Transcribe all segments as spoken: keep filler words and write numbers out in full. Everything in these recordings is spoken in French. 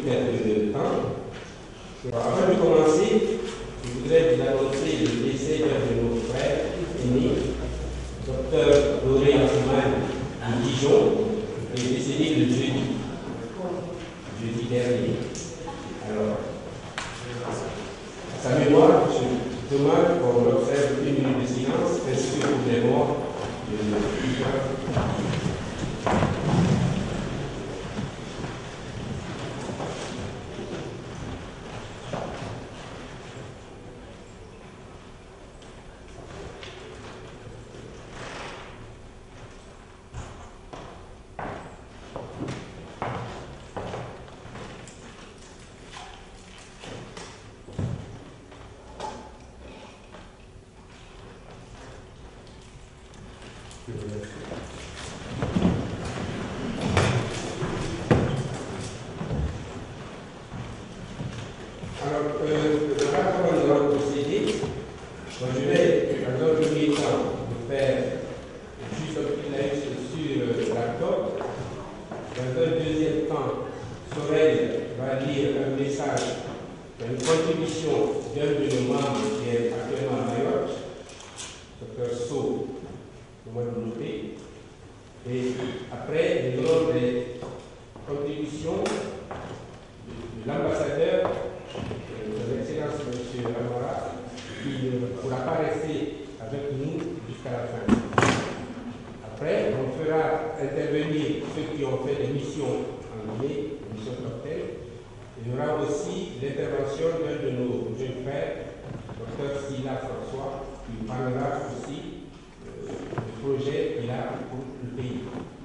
faire de temps. Alors, avant de commencer, je voudrais vous annoncer le décès d'un de nos frères aînés, docteur Doré Ansoumane de Dijon, qui est décédé le jeudi, jeudi dernier. Alors, à sa mémoire, je demande qu'on observe une minute de silence, ainsi que pour les morts de nos Alors, euh, voilà comment nous allons procéder. Bon, je vais, dans un premier temps, vous faire juste un petit live sur euh, l'acteur. Dans un deuxième temps, Sorel va lire un message, une contribution d'un de nos membres qui est actuellement à Mayotte, docteur So, au mois de noter. Et après, nous aurons des contributions de, de l'ambassadeur de l'excellence M. Amara, qui ne pourra pas rester avec nous jusqu'à la fin. Après, on fera intervenir ceux qui ont fait des missions en Guinée, des missions cocktail. Il y aura aussi l'intervention d'un de nos jeunes frères, docteur Sila François, qui parlera aussi euh, du projet qu'il a pour le pays.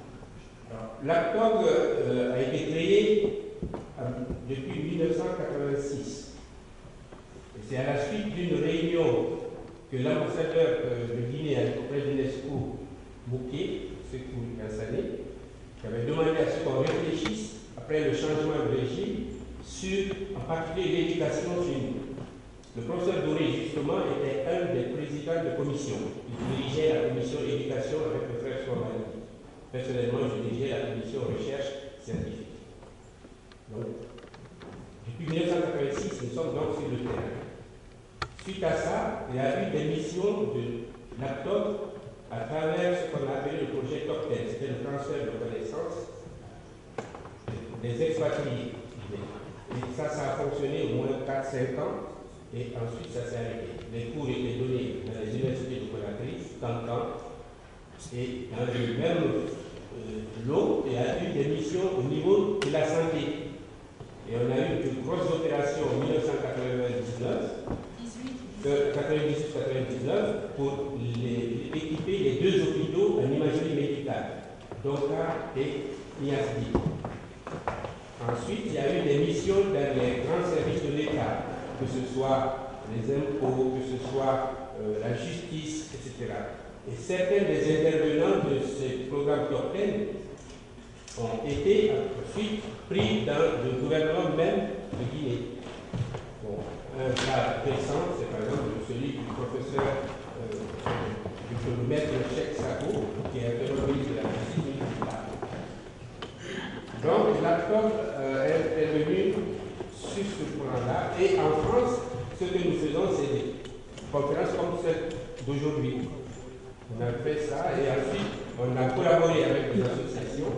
L'ACTOG euh, a été créé euh, depuis mille neuf cent quatre-vingt-six. C'est à la suite d'une réunion que l'ambassadeur euh, de Guinée auprès de l'UNESCO, Mouké, Sekou Kassane, qui avait demandé à ce qu'on réfléchisse, après le changement de régime, sur en particulier l'éducation chez nous. Le professeur Doré, justement, était un des présidents de commission. Il dirigeait la commission éducation avec le frère Souamani. Personnellement, je dirigeais la commission recherche scientifique. Donc, depuis mille neuf cent quatre-vingt-six, nous sommes donc sur le terrain. Suite à ça, il y a eu des missions de l'ACTOG à travers ce qu'on a appelé le projet Cocktail. C'était le transfert de connaissances des expatriés. Et ça, ça a fonctionné au moins quatre à cinq ans, et ensuite ça s'est arrêté. Les cours étaient donnés dans les universités de Conakry, Cancan, et dans le même euh, lot, il y a eu des missions au niveau de la santé. Et on a eu de grosses opérations en mille neuf cent quatre-vingt-dix-neuf, quatre-vingt-dix-huit quatre-vingt-dix-neuf, pour les, équiper les deux hôpitaux en imagerie médicale, Donka et Niasdi. Ensuite, il y a eu des missions dans les grands services de l'État, que ce soit les impôts, que ce soit euh, la justice, et cetera. Et certains des intervenants de ces programmes cocktails ont été ensuite pris dans le gouvernement même de Guinée. Bon, un cas récent, c'est par exemple celui du professeur euh, du maître Cheikh Sako, qui est actuellement ministre de la Justice militaire. Donc, l'ACTOG euh, est, est venu sur ce plan-là. Et en France, ce que nous faisons, c'est des conférences comme celle d'aujourd'hui. On a fait ça et ensuite, on a collaboré avec des associations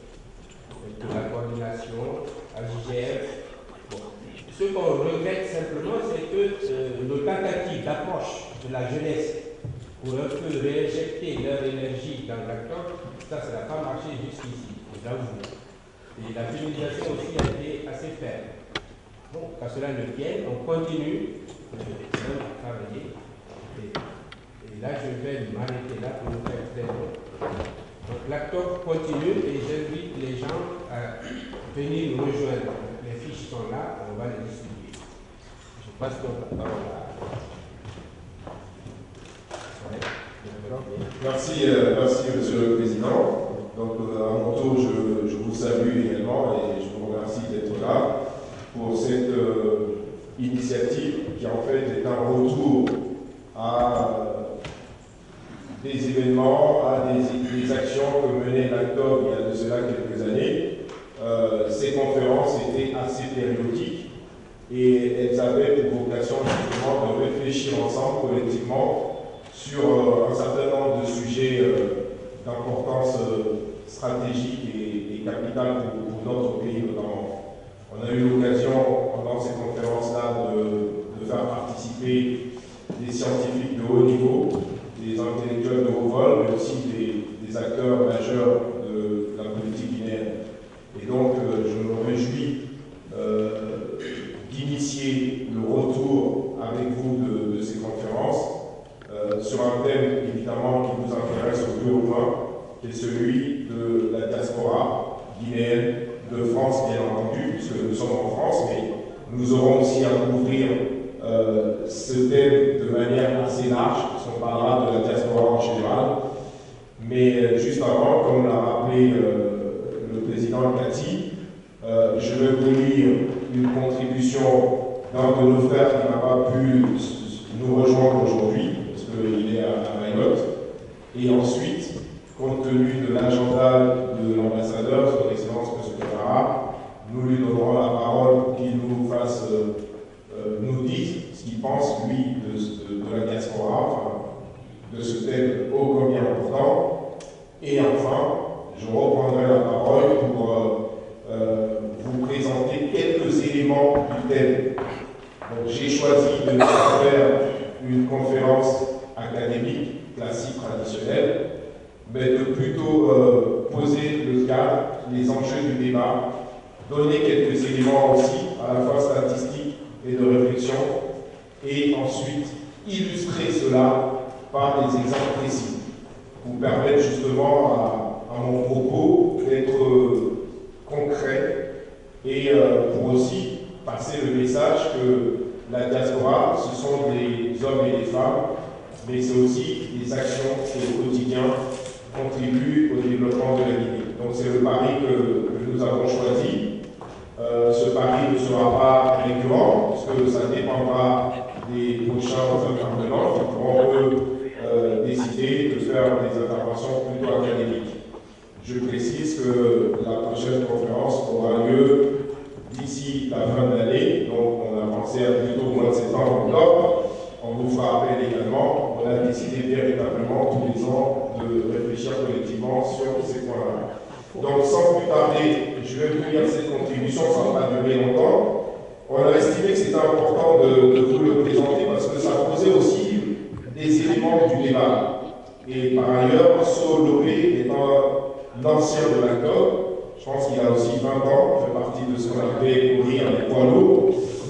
de la coordination, A J G F. Bon. Ce qu'on regrette simplement, c'est que euh, nos tentatives d'approche de la jeunesse pour un peu réinjecter leur énergie dans l'ACTOG, ça, ça n'a pas marché jusqu'ici, je l'avoue. Et la féminisation aussi a été assez faible. Bon, qu'à cela ne tienne, on continue euh, à travailler. Et, et là, je vais m'arrêter là pour nous faire très long. Donc, l'ACTOG continue et j'invite les gens à venir nous rejoindre. Les fiches sont là, on va les distribuer. Je passe donc la parole à. Merci, euh, merci, Monsieur le Président. Donc, euh, à mon tour, je, je vous salue également et je vous remercie d'être là pour cette euh, initiative qui, en fait, est un retour à euh, des événements, à des, des actions que menait l'ACTOG il y a de cela quelques années, euh, ces conférences étaient assez périodiques et elles avaient pour vocation justement de réfléchir ensemble collectivement sur euh, un certain nombre de sujets euh, d'importance euh, stratégique et, et capitale pour, pour notre pays notamment. On a eu l'occasion pendant ces conférences-là de, de faire participer des scientifiques de haut niveau, des intellectuels de haut vol, mais aussi des, des acteurs majeurs de, de la politique guinéenne. Et donc, euh, je me réjouis euh, d'initier le retour avec vous de, de ces conférences euh, sur un thème évidemment qui nous intéresse au plus haut point, qui est celui de la diaspora guinéenne de France, bien entendu, puisque nous sommes en France, mais nous aurons aussi à couvrir euh, ce thème de manière assez large, puisqu'on parlera de la diaspora en général. Mais euh, juste avant, comme l'a rappelé euh, le président Kati, euh, je vais vous lire une contribution d'un de nos frères qui n'a pas pu nous rejoindre aujourd'hui, parce qu'il est à, à Mayotte. Et ensuite, compte tenu de l'agenda de l'ambassadeur, son Excellence M. Camara, nous lui donnerons la parole pour qu'il nous fasse, euh, euh, nous dise ce qu'il pense, lui, de, de, de la diaspora, enfin, de ce thème ô combien important. Et enfin, je reprendrai la parole pour euh, euh, vous présenter quelques éléments du thème. Donc, j'ai choisi de faire une conférence académique, classique, traditionnelle, mais de plutôt euh, poser le cadre, les enjeux du débat, donner quelques éléments aussi, à la fois statistiques et de réflexion, et ensuite illustrer cela par des exemples précis, pour permettre justement à, à mon propos d'être euh, concret et euh, pour aussi passer le message que la diaspora, ce sont des hommes et des femmes, mais c'est aussi des actions qui au quotidien contribuent au développement de la Guinée. Donc c'est le pari que, que nous avons choisi. Euh, ce pari ne sera pas récurrent, puisque ça dépendra des prochains intervenants qui pourront eux euh, décider de faire des interventions plutôt académiques. Je précise que la prochaine conférence aura lieu d'ici la fin de l'année, donc on a pensé à plutôt au mois de septembre, octobre. On vous fera appel également. On a décidé véritablement tous les ans de réfléchir collectivement sur ces points-là. Donc sans plus tarder, je vais vous lire cette contribution, ça ne va pas durer longtemps. On a estimé que c'était important de, de vous le présenter parce que ça posait aussi des éléments du débat. Et par ailleurs, So Lopé étant l'ancien de la C O P, je pense qu'il a aussi vingt ans, il fait partie de ce qu'on appelait courir les poids lourds,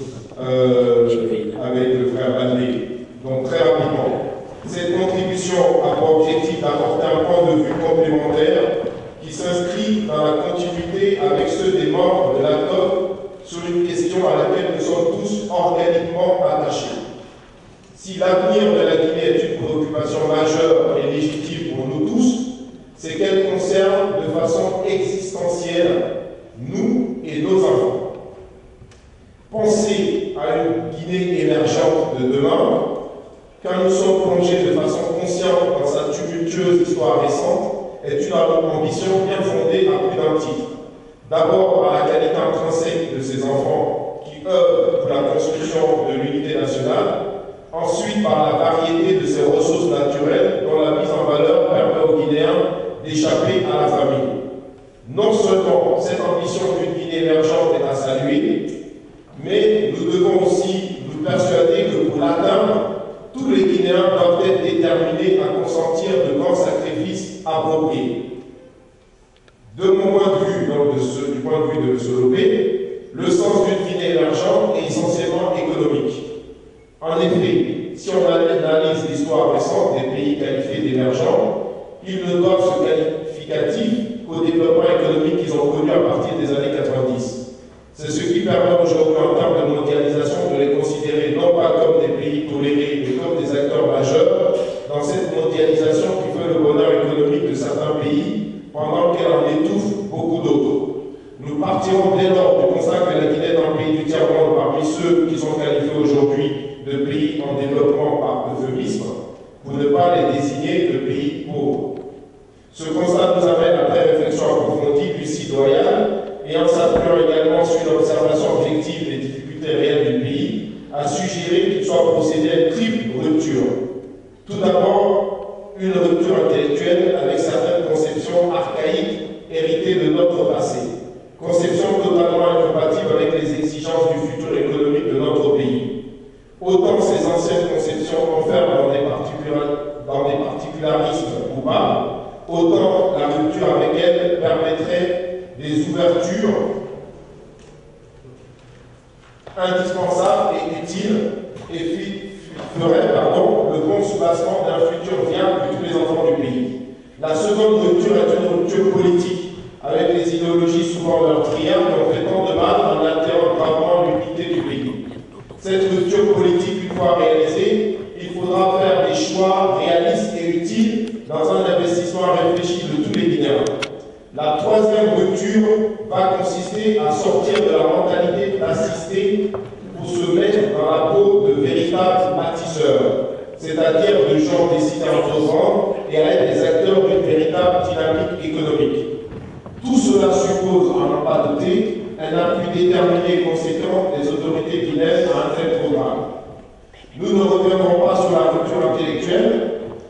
euh, avec le frère Badley. Donc très rapidement, cette contribution a pour objectif d'apporter un point de vue complémentaire qui s'inscrit dans la continuité avec ceux des membres de la C O P sur une question à laquelle nous sommes tous organiquement attachés. Si l'avenir de la Guinée est une préoccupation majeure et légitime pour nous tous, c'est qu'elle concerne de façon existentielle nous et nos enfants. Penser à une Guinée émergente de demain, quand nous sommes plongés de façon consciente dans sa tumultueuse histoire récente, est une ambition bien fondée à plus d'un titre. D'abord par la qualité intrinsèque de ces enfants qui œuvrent pour la construction de l'unité nationale, ensuite par la variété de ces ressources naturelles dont la mise en valeur permet aux Guinéens d'échapper à la famine. Non seulement cette ambition d'une Guinée émergente est à saluer, mais nous devons aussi nous persuader que pour l'atteindre, tous les Guinéens doivent être déterminés à consentir de grands sacrifices appropriés. De mon point de vue, donc de ce, du point de vue de M. Lopé, le sens d'une Guinée émergente est essentiellement économique. En effet, si on analyse l'histoire récente des pays qualifiés d'émergents, ils ne doivent ce qualificatif qu'au développement économique qu'ils ont connu à partir des années quatre-vingt-dix. C'est ce qui permet aujourd'hui, en termes de mondialisation, de les considérer non pas comme des pays tolérés, mais comme des acteurs majeurs dans cette mondialisation qui fait le bonheur économique de certains pays, pendant qu'elle en étouffe beaucoup d'autres. Nous partirons dès lors du constat que la Guinée est un pays du tiers-monde parmi ceux qui sont qualifiés aujourd'hui de pays en développement par euphémisme, pour ne pas les désigner de pays pauvres. Ce constat nous amène à des réflexions approfondies, lucides, loyales, et en s'appuyant également sur une observation objective des difficultés réelles du pays, a suggéré qu'il soit procédé à une triple rupture. Tout d'abord, une rupture intellectuelle avec certaines conceptions archaïques héritées de notre passé, conceptions totalement incompatibles avec les exigences du futur économique de notre pays. Autant ces anciennes conceptions enferment dans des, dans des particularismes coupables, autant la rupture avec elles permettrait des ouvertures indispensables et utiles et ferait pardon, le bon soubassement d'un futur viable de tous les enfants du pays. La seconde rupture est une rupture politique, avec les idéologies souvent meurtrières qui ont fait tant de mal en altérant gravement l'unité du pays. Cette rupture politique, une fois réalisée, il faudra faire des choix réalistes et utiles dans un investissement réfléchi de tous les Guinéens. La troisième rupture va consister à sortir de la mentalité d'assister pour se mettre dans la peau de véritables bâtisseurs, c'est-à-dire de gens décidés en faisant et à être des acteurs d'une véritable dynamique économique. Tout cela suppose, à n'en pas douter, un appui déterminé et conséquent des autorités guinéennes à un tel programme. Nous ne reviendrons pas sur la rupture intellectuelle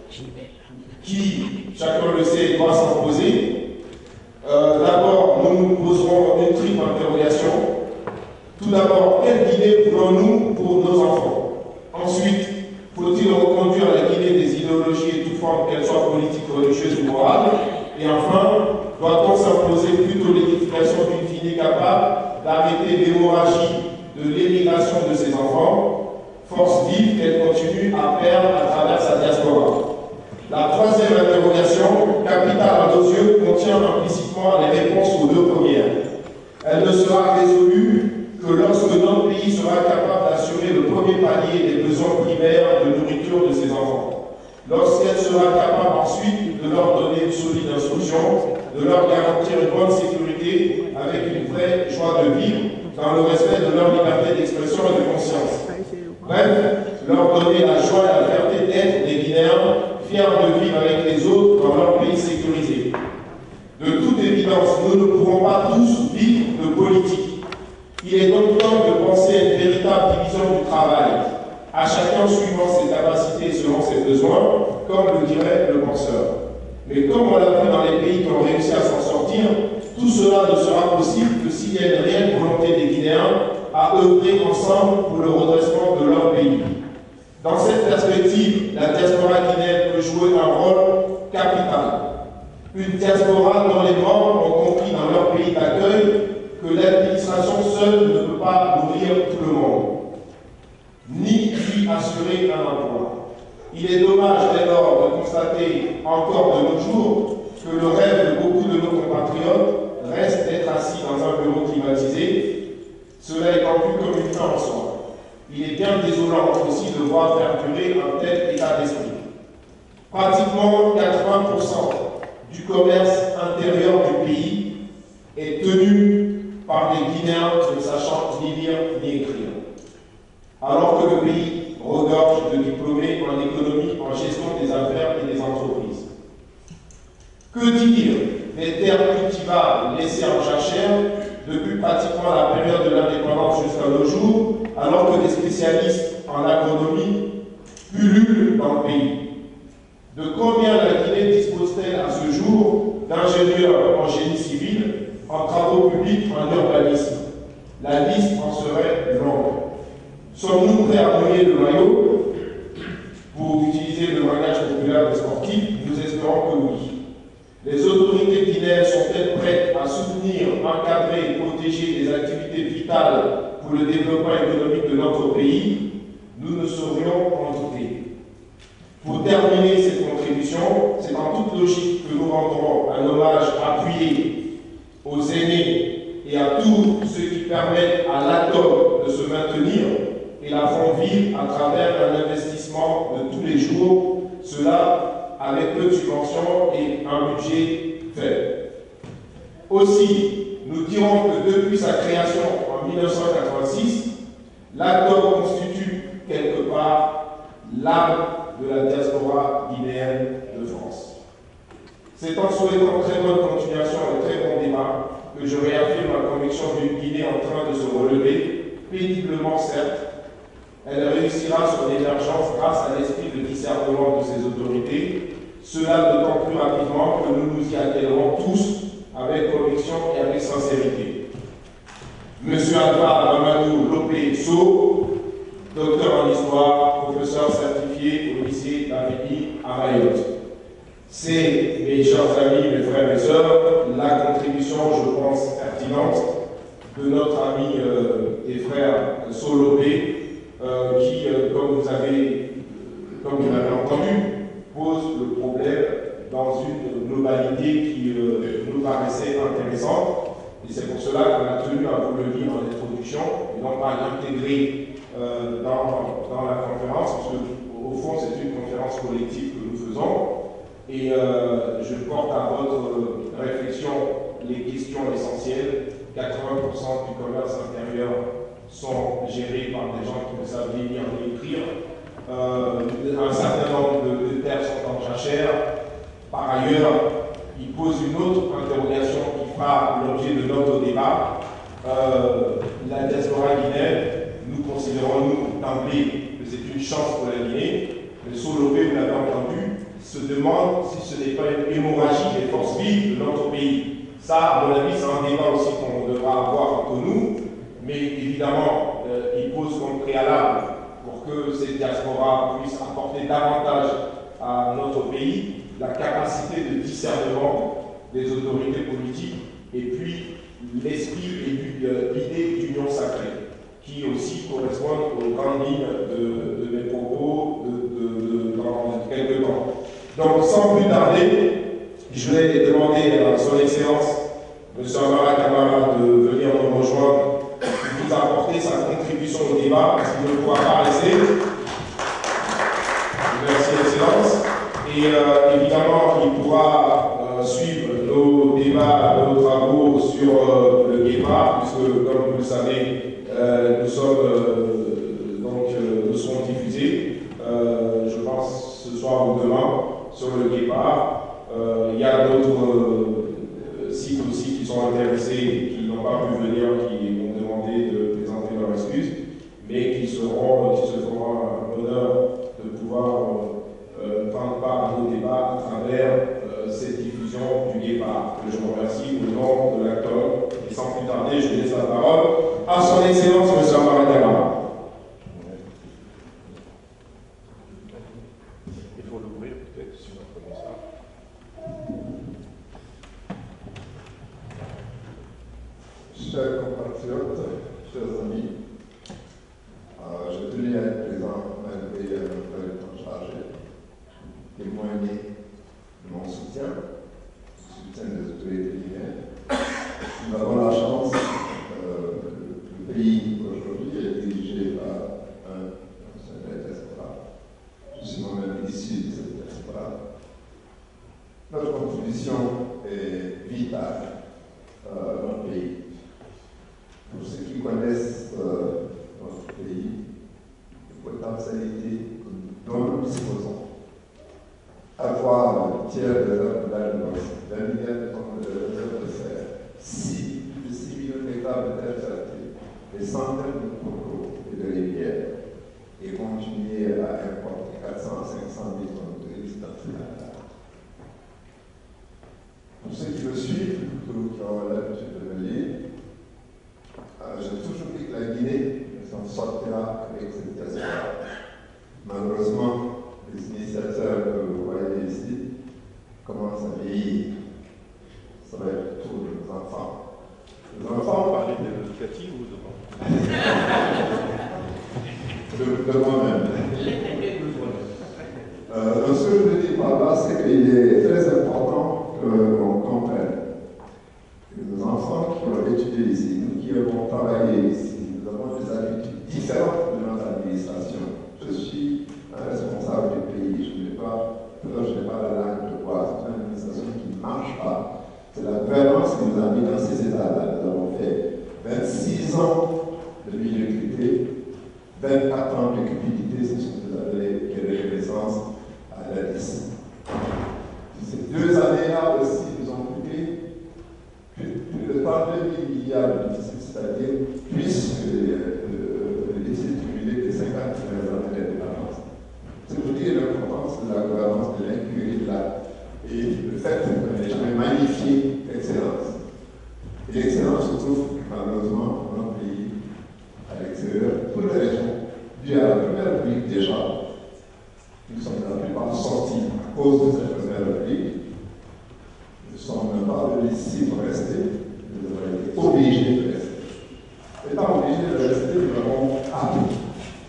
qui, chacun le sait, doit s'imposer. Euh, D'abord, nous nous poserons une triple interrogation. Tout d'abord, quelle Guinée voulons-nous pour nos enfants? Ensuite, faut-il reconduire la Guinée des idéologies et toute forme, qu'elles soient politiques, religieuses ou morales? Et enfin, doit-on s'imposer plutôt l'édification d'une Guinée capable d'arrêter l'hémorragie de l'émigration de ses enfants, force vive qu'elle continue à perdre à travers sa diaspora? La troisième interrogation, capitale à nos yeux, contient implicitement les réponses aux deux premières. Elle ne sera résolue que lorsque notre pays sera capable d'assurer le premier palier des besoins primaires de nourriture de ses enfants. Lorsqu'elle sera capable ensuite de leur donner une solide instruction, de leur garantir une bonne sécurité avec une vraie joie de vivre dans le respect de leur liberté d'expression et de conscience. Bref, leur donner la joie et la fierté d'être des Guinéens fiers de vivre avec les autres dans leur pays sécurisé. De toute évidence, nous ne pourrons pas tous vivre de politique. Il est donc temps de penser à une véritable division du travail, à chacun suivant ses capacités et selon ses besoins, comme le dirait le penseur. Mais comme on l'a vu dans les pays qui ont réussi à s'en sortir, tout cela ne sera possible que s'il y a une réelle volonté des Guinéens à œuvrer ensemble pour le redressement de leur pays. Dans cette perspective, la diaspora guinéenne peut jouer un rôle capital. Une diaspora dont les membres ont compris dans leur pays d'accueil que l'administration seule ne peut pas nourrir tout le monde, ni lui assurer un emploi. Il est dommage dès lors de constater encore de nos jours que le rêve de beaucoup de nos compatriotes reste d'être assis dans un bureau climatisé, cela étant plus comme une fin en soi. Il est bien désolant aussi de voir perdurer un tel état d'esprit. Pratiquement quatre-vingts pour cent du commerce intérieur du pays est tenu par des Guinéens ne sachant ni lire ni écrire. Alors que le pays regorge de diplômés en économie, en gestion des affaires et des entreprises. Que dire des terres cultivables laissées en jachère depuis pratiquement la période de l'indépendance jusqu'à nos jours, alors que des spécialistes en agronomie pullulent dans le pays? De combien la Guinée dispose-t-elle à ce jour d'ingénieurs en génie civil, en travaux publics, en urbanisme? La liste en serait longue. Sommes-nous prêts à mouiller le maillot, pour utiliser le langage populaire des sportifs? Nous espérons que oui. Les autorités guinéennes sont-elles prêtes à soutenir, encadrer et protéger les activités vitales pour le développement économique de notre pays? Nous ne saurions en douter. Pour terminer cette contribution, c'est en toute logique que nous rendrons un hommage appuyé aux aînés et à tous ceux qui permettent à l'A T O M de se maintenir et la font vivre à travers un investissement de tous les jours, cela avec peu de subventions et un budget faible. Aussi, nous dirons que depuis sa création en mille neuf cent quatre-vingt-six, l'A T O M constitue quelque part l'âme de la diaspora guinéenne de France. C'est en souhaitant très bonne continuation et très bon débat que je réaffirme la conviction d'une Guinée en train de se relever, péniblement certes. Elle réussira son émergence grâce à l'esprit de discernement de ses autorités, cela d'autant plus rapidement que nous nous y attellerons tous avec conviction et avec sincérité. Monsieur Alpha Mamadou Lopé Sow, docteur en histoire, professeur certifié au lycée d'Amélie à Mayotte. C'est, mes chers amis, mes frères et sœurs, la contribution, je pense, pertinente de notre ami euh, et frère Sow Lopé, euh, qui, euh, comme vous avez, comme vous l'avez entendu, pose le problème dans une globalité qui euh, nous paraissait intéressante. Et c'est pour cela qu'on a tenu à vous le lire en introduction et non pas l'intégrer euh, dans, dans la conférence, parce qu'au fond, c'est une conférence collective que nous faisons. Et euh, je porte à votre réflexion les questions essentielles. quatre-vingts pour cent du commerce intérieur sont gérés par des gens qui ne savent ni lire ni écrire. Euh, un certain nombre de, de terres sont en jachère. Par ailleurs, il pose une autre interrogation qui fera l'objet de notre débat. Euh, la diaspora guinéenne, nous considérons, nous, d'emblée, que c'est une chance pour la Guinée. Le Sow Lopé, vous l'avez entendu, se demande si ce n'est pas une hémorragie des forces vives de notre pays. Ça, à mon avis, c'est un débat aussi qu'on devra avoir entre nous, mais évidemment, euh, il pose comme préalable pour que cette diaspora puisse apporter davantage à notre pays la capacité de discernement des autorités politiques et puis l'esprit et euh, l'idée d'union sacrée qui aussi correspondent aux grandes lignes de, de mes propos de, de, de, dans quelques temps. Donc, sans plus tarder, je vais demander à son Excellence, M. Amara Kamara, de venir nous rejoindre pour nous apporter sa contribution au débat, parce qu'il ne pourra pas rester. Merci, Excellence. Et euh, évidemment, il pourra euh, suivre nos débats, nos travaux sur euh, le Guépard, puisque, comme vous le savez, euh, nous sommes, euh, donc, euh, nous serons diffusés, euh, je pense, ce soir ou demain, sur le Guépard. Euh, il y a d'autres euh, sites aussi qui sont intéressés et qui n'ont pas pu venir, qui m'ont demandé de présenter leurs excuses, mais qui seront, qui se feront un honneur de pouvoir euh, prendre part à nos débats à travers euh, cette diffusion du Guépard. Je vous remercie au nom de l'acteur. Et sans plus tarder, je laisse la parole à son Excellence, M. Amara Kamara. Il faut l'ouvrir peut-être, si on connaît ça. Chers compatriotes, chers amis, euh, je tenais à être présent malgré un peu temps chargé, témoigner de mon soutien, du soutien des autorités guinéennes. Nous avons la chance, euh, le pays aujourd'hui est dirigé par un personnel diaspora. Je suis moi-même issu de cette diaspora. Notre contribution est vitale euh, dans le pays. Pour ceux qui connaissent euh, notre pays, les potentialités dont nous disposons, avoir le tiers des œuvres d'Albos, vingt milliards de tonnes de réserves de fer, six millions d'hectares de terres traitées, des centaines de cours et de rivières, et continuer à importer quatre cents à cinq cent mille tonnes de résistance naturelle. Pour ceux qui le suivent, ceux qui ont l'habitude de me lire, Euh, j'ai toujours dit que la Guinée s'en sortira avec cette diaspora. Malheureusement, les initiateurs que vous voyez ici commencent à vieillir. Ça va être tous les enfants. Les enfants, Vous parlez de l'éducatif ou de quoi? de, de moi-même. euh, donc, ce que je veux dire par là, c'est qu'il est très important que l'on comprenne que nos enfants qui ont étudié ici, nous qui avons travaillé ici, nous avons des habitudes différentes de notre administration. Je suis un responsable du pays, je n'ai pas, je n'ai pas la langue de bois, c'est une administration qui ne marche pas. C'est la gouvernance qui nous a mis dans ces états-là. Nous avons fait vingt-six ans de médiocrité, vingt-quatre ans de cupidité, c'est ce que vous avez quelle reconnaissance à la liste. Ces deux années-là aussi nous ont coûté plus de trente cause de cette première république. Nous ne sommes pas venus ici pour rester, nous avons été obligés de rester. Étant obligés de rester, nous avons appris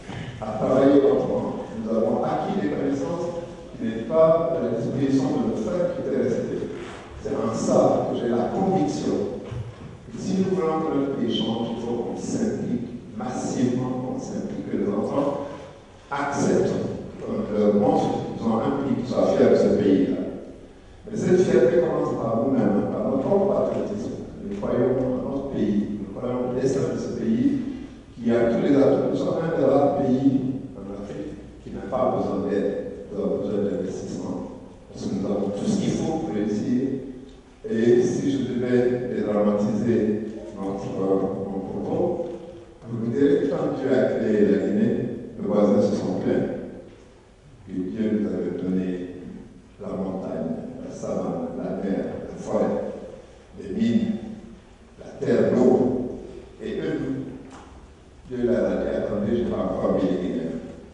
à travailler autrement. Nous avons acquis des connaissances qui n'étaient pas à la disposition de nos frères qui étaient restés. C'est en ça que j'ai la conviction que si nous voulons que notre pays change, il faut qu'on s'implique massivement, qu'on s'implique, que les enfants acceptent que leur monde qu'ils ont impliqué, qu'ils soient fiers de ce pays-là. Mais cette fierté commence par nous-mêmes, par notre propre patriotisme. Nous croyons dans notre pays, nous croyons au destin de ce pays qui a tous les atouts. Nous sommes un des rares pays en Afrique qui n'a pas besoin d'aide, nous avons besoin d'investissement. Parce que nous avons tout ce qu'il faut pour réussir. Et si je devais dédramatiser notre, euh, mon propos, vous me direz, quand Dieu a créé la Guinée, nos voisins se sont plaints que Dieu nous avait donné la montagne, la savane, la mer, la forêt, les mines, la terre, l'eau. Et eux, Dieu leur a dit, attendez, je vais encore mis les Guinéens.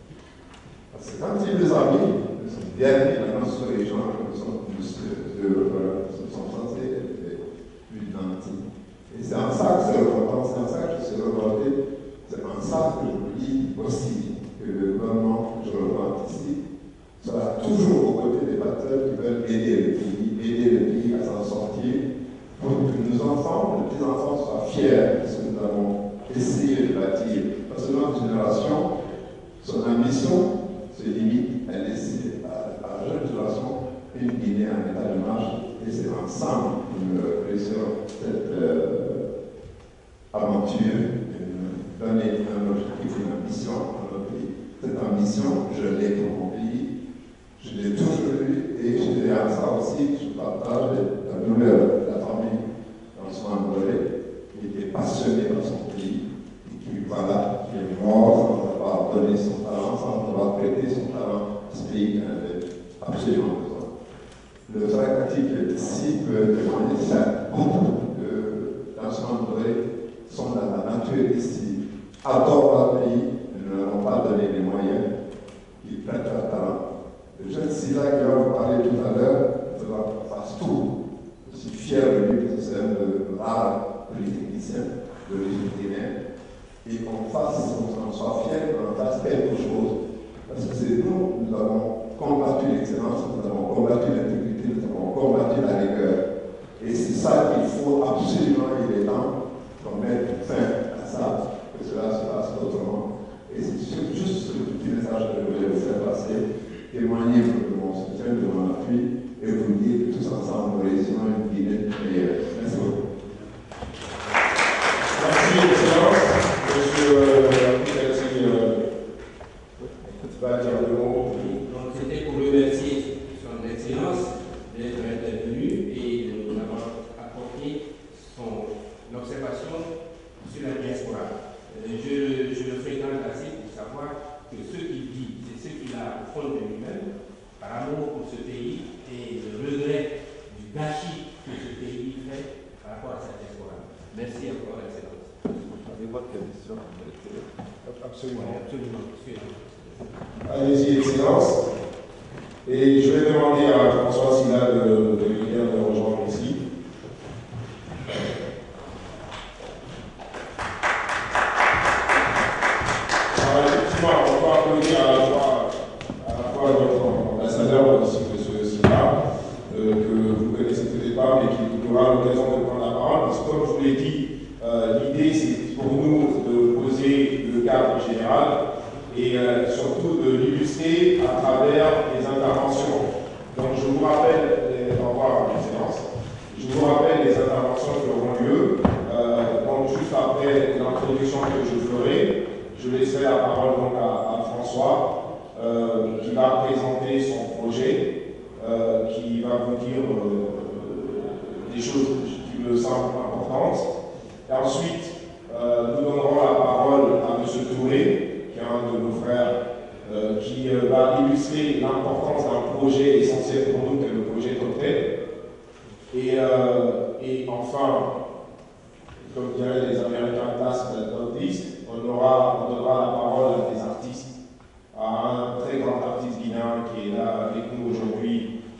Parce que quand il nous a mis, nous sommes derniers dans notre région, nous sommes plus heureux, nous sommes censés être plus nantis. Et c'est en ça que c'est remontant, c'est en ça que je suis remonté, c'est en ça que je vous dis aussi que le gouvernement que je représente ici sera toujours aux côtés des batteurs qui veulent aider le pays, aider le pays à s'en sortir, pour que nos enfants, nos petits-enfants soient fiers de ce que nous avons essayé de bâtir. Parce que notre génération, son ambition se limite à laisser à, à la jeune génération une Guinée en état de marche, et c'est ensemble que nous réussirons cette euh, aventure, de nous donner un objectif, une ambition à notre pays. Cette ambition, je l'ai pour mon pays, je l'ai toujours eu, et je l'ai à ça aussi, je partage la douleur de la famille d'Ousmane Bolloré, qui était passionné par son pays, et qui, voilà, qui est mort sans avoir donné son talent, sans avoir prêté son talent à ce pays qui en avait absolument besoin. Le frère Kati qui est ici peut témoigner, c'est beaucoup d'Ousmane Bolloré sont dans la nature ici, adorent leur pays, mais ne leur ont pas donné les moyens, ils prêtent leur talent. Le jeune Silla qui va vous parler tout à l'heure, il faudra qu'on fasse tout. Je suis fier de lui, parce que c'est un de rares polytechniciens d'origine guinéenne, et qu'on fasse, qu'on soit fier, qu'on fasse quelque chose. Parce que c'est nous, nous avons combattu l'excellence, nous avons combattu l'intégrité, nous avons combattu la rigueur. Et c'est ça qu'il faut absolument, il est temps qu'on mette fin à ça, que cela se passe autrement. Et c'est juste le petit message que je voulais vous faire passer, témoigner de mon soutien, de mon appui, et vous dire que tous ensemble, nous réussirons une Guinée meilleure. Merci beaucoup. Merci, Excellence. Monsieur Abdelkader, va dire le mot. Donc, c'était pour remercier son Excellence d'être intervenu et de nous avoir apporté son observation sur la diaspora. Je, je le fréquente assez pour savoir que ce qu'il dit, c'est ce qu'il a au fond de lui-même, par amour pour ce pays et le regret du gâchis que ce pays fait par rapport à sa diaspora. Merci encore, Excellence. Avez votre question? Absolument. Absolument. Allez-y, Excellence. Et je vais demander à François Silla de, de venir me rejoindre ici. Alors, effectivement, on peut applaudir à la fois, à la fois notre ambassadeur ainsi que M. Silla, euh, que vous connaissez peut-être pas, mais qui aura l'occasion de prendre la parole, parce que comme je vous l'ai dit, euh, l'idée c'est pour nous de poser le cadre général et euh, surtout de l'illustrer à travers les interventions. Donc je vous rappelle, les, au revoir à l'excellence, je vous rappelle les interventions qui auront lieu. Euh, donc juste après l'introduction que je ferai, je laisserai la parole donc à, à François, euh, qui va présenter son projet, euh, qui va vous dire euh, des choses qui me semblent importantes. Et ensuite, euh, nous donnerons la parole à M. Touré, qui est un de nos frères, euh, qui euh, va illustrer l'importance d'un projet essentiel pour nous, qui est le projet Totem. Et, euh, et enfin, comme diraient les Américains, last but not least, on aura, on donnera la parole à des artistes, à un très grand artiste guinéen qui est là avec nous aujourd'hui,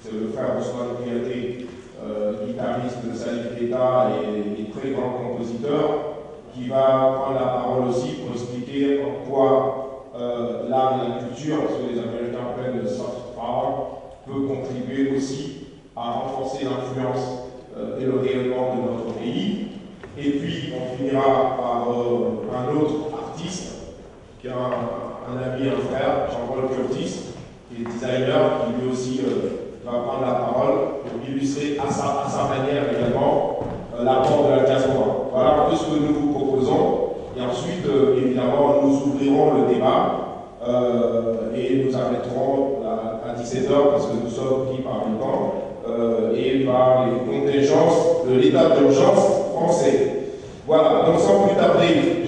qui va prendre la parole aussi pour expliquer en quoi euh, l'art et la culture, ce que les Américains appellent le soft power, peut contribuer aussi à renforcer l'influence euh, et le rayonnement de notre pays. Et puis on finira par euh, un autre artiste, qui est un, un ami, un frère, Jean-Paul Curtis, qui est designer, qui lui aussi euh, va prendre la parole pour illustrer à sa, à sa manière également euh, l'apport de la diaspora. Voilà un peu ce que nous vous proposons. Et ensuite, euh, évidemment, nous ouvrirons le débat euh, et nous arrêterons à, à dix-sept heures parce que nous sommes pris par le temps euh, et par les contingences de l'état d'urgence français. Voilà, donc sans plus tarder,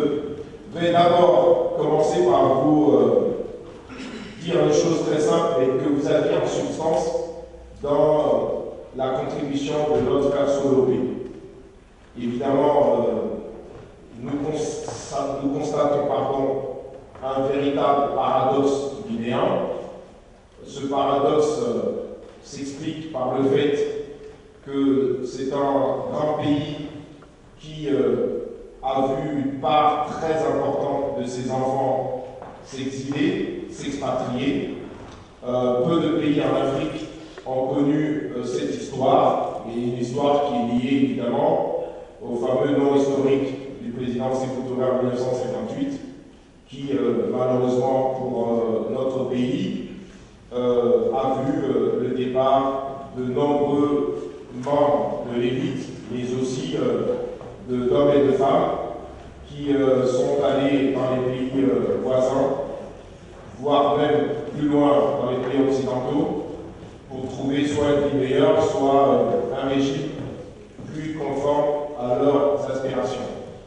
je vais d'abord commencer par vous euh, dire une chose très simple et que vous aviez en substance dans la contribution de notre frère Solopé. Évidemment, euh, nous, constatons, nous constatons pardon, un véritable paradoxe guinéen. Ce paradoxe euh, s'explique par le fait que c'est un grand pays qui euh, a vu une part très importante de ses enfants s'exiler, s'expatrier. Euh, peu de pays en Afrique ont connu euh, cette histoire, et une histoire qui est liée évidemment au fameux nom historique du président Sékou Touré en mille neuf cent cinquante-huit, qui euh, malheureusement pour euh, notre pays euh, a vu euh, le départ de nombreux membres de l'élite, mais aussi euh, d'hommes et de femmes qui euh, sont allés dans les pays euh, voisins, voire même plus loin dans les pays occidentaux, pour trouver soit une vie meilleure, soit euh, un régime plus conforme à leurs aspirations.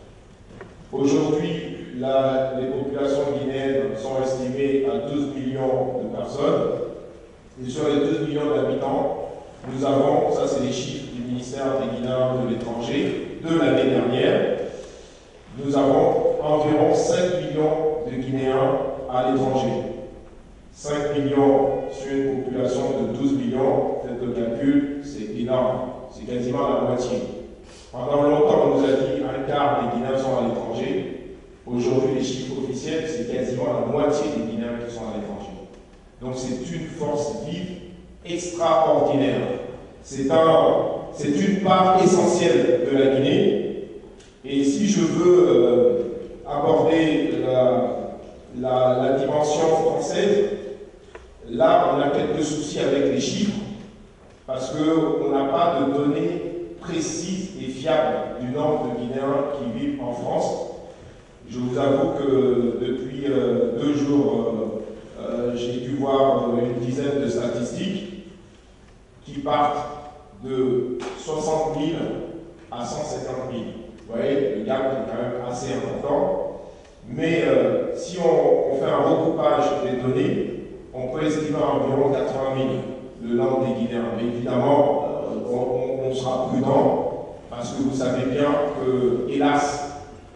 Aujourd'hui, les populations guinéennes sont estimées à douze millions de personnes. Et sur les douze millions d'habitants, nous avons, ça c'est les chiffres du ministère des Guinéens de l'étranger de l'année dernière, nous avons environ cinq millions de Guinéens à l'étranger. cinq millions sur une population de douze millions, faites le calcul, c'est énorme, c'est quasiment la moitié. Pendant longtemps, on nous a dit un quart des Guinéens sont à l'étranger. Aujourd'hui, les chiffres officiels, c'est quasiment la moitié des Guinéens qui sont à l'étranger. Donc c'est une force vive extraordinaire. C'est un, c'est une part essentielle de la Guinée. Et si je veux euh, aborder la, la, la dimension française, là, on a quelques soucis avec les chiffres, parce qu'on n'a pas de données précises et fiables du nombre de Guinéens qui vivent en France. Je vous avoue que depuis euh, deux jours, euh, euh, j'ai dû voir une dizaine de statistiques qui partent de soixante mille à cent cinquante mille. Vous voyez, le gap est quand même assez important. Mais euh, si on, on fait un recoupage des données, on peut estimer à environ quatre-vingt mille le nombre des Guinéens. Mais évidemment, euh, on, on sera prudent parce que vous savez bien que, hélas,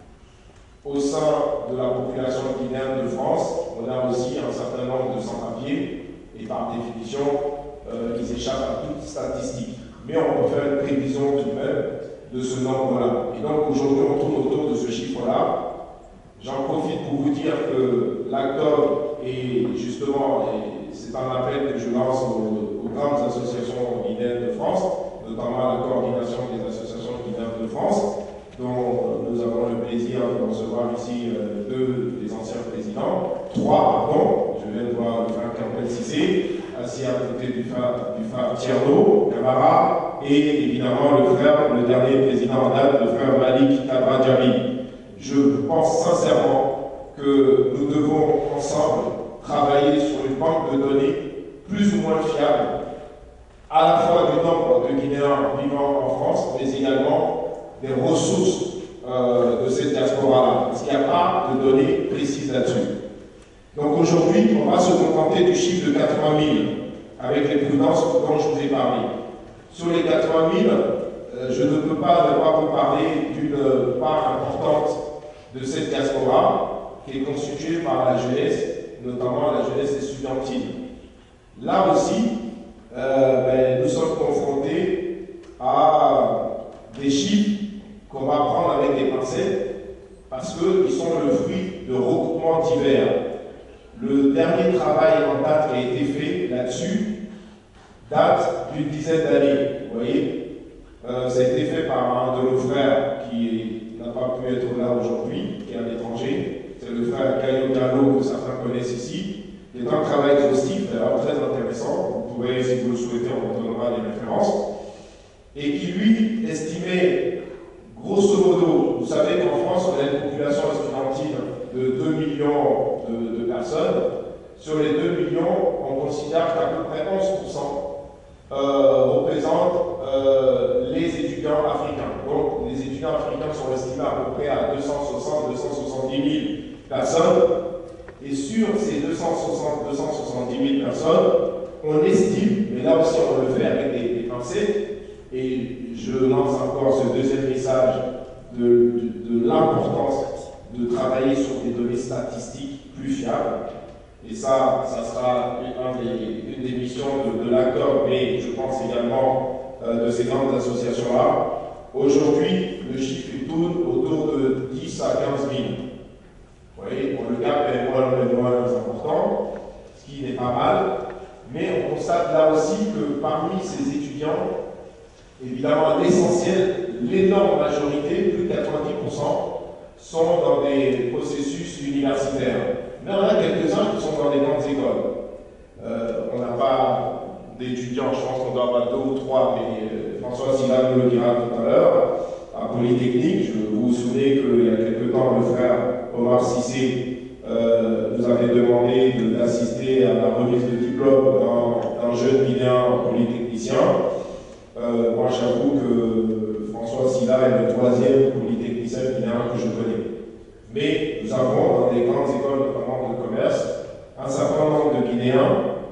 au sein de la population guinéenne de France, on a aussi un certain nombre de sans-papiers et par définition, euh, ils échappent à toute statistique. Mais on peut faire une prévision tout de même de ce nombre-là. Et donc aujourd'hui, on tourne autour de ce chiffre-là. J'en profite pour vous dire que l'ACTOB est justement, c'est un appel que je lance aux, aux grandes associations guinéennes de France, notamment la coordination des associations guinéennes de France, dont nous avons le plaisir de recevoir ici euh, deux des anciens présidents, trois, pardon, je viens de voir le frère Campbell Cissé, assis à côté du frère, du frère Thierno Camara, et évidemment le frère, le dernier président en date, le frère Malik Kabadjari. Je pense sincèrement que nous devons ensemble travailler sur une banque de données plus ou moins fiable, à la fois du nombre de Guinéens vivant en France, mais également des ressources euh, de cette diaspora-là, parce qu'il n'y a pas de données précises là-dessus. Donc aujourd'hui, on va se contenter du chiffre de quatre-vingt mille, avec les prudences dont je vous ai parlé. Sur les quatre-vingt mille, euh, je ne peux pas ne pas vous parler d'une part importante de cette diaspora, qui est constituée par la jeunesse, notamment la jeunesse estudiantine. Là aussi, euh, ben, nous sommes confrontés à des chiffres qu'on va prendre avec des pincettes, parce qu'ils sont le fruit de recoupements divers. Le dernier travail en date qui a été fait là-dessus date d'une dizaine d'années, vous voyez. Euh, ça a été fait par un de nos frères qui n'a pas pu être là aujourd'hui, qui est un étranger. C'est le frère Caio Gallo, que certains connaissent ici. Il est un travail exhaustif, d'ailleurs très intéressant. Vous pourrez, si vous le souhaitez, on vous donnera des références. Et qui, lui, estimait, grosso modo, vous savez qu'en France, on a une population estudiantine de deux millions de, de personnes. Sur les deux millions, on considère qu'à peu près onze pour cent euh, représentent euh, les étudiants africains. Donc, les étudiants africains sont estimés à peu près à deux cent soixante à deux cent soixante-dix mille personnes. Et sur ces deux cent soixante à deux cent soixante-dix mille personnes, on estime, mais là aussi on le fait avec des, des pincettes, et je lance encore ce deuxième message de, de, de l'importance de travailler sur des données statistiques plus fiables. Et ça, ça sera une des, une des missions de, de l'accord, mais je pense également euh, de ces grandes associations-là. Aujourd'hui, le chiffre tourne autour de dix à quinze mille. Vous voyez, bon, le gap est moins, moins important, ce qui n'est pas mal, mais on constate là aussi que parmi ces étudiants, évidemment l'essentiel, l'énorme majorité, plus de quatre-vingt-dix pour cent, sont dans des processus universitaires. Mais on a quelques-uns qui sont dans des grandes écoles. Euh, on n'a pas d'étudiants, je pense qu'on doit avoir deux ou trois, mais euh, François Silla nous le dira tout à l'heure, à Polytechnique. Je vous vous souvenez qu'il y a quelque temps, le frère Omar Cissé euh, nous avait demandé d'assister à la remise de diplôme d'un jeune Guinéen polytechnicien. Euh, moi, j'avoue que François Silla est le troisième polytechnicien guinéen que je connais. Mais nous avons dans les grandes écoles, notamment de commerce, un certain nombre de Guinéens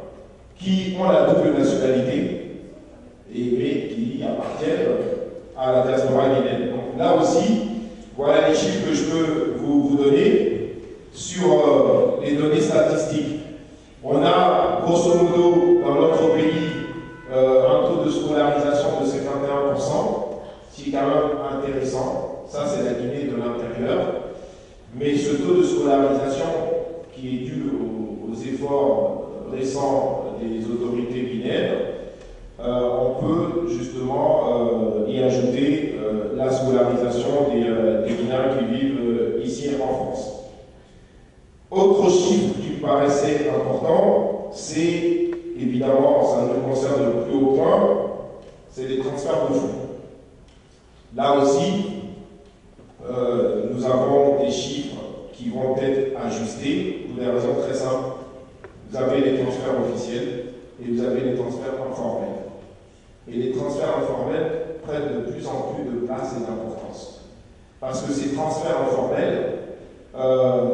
qui ont la double nationalité et mais qui appartiennent à la diaspora guinéenne. Donc là aussi, voilà les chiffres que je peux vous, vous donner sur euh, les données statistiques. On a, grosso modo, dans notre pays, euh, un taux de scolarisation de cinquante et un pour cent, ce qui est quand même intéressant. Ça, c'est la Guinée de l'intérieur. Mais ce taux de scolarisation, qui est dû aux, aux efforts récents des autorités guinéennes, euh, on peut justement euh, y ajouter euh, la scolarisation des, euh, des Guinéens qui vivent euh, ici en France. Autre chiffre qui me paraissait important, c'est évidemment, ça nous concerne le plus haut point, c'est les transferts de fonds. Là aussi, euh, nous avons des chiffres qui vont être ajustés pour des raisons très simples. Vous avez les transferts officiels et vous avez les transferts informels. Et les transferts informels prennent de plus en plus de place et d'importance. Parce que ces transferts informels euh,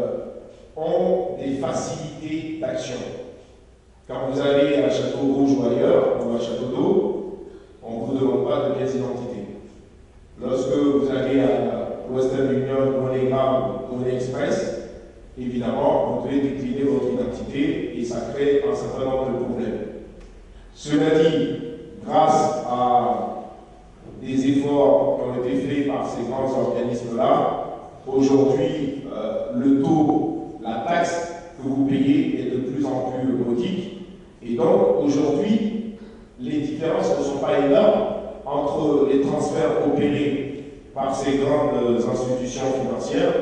ont des facilités d'action. Quand vous allez à Château-Rouge ou ailleurs, ou à Château-d'Eau, on ne vous demande pas de pièce d'identité. Lorsque vous allez à Western Union, MoneyGram, Money Express, évidemment, vous devez décliner votre identité et ça crée un certain nombre de problèmes. Cela dit, grâce à des efforts qui ont été faits par ces grands organismes-là, aujourd'hui, euh, le taux, la taxe que vous payez est de plus en plus modique. Et donc, aujourd'hui, les différences ne sont pas énormes entre les transferts opérés par ces grandes institutions financières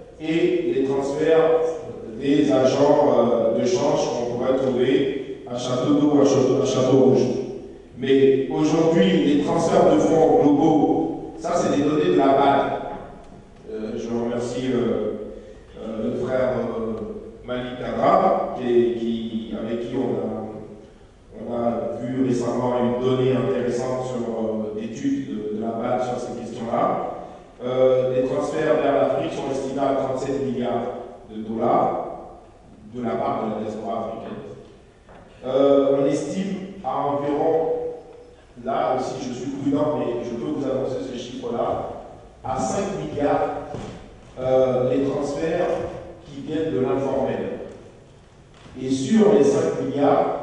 et les transferts des agents de change qu'on pourrait trouver à Château-d'Eau ou à Château-Rouge. Mais aujourd'hui, les transferts de fonds globaux, ça c'est des données de la B A D. Euh, je remercie euh, euh, le frère euh, Malik Kadra, qui, qui, avec qui on a, on a vu récemment une donnée intéressante sur euh, l'étude de, de la B A D sur ces questions-là. Euh, les transferts vers l'Afrique sont estimés à trente-sept milliards de dollars de la part de la diaspora africaine. Euh, on estime à environ, là aussi je suis prudent, mais je peux vous annoncer ce chiffre-là, à cinq milliards euh, les transferts qui viennent de l'informel. Et sur les cinq milliards,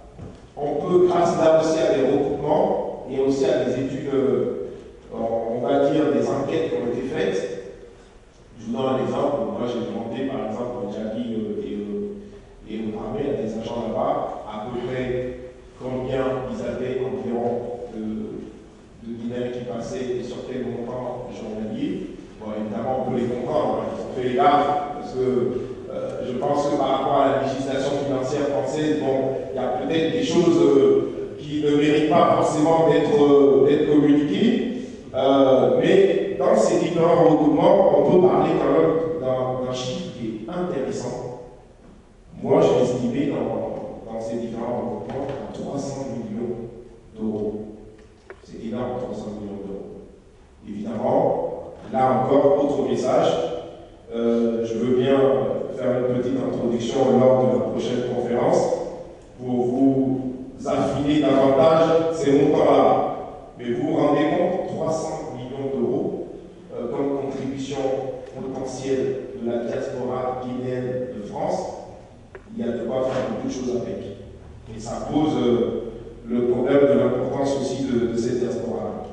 on peut, grâce là aussi à des recoupements et aussi à des études, euh, on va dire des enquêtes qui ont été faites, Je vous donne un exemple. Moi, j'ai demandé, par exemple, au Djagi euh, et, euh, et au Dramé, à des agents là-bas, à peu près combien ils avaient environ de, de Guinéens qui passaient et sur quel montant journalier. Bon, évidemment, on peut les comprendre, hein, ils ont fait les gaffes, parce que euh, je pense que par rapport à la législation financière française, bon, il y a peut-être des choses euh, qui ne méritent pas forcément d'être euh, d'être communiquées, euh, mais dans ces différents regroupements, on peut parler quand même d'un chiffre qui est intéressant. Moi, j'ai estimé dans, dans ces différents regroupements à trois cents millions d'euros. C'est énorme, trois cents millions d'euros. Évidemment, là encore, autre message. Euh, je veux bien faire une petite introduction lors de la prochaine conférence pour vous affiner davantage ces montants-là. Mais vous vous rendez compte, trois cents millions d'euros euh, comme contribution potentielle de la diaspora guinéenne de France, il y a de quoi faire beaucoup de choses avec. Et ça pose euh, le problème de l'importance aussi de, de cette diaspora.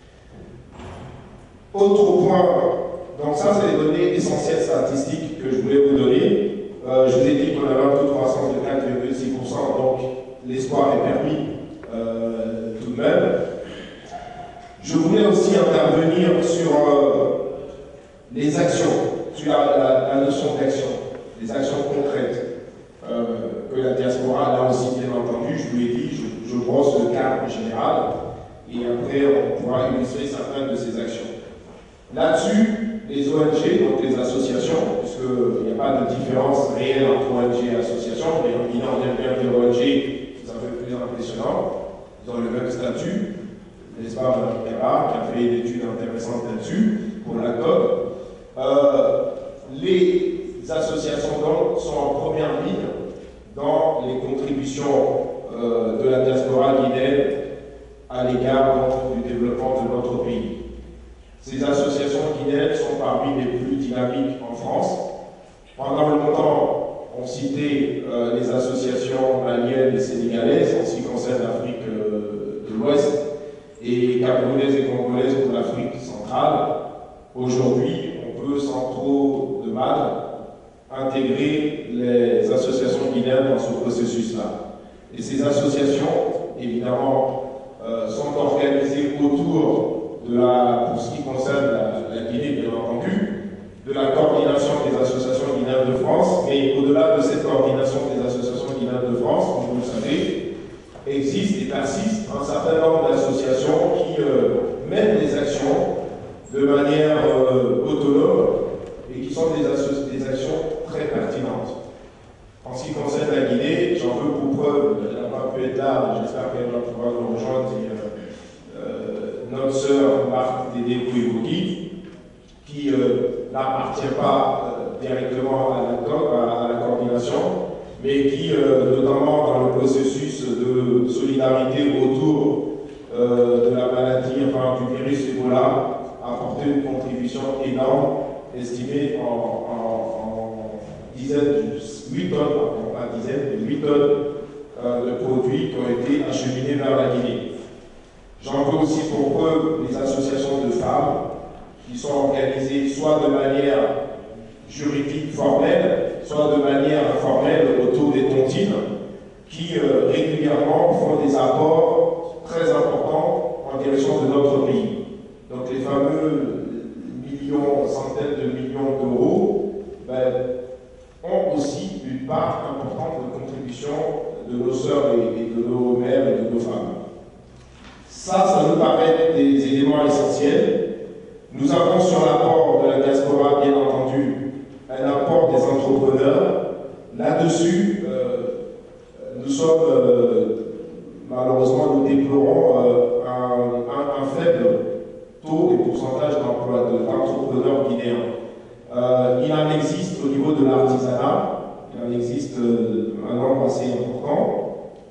Autre point, donc ça c'est les données essentielles statistiques que je voulais vous donner. Euh, je vous ai dit qu'on avait un taux de croissance de quatre virgule six pour cent, donc l'espoir est permis euh, tout de même. Je voulais aussi intervenir sur euh, les actions, sur la, la, la notion d'action, les actions concrètes euh, que la diaspora, là aussi bien entendu, je vous l'ai dit, je, je brosse le cadre général et après on pourra illustrer certaines de ces actions. Là-dessus, les O N G, donc les associations, puisqu'il n'y a pas de différence réelle entre O N G et association, mais en Guinée on aime bien dire O N G, ça fait plus impressionnant, ils ont le même statut, n'est-ce pas, Mme Kara, qui a fait une étude intéressante là-dessus, pour la C O B. Euh, les associations donc sont en première ligne dans les contributions euh, de la diaspora guinéenne à l'égard du développement de notre pays. Ces associations guinéennes sont parmi les plus dynamiques en France. Pendant longtemps, on citait euh, les associations maliennes et sénégalaises en ce qui concerne l'Afrique euh, de l'Ouest et camerounaises et congolaises pour l'Afrique centrale. Aujourd'hui, on peut sans trop de mal intégrer les associations guinéennes dans ce processus-là. Et ces associations, évidemment, euh, sont organisées autour de la, pour ce qui concerne la, la Guinée, bien entendu, de la coordination des associations guinéennes de France, mais au-delà de cette coordination des associations guinéennes de France, comme vous le savez, existe et persiste un certain nombre d'associations qui euh, mènent des actions de manière euh, autonome et qui sont des, des actions très pertinentes. En ce qui concerne la Guinée, j'en veux pour preuve, elle n'a pas pu être là, j'espère qu'elle va pouvoir nous rejoindre. Et, euh, notre sœur Marthe Dédé Kouivoki, qui euh, n'appartient pas euh, directement à la, à la coordination, mais qui, euh, notamment dans le processus de solidarité autour euh, de la maladie, enfin du virus Ebola, a apporté une contribution énorme, estimée en, en, en dizaines, huit tonnes, pardon, pas dizaines, mais huit tonnes euh, de produits qui ont été acheminés vers la Guinée. J'en veux aussi pour preuve les associations de femmes qui sont organisées soit de manière juridique formelle, soit de manière informelle autour des tontines, qui euh, régulièrement font des apports très importants en direction de notre pays. Donc les fameux millions, centaines de millions d'euros ben, ont aussi une part importante de contribution de nos sœurs et, et de nos mères et de nos femmes. Ça, ça nous paraît des éléments essentiels. Nous avons sur l'apport de la diaspora, bien entendu, un apport des entrepreneurs. Là-dessus, euh, nous sommes, euh, malheureusement, nous déplorons euh, un, un, un faible taux et pourcentage d'emploi d'entrepreneurs guinéens. Euh, il en existe au niveau de l'artisanat, il en existe euh, un nombre assez important.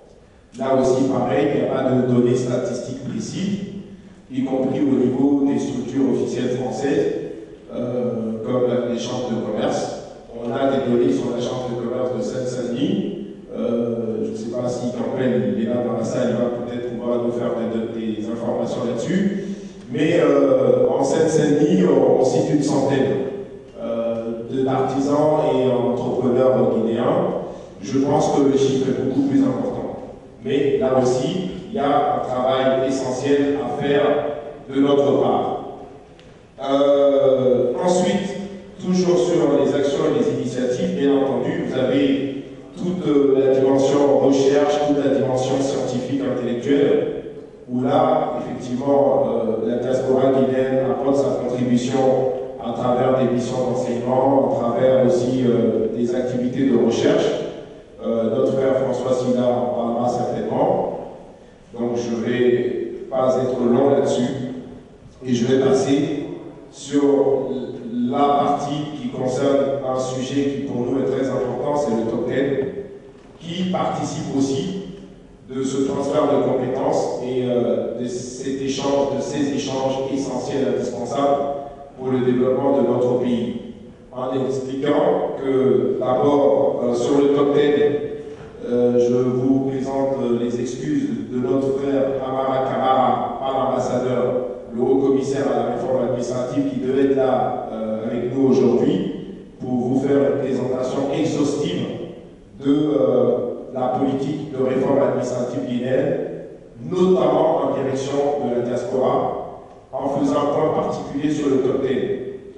Là aussi, pareil, il n'y a pas de données statistiques précises, y compris au niveau des structures officielles françaises, euh, comme les chambres de commerce. On a des données sur la chambre de commerce de Seine-Saint-Denis. Euh, je ne sais pas si Campbell, il est là dans la salle, il va peut-être pouvoir nous faire des, des informations là-dessus. Mais euh, en Seine-Saint-Denis, on, on cite une centaine. Euh, entrepreneurs guinéens, je pense que le chiffre est beaucoup plus important. Mais là aussi, il y a un travail essentiel à faire de notre part. Euh, ensuite, toujours sur les actions et les initiatives, bien entendu, vous avez toute la dimension recherche, toute la dimension scientifique, intellectuelle, où là, effectivement, euh, la diaspora guinéenne apporte sa contribution à travers des missions d'enseignement, à travers aussi euh, des activités de recherche. Euh, notre frère François Sina en parlera certainement. Donc je ne vais pas être long là-dessus. Et je vais passer sur la partie qui concerne un sujet qui pour nous est très important, c'est le top dix, qui participe aussi de ce transfert de compétences et euh, de cet échange, de ces échanges essentiels, indispensables pour le développement de notre pays. En expliquant que d'abord, euh, sur le top dix, euh, je vous présente les excuses de notre frère Amara Kamara, par l'ambassadeur, le haut-commissaire à la réforme administrative, qui devait être là euh, avec nous aujourd'hui pour vous faire une présentation exhaustive de euh, la politique de réforme administrative guinéenne, notamment en direction de la diaspora, en faisant un point particulier sur le top dix.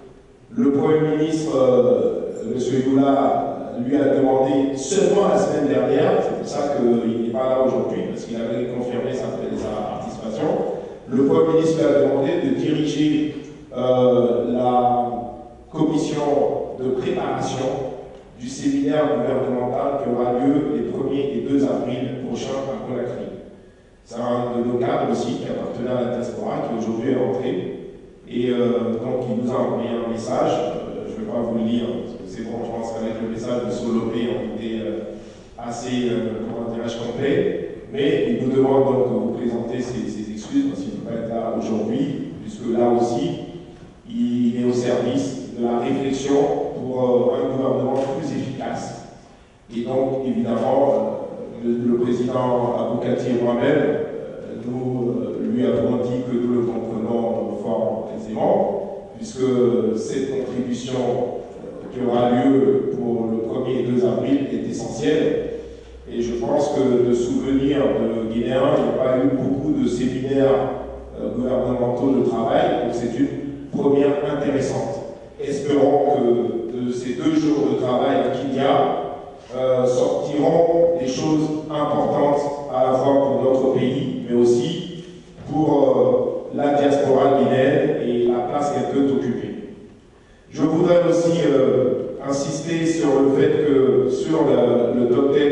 Le Premier ministre, euh, M. Youla, lui a demandé seulement la semaine dernière, c'est pour ça qu'il n'est pas là aujourd'hui, parce qu'il avait confirmé sa, sa participation, le Premier ministre lui a demandé de diriger euh, la commission de préparation du séminaire gouvernemental qui aura lieu les premier et deux avril prochains à Conakry. C'est un de nos cadres aussi qui appartenait à la diaspora, qui aujourd'hui est rentré. Et euh, donc il nous a envoyé un message, euh, je ne vais pas vous le lire, parce que c'est bon, je pense qu'avec le message de Solopé, on était euh, assez, euh, comment dirais-je, complet. Mais il nous demande donc de vous présenter ses, ses excuses, parce qu'il ne peut pas être là aujourd'hui, puisque là aussi, il est au service de la réflexion pour euh, un gouvernement plus efficace. Et donc, évidemment, euh, le, le président Aboukati et moi-même, euh, nous euh, lui avons dit que nous le comprenons fort aisément, puisque cette contribution euh, qui aura lieu pour le premier et deux avril est essentielle. Et je pense que de souvenirs de Guinéens, il n'y a pas eu beaucoup de séminaires euh, gouvernementaux de travail, donc c'est une première intéressante. Espérons que de ces deux jours de travail qu'il y a, euh, sortiront des choses importantes à la fois pour notre pays, mais aussi pour euh, la diaspora guinéenne et la place qu'elle peut occuper. Je voudrais aussi euh, insister sur le fait que sur le, le top dix,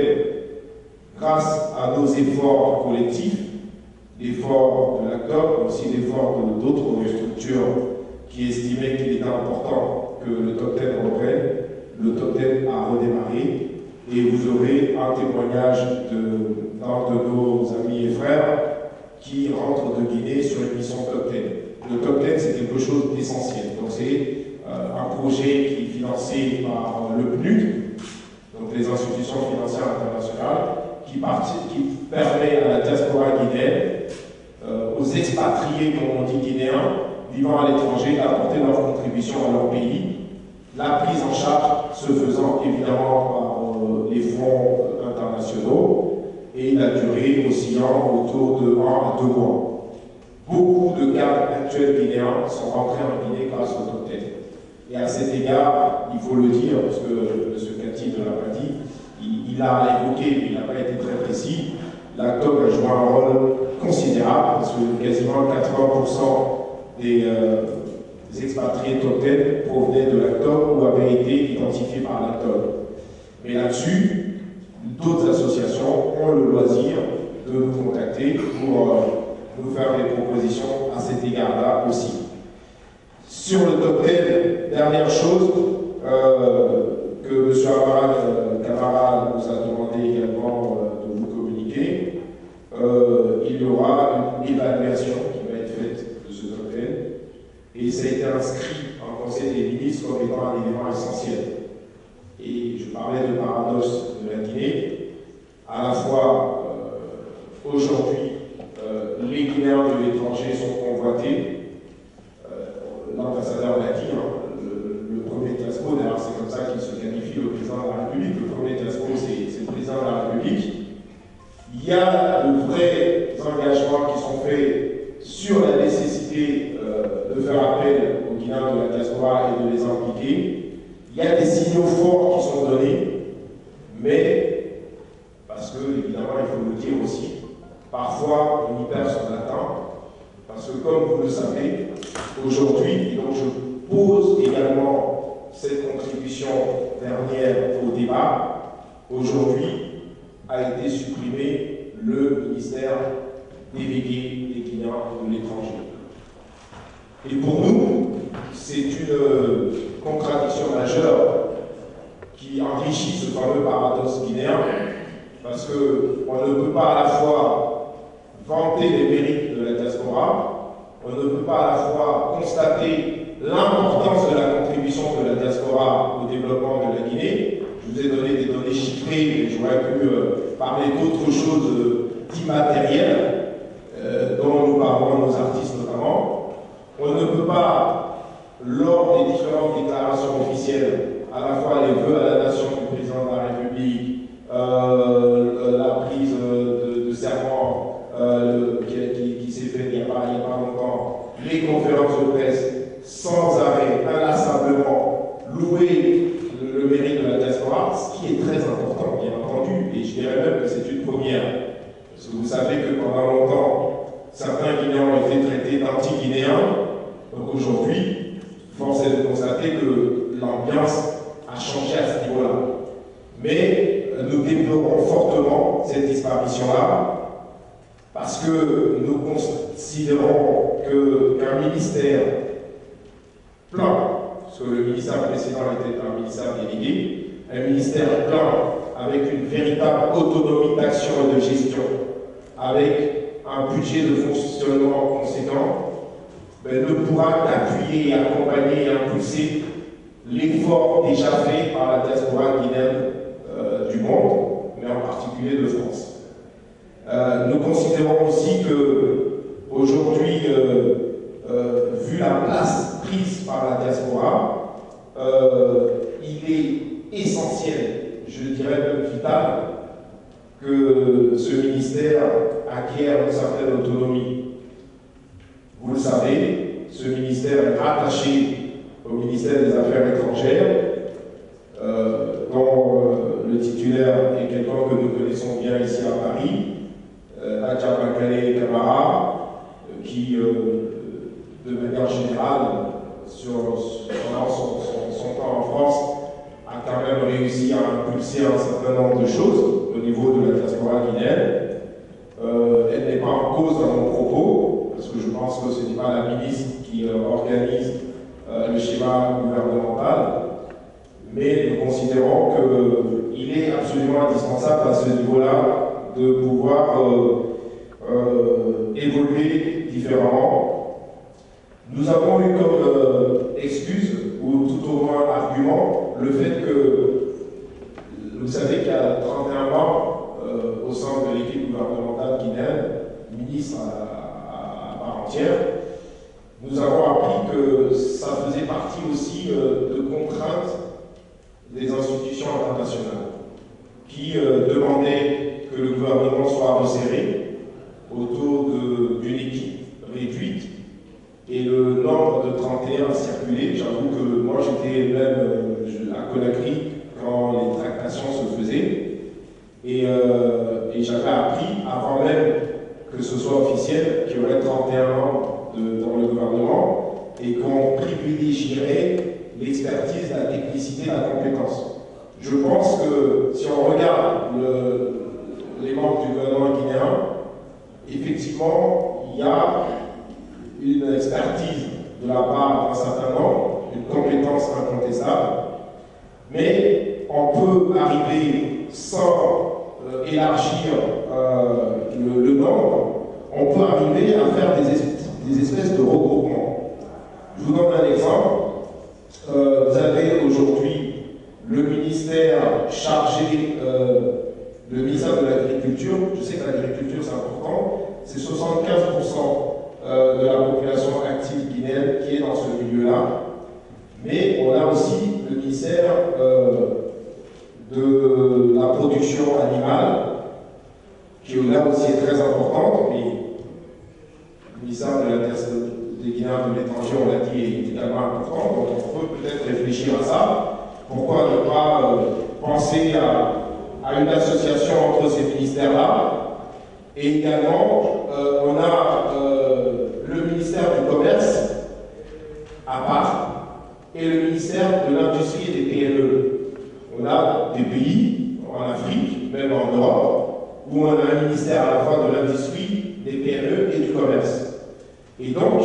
grâce à nos efforts collectifs, l'effort de l'ACTOP, mais aussi l'effort d'autres structures qui estimaient qu'il était important que le top dix reprenne, le top dix a redémarré et vous aurez un témoignage d'un de, de nos amis et frères qui rentrent de Guinée sur une mission top dix. Le top dix, c'est quelque chose d'essentiel. Donc c'est euh, un projet qui est financé par le P N U D, donc les institutions financières internationales, qui, partit, qui permet à la diaspora guinéenne, euh, aux expatriés, comme on dit guinéens, vivant à l'étranger, d'apporter leur contribution à leur pays, la prise en charge se faisant évidemment par euh, les fonds euh, internationaux et la durée oscillant autour de un à deux mois. Beaucoup de cadres actuels guinéens sont rentrés en Guinée grâce au top dix. Et à cet égard, il faut le dire, parce que M. Kati ne l'a pas dit, il, il a évoqué, mais il n'a pas été très précis, l'ACTOP a joué un rôle considérable, parce que quasiment quatre-vingts pour cent des, euh, des expatriés top dix provenaient de l'ACTOP ou avaient été identifiés par l'ACTOP. Mais là-dessus, d'autres associations ont le loisir de nous contacter pour euh, nous faire des propositions à cet égard-là aussi. Sur le top dix, dernière chose euh, que M. Amara Kamara nous a demandé également euh, de vous communiquer, euh, il y aura une évaluation qui va être faite de ce top dix et ça a été inscrit en Conseil des ministres comme étant un élément essentiel. Et je parlais de paradoxe de la Guinée, à la fois euh, aujourd'hui euh, les Guinéens de l'étranger sont convoités. L'ambassadeur l'a dit, hein, le, le premier Tasco, d'ailleurs c'est comme ça qu'il se qualifie, le président de la République. Il y a de vrais engagements qui sont faits sur la nécessité euh, de faire appel aux Guinéens de la diaspora et de les impliquer. Il y a des signaux forts qui sont donnés, mais, parce que, évidemment, il faut le dire aussi, parfois on y perd son latin, parce que comme vous le savez, aujourd'hui, et donc je pose également cette contribution dernière au débat, aujourd'hui a été supprimé le ministère délégué des Guinéens de l'étranger. Et pour nous, c'est une contradiction majeure qui enrichit ce fameux paradoxe guinéen, parce qu'on ne peut pas à la fois vanter les mérites de la diaspora, on ne peut pas à la fois constater l'importance de la contribution de la diaspora au développement de la Guinée. Je vous ai donné des données chiffrées, mais j'aurais pu euh, parler d'autres choses euh, immatérielles, euh, dont nous parlons nos artistes notamment. On ne peut pas, lors des différentes déclarations officielles, à la fois les vœux à la nation du président de la République, euh, la prise de, de serment euh, qui, qui, qui s'est faite il n'y a, a pas longtemps, les conférences de presse, sans arrêt, inlassablement, louer le, le mérite de la diaspora, ce qui est très important, bien entendu, et je dirais même que c'est une première. Parce que vous savez que pendant longtemps, certains Guinéens ont été traités d'anti-Guinéens, donc aujourd'hui, force est de constater que l'ambiance a changé à ce niveau-là. Mais nous déplorons fortement cette disparition-là, parce que nous considérons qu'un ministère plein, parce que le ministère précédent était un ministère délégué, un ministère plein avec une véritable autonomie d'action et de gestion, avec un budget de fonctionnement conséquent, ben, ne pourra qu'appuyer, accompagner et impulser l'effort déjà fait par la diaspora guinéenne euh, du monde, mais en particulier de France. Euh, nous considérons aussi que aujourd'hui, euh, euh, vu la place prise par la diaspora, euh, il est essentiel, je dirais même vital, que ce ministère acquiert une certaine autonomie. Vous le savez, ce ministère est rattaché au ministère des Affaires étrangères, euh, dont euh, le titulaire est quelqu'un que nous connaissons bien ici à Paris, euh, Adja Bakale Camara, euh, qui, euh, de manière générale, sur, pendant son, son, son temps en France, a quand même réussi à impulser un certain nombre de choses au niveau de la diaspora guinéenne. Euh, elle n'est pas en cause dans mon propos, parce que je pense que ce n'est pas la ministre qui euh, organise euh, le schéma gouvernemental, mais nous considérons qu'il est absolument indispensable à ce niveau-là de pouvoir euh, euh, évoluer différemment. Nous avons eu comme euh, excuse, ou tout au moins argument, le fait que, vous savez qu'il y a trente et un mois, euh, au sein de l'équipe gouvernementale guinéenne, ministre à, à, à part entière, nous avons appris que ça faisait partie aussi euh, de contraintes des institutions internationales qui euh, demandaient que le gouvernement soit resserré autour d'une équipe réduite. Et le nombre de trente et un circulait. J'avoue que moi j'étais même euh, à Conakry quand les tractations se faisaient. Et, euh, et j'avais appris, avant même que ce soit officiel, qu'il y aurait trente et un membres de, dans le gouvernement et qu'on privilégierait l'expertise, la technicité, la compétence. Je pense que si on regarde le, les membres du gouvernement guinéen, effectivement, il y a une expertise de la part d'un certain nombre, une compétence incontestable, mais on peut arriver sans euh, élargir euh, le, le nombre, on peut arriver à faire des, espèces, des espèces de regroupements. Je vous donne un exemple. Euh, vous avez aujourd'hui le ministère chargé, euh, le ministère de l'Agriculture. Je sais que l'agriculture c'est important, c'est soixante-quinze pour cent de la population active guinéenne qui est dans ce milieu-là. Mais on a aussi le ministère euh, de la production animale, qui est là aussi est très importante, mais le ministère de la, des Guinéens de l'étranger, on l'a dit, est également important, donc on peut peut-être réfléchir à ça. Pourquoi ne pas euh, penser à, à une association entre ces ministères-là? Et également, euh, on a euh, le ministère du Commerce à part et le ministère de l'Industrie et des P M E. On a des pays en Afrique, même en Europe, où on a un ministère à la fois de l'Industrie, des P M E et du Commerce. Et donc,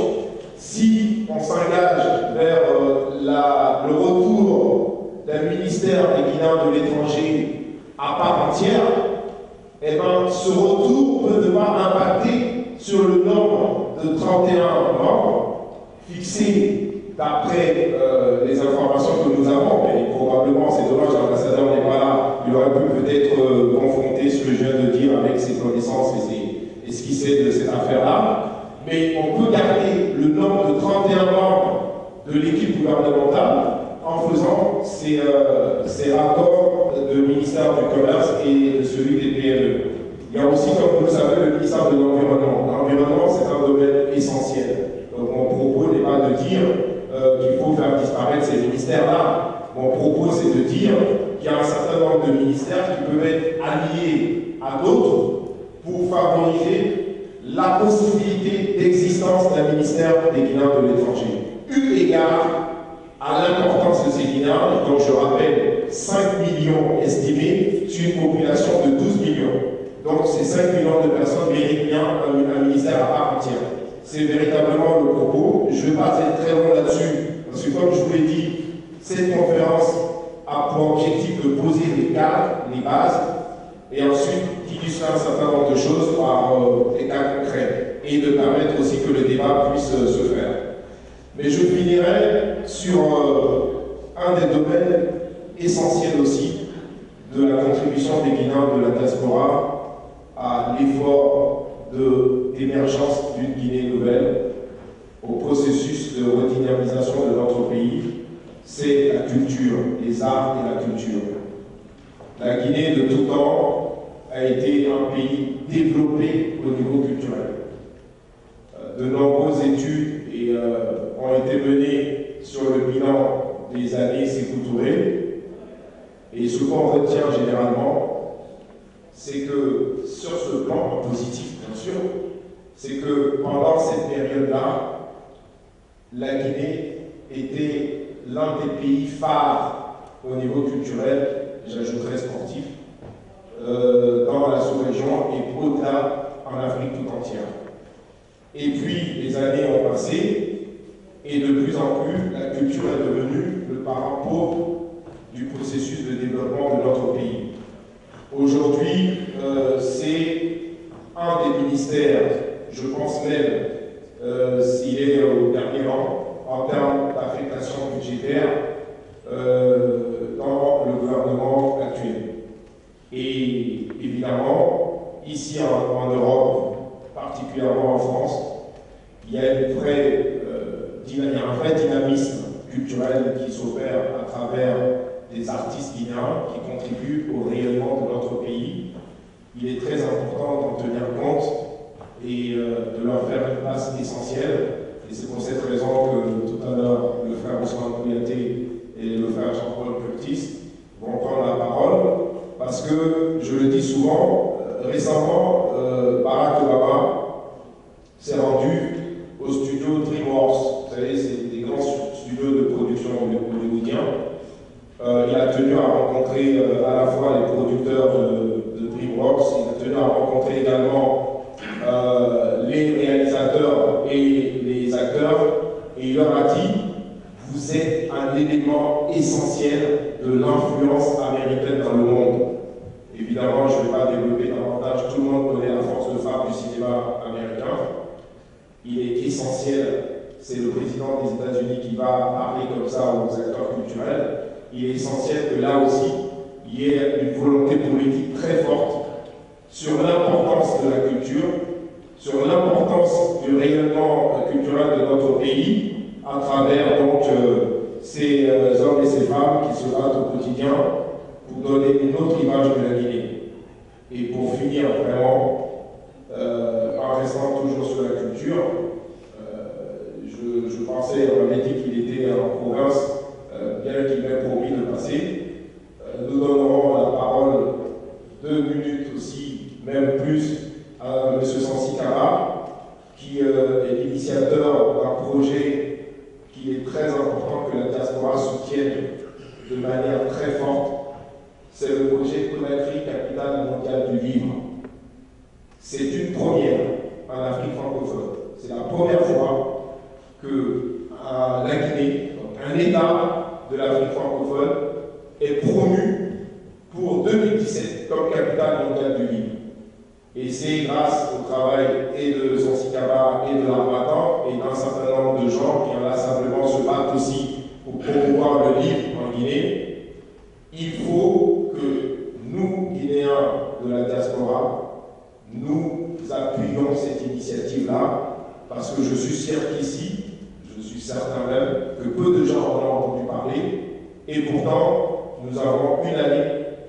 si on s'engage vers euh, la, le retour d'un ministère des Guinéens de l'étranger à part entière, eh ben, ce retour peut ne pas impacter sur le nombre de trente et un membres fixés d'après euh, les informations que nous avons. Mais probablement, c'est dommage, l'ambassadeur n'est pas là, il aurait pu peut-être euh, confronter ce que je viens de dire avec ses connaissances et, ses, et ce qu'il sait de cette affaire-là. Mais on peut garder le nombre de trente et un membres de l'équipe gouvernementale en faisant ces, euh, ces rapports de ministère du Commerce et de celui des P M E. Il y a aussi, comme vous le savez, le ministère de l'Environnement. L'environnement, c'est un domaine essentiel. Donc mon propos n'est pas de dire euh, qu'il faut faire disparaître ces ministères-là. Mon propos, c'est de dire qu'il y a un certain nombre de ministères qui peuvent être alliés à d'autres pour favoriser la possibilité d'existence d'un ministère des Guinéens de l'étranger. Eu égard à l'importance de ces Guinéens, donc je rappelle, cinq millions estimés sur une population de douze millions. Donc ces cinq millions de personnes méritent bien un, un ministère à part entière. C'est véritablement le propos. Je vais pas être très long là-dessus, parce que comme je vous l'ai dit, cette conférence a pour objectif de poser les cadres, les bases, et ensuite d'illustrer un certain nombre de choses par euh, des cas concrets, et de permettre aussi que le débat puisse euh, se faire. Mais je finirai sur euh, un des domaines essentiels aussi de la contribution des Guinéens de la diaspora à l'effort d'émergence d'une Guinée nouvelle, au processus de redynamisation de notre pays, c'est la culture, les arts et la culture. La Guinée de tout temps a été un pays développé au niveau culturel. De nombreuses études et, euh, ont été menées sur le bilan des années Sékou Touré. Et ce qu'on retient généralement, c'est que sur ce plan positif, bien sûr, c'est que pendant cette période-là, la Guinée était l'un des pays phares au niveau culturel, j'ajouterais sportif, euh, dans la sous-région et au-delà en Afrique tout entière. Et puis, les années ont passé, et de plus en plus, la culture est devenue le parent pauvre du processus de développement de notre pays. Aujourd'hui, euh, c'est un des ministères, je pense même, euh, s'il est au dernier rang, en termes d'affectation budgétaire euh, dans le gouvernement actuel. Et évidemment, ici en, en Europe, particulièrement en France, il y a une vraie, euh, il y a un vrai dynamisme culturel qui s'opère à travers des artistes guinéens qui contribuent au rayonnement de notre pays. Il est très important d'en tenir compte et euh, de leur faire une place essentielle. Et c'est pour cette raison que tout à l'heure, le frère Ousmane Kouyaté et le frère Jean-Paul Curtis vont prendre la parole, parce que, je le dis souvent, euh, récemment, euh, Barack Obama s'est rendu au studio DreamWorks. Vous savez, c'est des grands studios de production hollywoodiens. Euh, il a tenu à rencontrer euh, à la fois les producteurs de, de DreamWorks, il a tenu à rencontrer également euh, les réalisateurs et les acteurs, et il leur a dit: vous êtes un élément essentiel de l'influence américaine dans le monde. Évidemment, je ne vais pas développer davantage, tout le monde connaît la force de frappe du cinéma américain. Il est essentiel, c'est le président des États-Unis qui va parler comme ça aux acteurs culturels. Il est essentiel que là aussi, il y ait une volonté politique très forte sur l'importance de la culture, sur l'importance du rayonnement culturel de notre pays, à travers donc euh, ces euh, hommes et ces femmes qui se battent au quotidien pour donner une autre image de la Guinée. Et pour finir vraiment, euh, en restant toujours sur la culture. Euh, je, je pensais, on m'avait dit qu'il était en province, euh, bien qu'il m'ait promis de passer. Euh, nous donnerons la parole deux minutes aussi, même plus, à M. Sansi Kaba, qui euh, est l'initiateur d'un projet qui est très important que la diaspora soutienne de manière très forte. C'est le projet Conakry, capitale mondiale du livre. C'est une première en Afrique francophone. C'est la première fois que euh, la Guinée, un État de l'Afrique francophone, est promu pour deux mille dix-sept comme capitale mondiale du livre. Et c'est grâce au travail et de Sansi Kaba et de l'Armatan et d'un certain nombre de gens qui inlassablement se battent aussi pour promouvoir le livre en Guinée. Il faut que nous, Guinéens de la diaspora, nous appuyions cette initiative-là, parce que je suis sûr qu'ici, je suis certain même que peu de gens en ont entendu parler, et pourtant, nous avons une année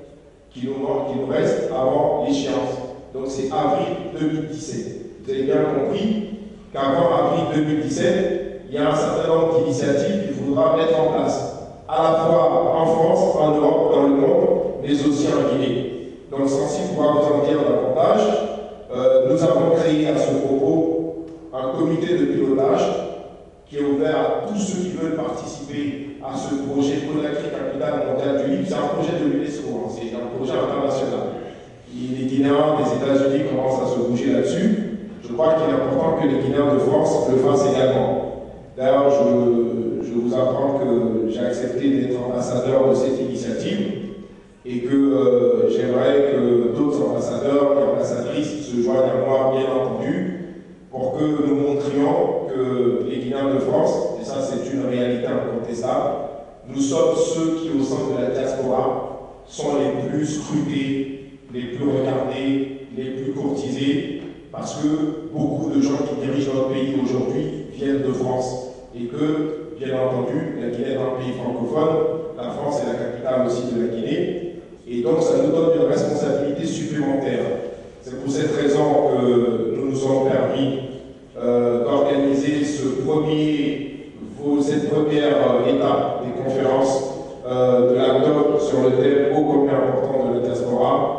qui nous manque, qui nous reste avant l'échéance. Donc c'est avril deux mille dix-sept. Vous avez bien compris qu'avant avril deux mille dix-sept, il y a un certain nombre d'initiatives qu'il faudra mettre en place, à la fois en France, en Europe, dans le monde, mais aussi en Guinée. Donc Sansi pourra vous en dire davantage. Euh, nous avons créé à ce propos un comité de pilotage qui est ouvert à tous ceux qui veulent participer à ce projet Conakry, capitale mondiale du livre. C'est un projet de l'UNESCO, hein, c'est un projet international. Les Guinéens des États-Unis commencent à se bouger là-dessus. Je crois qu'il est important que les Guinéens de France le fassent également. D'ailleurs, je, je vous apprends que j'ai accepté d'être ambassadeur de cette initiative et que euh, j'aimerais que d'autres ambassadeurs et ambassadrices se joignent à moi, bien entendu, pour que nous montrions que les Guinéens de France, et ça c'est une réalité incontestable, nous sommes ceux qui, au sein de la diaspora, sont les plus scrutés, les plus regardés, les plus courtisés, parce que beaucoup de gens qui dirigent notre pays aujourd'hui viennent de France. Et que, bien entendu, la Guinée est un pays francophone, la France est la capitale aussi de la Guinée, et donc ça nous donne une responsabilité supplémentaire. C'est pour cette raison que nous nous sommes permis euh, d'organiser ce premier, cette première euh, étape des conférences euh, de la D O C sur le thème ô combien important de la diaspora.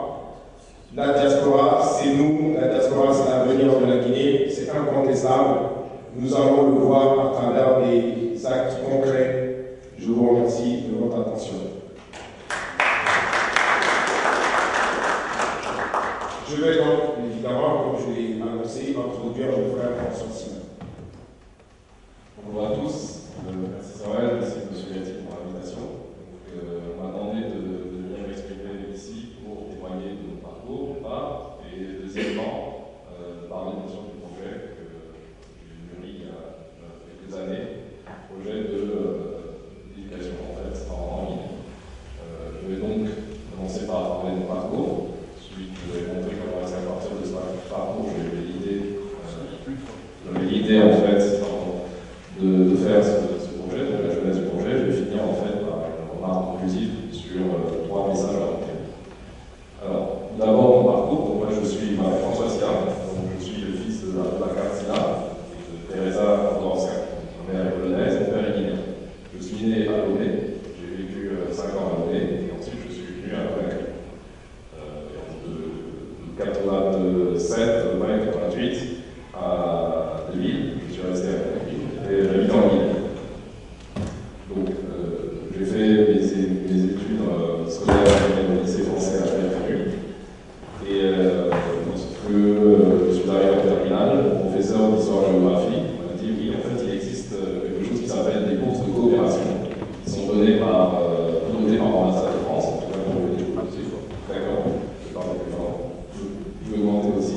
La diaspora, c'est nous, la diaspora, c'est l'avenir de la Guinée, c'est incontestable. Nous allons le voir à travers des actes concrets. Je vous remercie de votre attention. Je vais donc, évidemment, comme je l'ai annoncé, introduire le frère François Simon. Bonjour à tous, euh, merci Sorel, merci M. Gatti pour l'invitation. Euh, on m'a demandé de, de venir m'exprimer ici pour témoigner de mon parcours, d'une part, et deuxièmement, euh, parler bien sûr du projet que j'ai mûri il y a quelques années, projet d'éducation euh, en fait en Guinée. Euh, je vais donc commencer par parler de mon parcours. Ensuite, je vais montrer comment est-ce qu'à partir de ce parcours, j'avais l'idée, euh, j'avais l'idée en fait de, de faire ce, ce projet, de la jeunesse du projet. Je vais finir en fait par une remarque conclusive sur euh, trois messages à monter. Alors, d'abord mon parcours. Donc, moi je suis Marie-François Silla, donc je suis le fils de Bacar Silla et de Teresa Dorska. Ma mère est polonaise, mon père est guinéen. Je suis né à Lomé, j'ai vécu cinq ans à Lomé, et ensuite je suis venu à Conakry. De quatre-vingt-sept, ouais, quatre-vingt-huit à Lille, je suis resté à Conakry et j'habite en Guinée. Donc euh, j'ai fait mes, mes études euh, scolaires au lycée français à Conakry et euh, lorsque euh, je suis arrivé en terminale, mon professeur d'histoire-géographie m'a dit oui, en fait il existe quelque chose qui s'appelle des bourses de coopération qui sont données par, euh, données par l'ambassade de France, en tout cas pour les études. D'accord, je parle plus fort. Je peux augmenter aussi.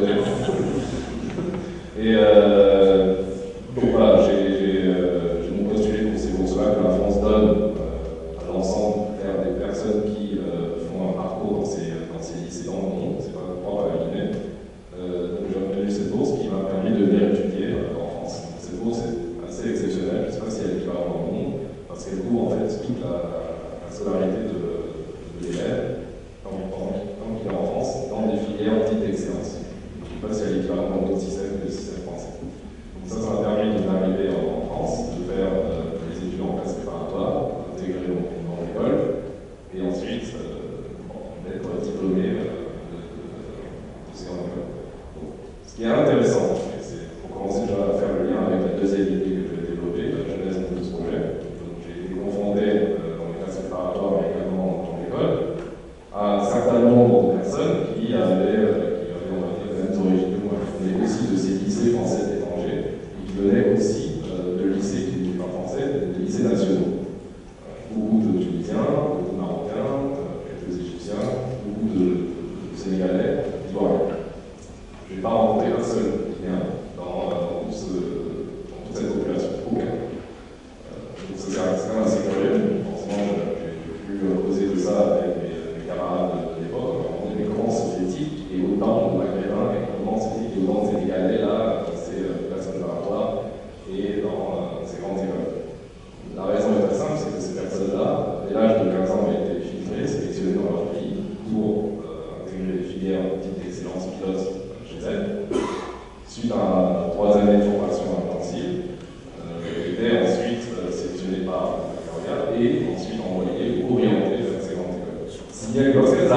Et euh, donc voilà, j'ai euh, donc postulé pour ces bourses-là que la France donne euh, à l'ensemble des personnes qui euh, font un parcours dans ces, dans ces lycées dans le monde, c'est pas propre à la Guinée. Euh, donc j'ai obtenu cette bourse qui m'a permis de venir étudier euh, en France. Donc, cette bourse est assez exceptionnelle, je ne sais pas si elle est équivalente dans le monde, parce qu'elle couvre en fait toute la, la scolarité de, de l'élève, tant qu'il est en France, dans des filières dites d'excellence. Je ne sais pas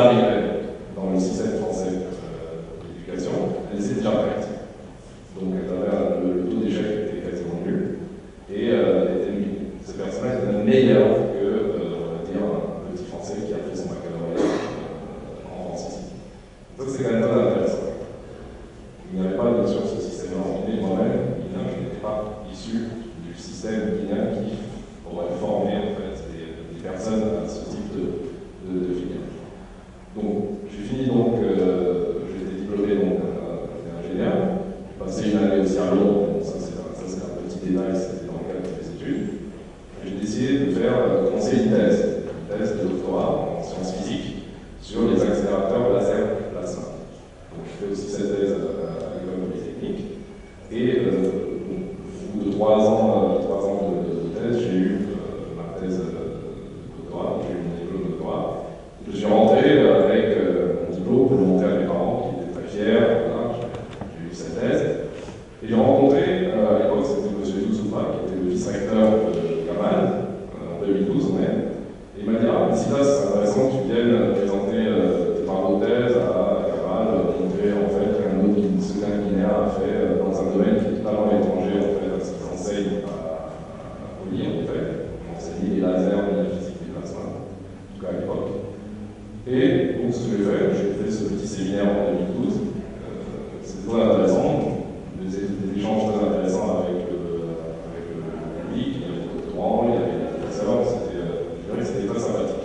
arrivaient dans le système français euh, d'éducation, elles étaient déjà prêtes. Donc elles avaient le, le taux d'échec était quasiment nul. Et euh, était, ce personnage était meilleur que, euh, on va dire, un petit français qui a fait son baccalauréat euh, en France ici. Donc ça c'est quand même très intéressant. Il n'y avait pas bien sûr ce système ordinaire. Moi-même, bilingue, je n'étais pas issu du système bilingue qui aurait formé en fait des, des personnes à ce type de, de, de filière. Donc j'ai fini donc, euh, j'ai été diplômé donc d'ingénieur. J'ai passé une année aussi à Londres, bon, ça c'est un, un petit détail, c'était dans le cadre des études. J'ai décidé de faire euh, commencer une thèse, une thèse de doctorat en sciences physiques sur les accélérateurs laser plasma. Donc je fais aussi cette thèse à, à l'école polytechnique. Et euh, au bout de trois ans, euh, trois ans de, de thèse, j'ai eu euh, ma thèse de doctorat, j'ai eu mon diplôme de doctorat. Je suis rentré euh, avec euh, mon diplôme pour le montrer à mes parents qui étaient très fiers. Voilà, j'ai eu cette thèse. Et j'ai rencontré, euh, à l'époque, c'était M. Doussoufa, qui était le vice-recteur de Gamal, euh, en deux mille douze même. Et il m'a dit, ah, mais si là, c'est intéressant que tu viennes présenter euh, tes travaux de thèse à Gamal, euh, montrer en fait qu'un autre secrétaire guinéen a fait euh, dans un domaine qui est totalement étranger en fait, à ce qu'ils enseignent à, à Poly, en fait. On enseignait les lasers, la physique des plasmas, en tout cas à l'époque. Et donc, ce que j'ai fait, j'ai fait ce petit séminaire en deux mille douze. Euh, C'était très intéressant. Des, des échanges très intéressants avec le, avec le public, il y avait des doctorants, il y avait des professeurs, c'était, je dirais que c'était très sympathique.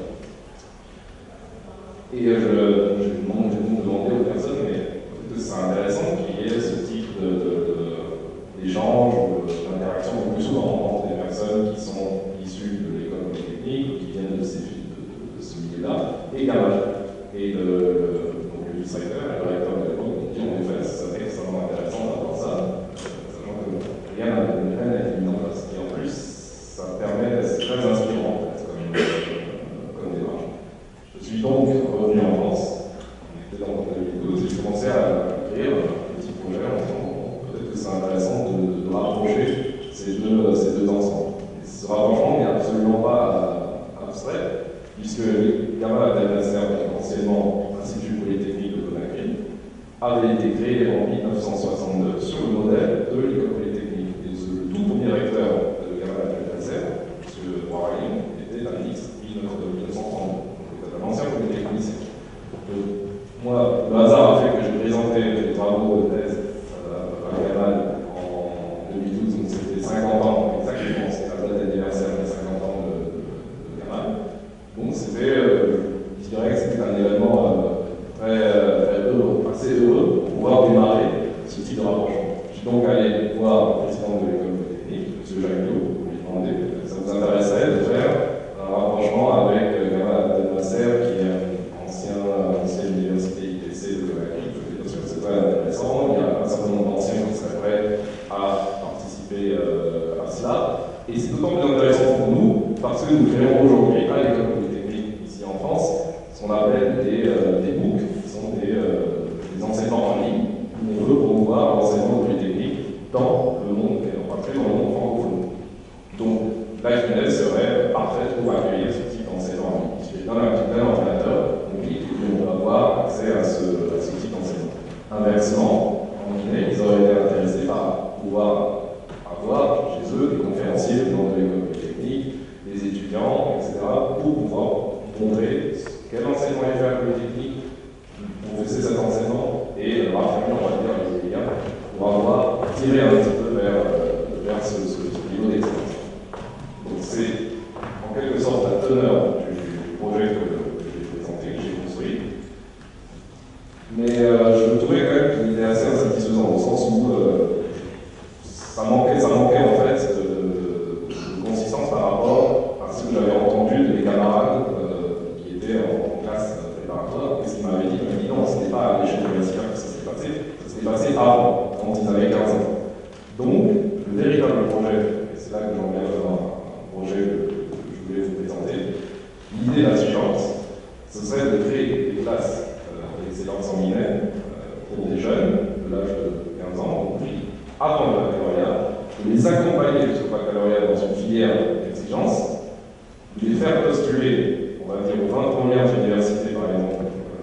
Et je, je demande, je demande demander aux personnes, mais c'est intéressant qu'il y ait ce type de, de, de, d'échange ou d'interaction. Le plus souvent, on rencontre des personnes qui sont issues de l'école polytechnique ou qui viennent de, ces, de, de, de ce milieu-là, et Gamal. Et le, le, donc le vice-recteur et le recteur de l'époque ont dit en effet, ça serait extrêmement intéressant d'avoir ça, sachant que rien n'a été mis en place. Et en plus, ça permet, c'est très inspirant en fait, comme, comme démarche. Je suis donc revenu en France, on était dans deux mille douze, et je commençais à créer un petit projet en disant bon, peut-être que c'est intéressant de, de rapprocher ces deux, ces deux ensembles. Et ce rapprochement n'est absolument pas abstrait, puisque Gamal Abdel Nasser, anciennement Institut Polytechnique de Conakry, avait été créé en mille neuf cent soixante-deux sur le modèle de l'école polytechnique. Et le tout premier recteur de Gamal Abdel Nasser, M. Ouarayim, était un ministre mille neuf cent trente-deux, donc était un ancien polytechnicien. Donc, moi, le hasard a fait que j'ai présenté les travaux de thèse euh, à Gamal en deux mille douze, donc c'était cinquante ans, exactement, c'était la date d'anniversaire des cinquante ans de, de, de Gamal. Donc c'était, euh, je dirais que c'était un événement euh, très, euh, très heureux, assez heureux pour pouvoir démarrer ce type de rapprochement. Je suis donc allé voir le président de l'école polytechnique, M. Jacques Diot, pour lui demander si ça vous intéresserait de faire un rapprochement avec euh, Gamal Abdel Nasser, qui est un ancien, ancienne université I T C de Conakry. Bien sûr, c'est très intéressant. Il y a un certain nombre d'anciens qui seraient prêts à participer euh, à cela. Et c'est d'autant plus intéressant pour nous parce que nous créons aujourd'hui à l'école polytechnique ici en France ce qu'on appelle des, euh, des MOOC, qui sont des, euh, des enseignements en ligne, où on veut promouvoir l'enseignement de polytechnique dans le monde, et en particulier dans le monde francophone. Donc, la F N E S serait parfaite pour accueillir ce type d'enseignement en ligne. Il suffit d'un ordinateur, on clique et on va avoir accès à ce, à ce type d'enseignement. Inversement, en Guinée, ils auraient été intéressés par pouvoir avoir chez eux des conférenciers dans l'école polytechnique, des étudiants, et cetera, pour pouvoir montrer quel enseignement est fait à la polytechnique, professer cet enseignement et raffermir, on va dire, les liens pour avoir tiré un petit peu vers, vers ce, ce, ce niveau d'excellence. Donc c'est en quelque sorte la teneur du, du projet que, que j'ai présenté, que j'ai construit. Mais euh, je me trouvais quand même qu'il était assez insatisfaisant au sens où euh, ça manquait, ça manquait en fait de, de, de consistance par rapport à ce que j'avais entendu de mes camarades euh, qui étaient en, en classe préparatoire. Et ce qu'ils m'avaient dit, ils m'avaient dit non, ce n'est pas à l'échelle universitaire que ça s'est passé, ça s'est passé avant, quand ils avaient quinze ans. Donc, le véritable projet, et c'est là que j'en viens à un projet que, que je voulais vous présenter, l'idée est la suivante, ce serait de créer des classes euh, d'excellence en Guinée euh, pour des jeunes de l'âge de quinze ans, compris avant le baccalauréat, de les accompagner jusqu'au baccalauréat dans une filière d'exigence, de les faire postuler, on va dire, aux vingt premières universités, par exemple,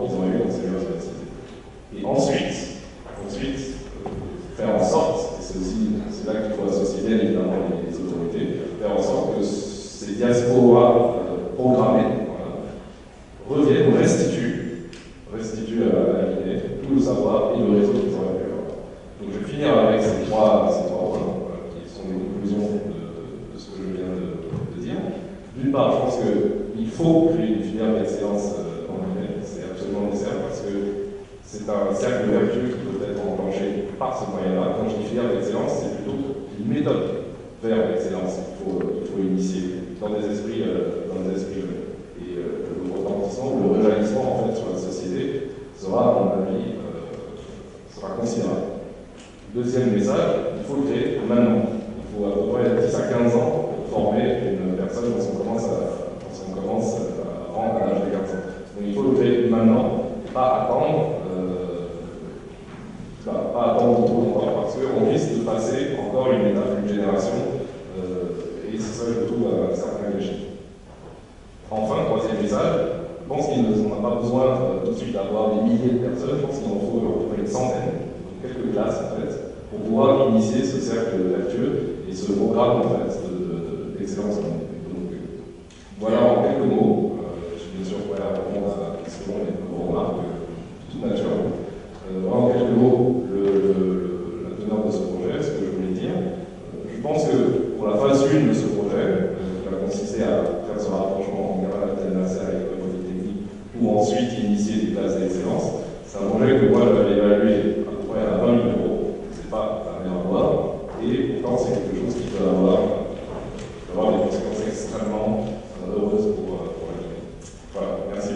qu'ils ont eu dans ces universités. Et ensuite, ensuite euh, faire en sorte, et c'est aussi c'est là qu'il faut associer bien évidemment les, les autorités, faire en sorte que ces diasporas euh, programmées voilà, reviennent, restituent, restituent à la Guinée tout le savoir et le réseau qu'ils auraient pu avoir. Donc je vais finir avec ces trois, ces trois points, voilà, qui sont les conclusions de, de ce que je viens de, de dire. D'une part, je pense qu'il faut créer une filière d'excellence euh, en Guinée, c'est absolument nécessaire parce que c'est un cercle vertueux qui peut être enclenché par ce moyen-là. Quand je dis filière d'excellence, c'est plutôt une méthode vers l'excellence qu'il faut, il faut initier dans des esprits, euh, dans des esprits euh, et euh, le retentissement ou le rejaillissement en fait sur la société sera, à mon avis, euh, sera considérable. Deuxième message, il faut le créer maintenant. Il faut à peu près dix à quinze ans pour former une personne quand on commence à, quand on commence à rendre à l'âge de quinze ans. Donc il faut le créer maintenant, pas attendre, euh, pas, pas attendre trop longtemps parce qu'on risque de passer encore une étape, une génération, euh, et c'est ça je trouve un certain gâchis. Enfin, troisième message, je pense qu'on n'a pas besoin euh, tout de suite d'avoir des milliers de personnes, je pense qu'il en faut à peu près une centaine, donc quelques classes en fait, pour pouvoir initier ce cercle vertueux et ce programme en fait d'excellence. De, de, donc, voilà en quelques mots. Euh, je suis bien sûr prêt à répondre à la question et vos remarques euh, toute nature. Euh, voilà en quelques mots le, le, le, la teneur de ce projet, ce que je voulais dire. Euh, je pense que pour la phase un de ce projet, euh, qui va consister à faire ce rapprochement en Gala Nasser avec l'école polytechnique pour ensuite initier des classes d'excellence, c'est un projet que moi j'avais évalué à peu près à vingt mille euros. C'est pas la mer à boire, et pourtant c'est quelque chose qui peut avoir, peut avoir des conséquences extrêmement euh, heureuses pour, euh, pour la Guinée. Voilà, merci.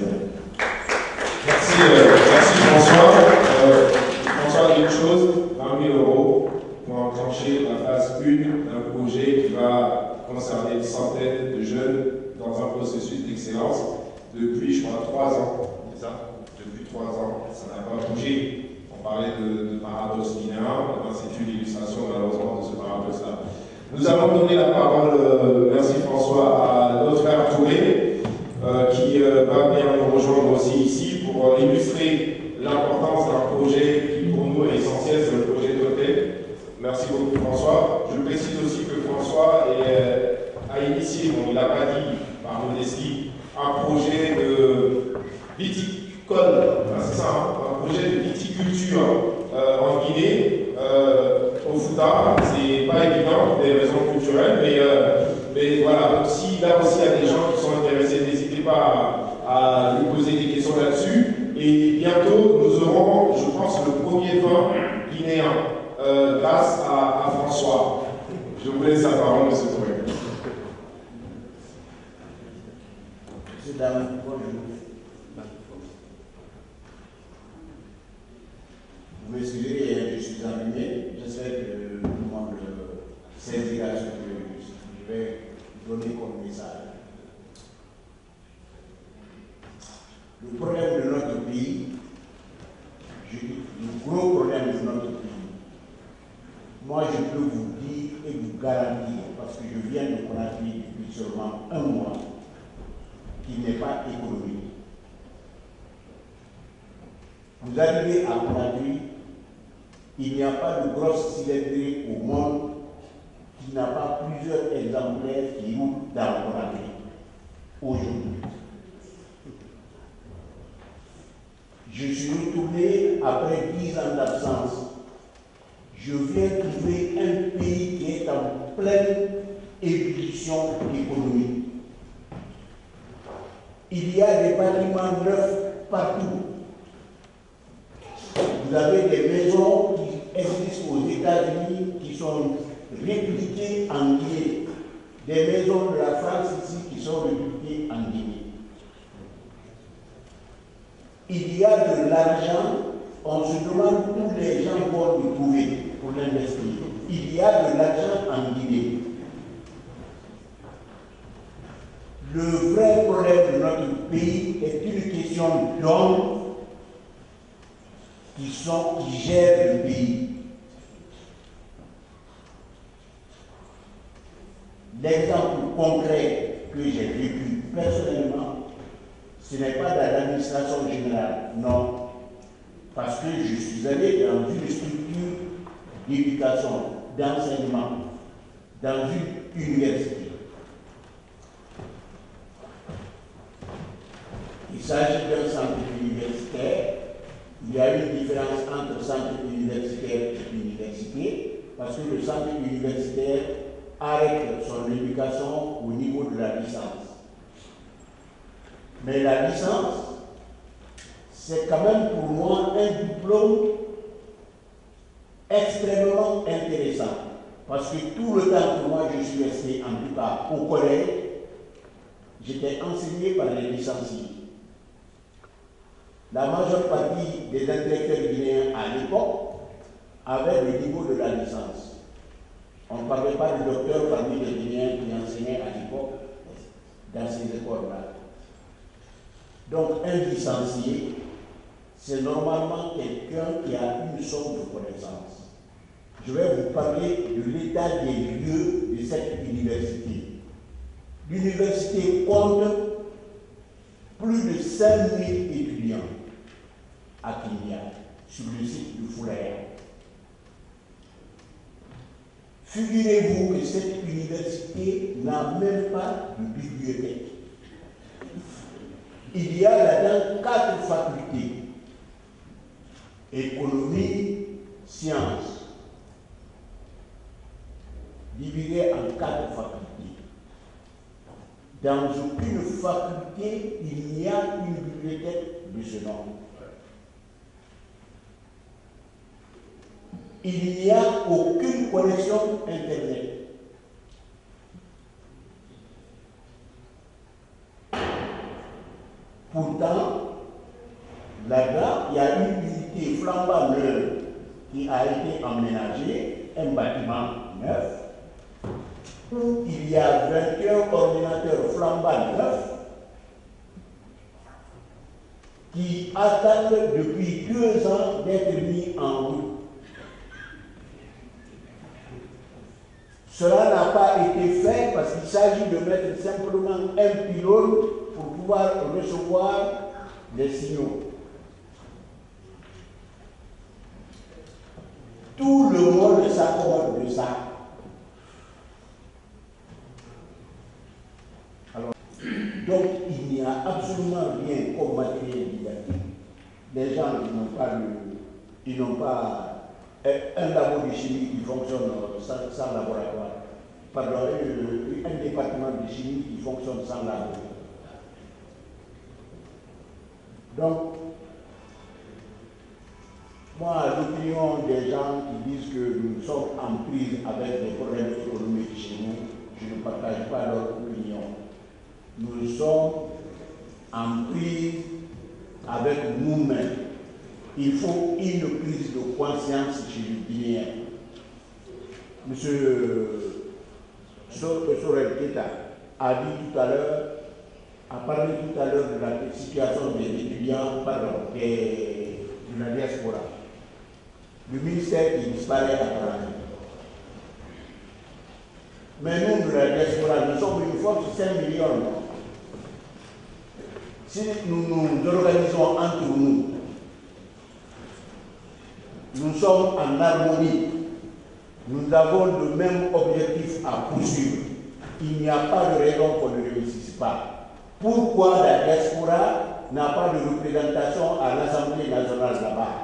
Merci, euh, merci François. Euh, François a dit une chose, vingt mille euros pour enclencher la phase un d'un projet qui va concerner une centaine de jeunes dans un processus d'excellence depuis, je crois, trois ans. C'est ça? Depuis trois ans, ça n'a pas bougé. On parlait de, de paradoxe linéaire, c'est une illustration malheureusement de ce paradoxe-là. Nous allons donner la parole, euh, merci François, à notre frère Touré, euh, qui euh, va bien nous rejoindre aussi ici pour euh, illustrer l'importance d'un projet qui pour nous est essentiel, c'est le projet Toté. Merci beaucoup François. Je précise aussi que François est, euh, a initié, bon, il n'a pas dit par modestie, un projet de viticole, enfin, c'est ça, hein, un projet de viticulture euh, en Guinée, euh, au Fouta. C'est pas évident pour des raisons culturelles, mais, euh, mais voilà. Donc, si là aussi il y a des gens qui sont intéressés, n'hésitez pas à, à lui poser des questions là-dessus. Et bientôt, nous aurons, je pense, le premier vin guinéen euh, grâce à, à François. Je vous laisse la parole, monsieur Touré. Monsieur Dame, bonjour. Vous m'excusez, je suis allumé. J'espère que tout le monde saisira ce que je vais donner comme message. Le problème de notre pays, je dis, le gros problème de notre pays, moi je peux vous dire et vous garantir, parce que je viens de Conakry depuis seulement un mois, qu'il n'est pas économique. Vous arrivez à Conakry, il n'y a pas de grosse cylindrée au monde qui n'a pas plusieurs exemplaires qui roulent dans Conakry aujourd'hui. Je suis retourné après dix ans d'absence. Je viens trouver un pays qui est en pleine ébullition économique. Il y a des bâtiments neufs partout. Vous avez des maisons qui existent aux États-Unis qui sont répliquées en Guinée. Des maisons de la France ici qui sont répliquées en Guinée. Il y a de l'argent, on se demande où les gens vont le trouver pour l'investir. Il y a de l'argent en Guinée. Le vrai problème de notre pays est une question d'hommes qui sont, qui gèrent le pays. L'exemple concret que j'ai vécu personnellement, Ce n'est pas dans l'administration générale, non. Parce que je suis allé dans une structure d'éducation, d'enseignement, dans une université. Il s'agit d'un centre universitaire. Il y a une différence entre centre universitaire et université, parce que le centre universitaire arrête son éducation au niveau de la licence. Mais la licence, c'est quand même pour moi un diplôme extrêmement intéressant. Parce que tout le temps que moi je suis resté, en tout cas au collège, j'étais enseigné par les licenciés. La majeure partie des intellectuels guinéens à l'époque avaient le niveau de la licence. On ne parlait pas de docteur parmi les Guinéens qui enseignaient à l'époque dans ces écoles-là. Donc un licencié, c'est normalement quelqu'un qui a une somme de connaissances. Je vais vous parler de l'état des lieux de cette université. L'université compte plus de cinq mille étudiants à Kenya, sur le site de Foulaya. Figurez-vous que cette université n'a même pas de bibliothèque. Il y a là-dedans quatre facultés. Économie, sciences, divisées en quatre facultés. Dans aucune faculté, il n'y a une bibliothèque de ce nom. Il n'y a aucune connexion Internet. Pourtant, là-bas, il y a une unité flambant neuve qui a été emménagée, un bâtiment neuf, où il y a vingt et un ordinateurs flambant neufs qui attendent depuis deux ans d'être mis en route. Cela n'a pas été fait parce qu'il s'agit de mettre simplement un pylône pour pouvoir recevoir les signaux. Tout le monde s'accommode de ça. Alors, donc, il n'y a absolument rien comme matériel didactique. Les gens n'ont pas, le, ils n'ont pas un labo de chimie qui fonctionne sans, sans laboratoire. Pardon, un, un département de chimie qui fonctionne sans laboratoire. Donc, moi, l'opinion des gens qui disent que nous sommes en prise avec des problèmes économiques chez nous, je ne partage pas leur opinion. Nous sommes en prise avec nous-mêmes. Il faut une prise de conscience chez les Guinéens. Monsieur Sorel Keta a dit tout à l'heure, a parlé tout à l'heure de la situation des étudiants, pardon, des, de la diaspora. Le ministère qui disparaît à Paris. Mais nous, de la diaspora, nous sommes une force de cinq millions. Si nous nous organisons entre nous, nous sommes en harmonie, nous avons le même objectif à poursuivre. Il n'y a pas de raison qu'on ne réussisse pas. Pourquoi la diaspora n'a pas de représentation à l'Assemblée nationale là-bas?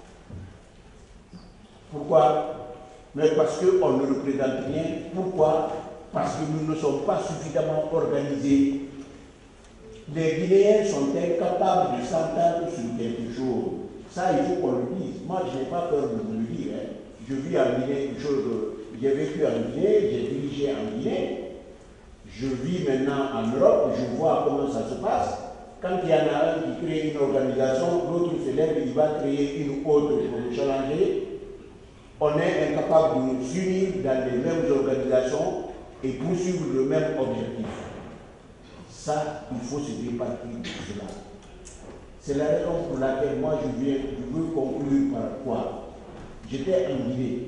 Pourquoi? Mais parce qu'on ne représente rien. Pourquoi? Parce que nous ne sommes pas suffisamment organisés. Les Guinéens sont incapables de s'entendre sur quelque chose. Ça, il faut qu'on le dise. Moi, je n'ai pas peur de vous le dire. Hein. Je vis en Guinée, une chose, j'ai vécu en Guinée, j'ai dirigé en Guinée. Je vis maintenant en Europe, je vois comment ça se passe. Quand il y en a un qui crée une organisation, l'autre se lève, il va créer une autre pour le challenger. On est incapable de nous unir dans les mêmes organisations et poursuivre le même objectif. Ça, il faut se départir de cela. C'est la raison pour laquelle moi je viens, je veux conclure par quoi? J'étais en Guinée.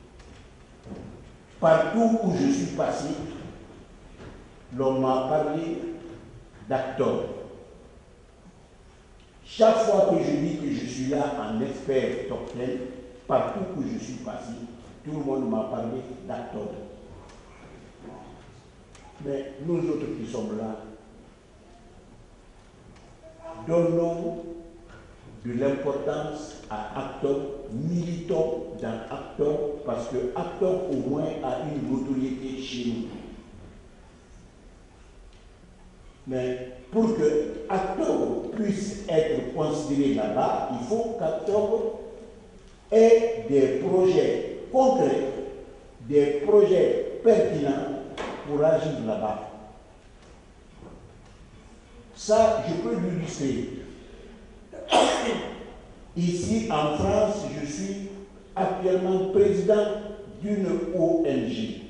Partout où je suis passé, l'on m'a parlé d'acteurs. Chaque fois que je dis que je suis là en expert doctrine, partout où je suis passé, tout le monde m'a parlé d'acteur. Mais nous autres qui sommes là, donnons de l'importance à acteur, militons dans acteur, parce que acteur au moins a une notoriété chez nous. Mais pour que acteur puisse être considéré là-bas, il faut qu'acteur ait des projets concrets, des projets pertinents pour agir là-bas. Ça, je peux l'illustrer. Ici, en France, je suis actuellement président d'une O N G.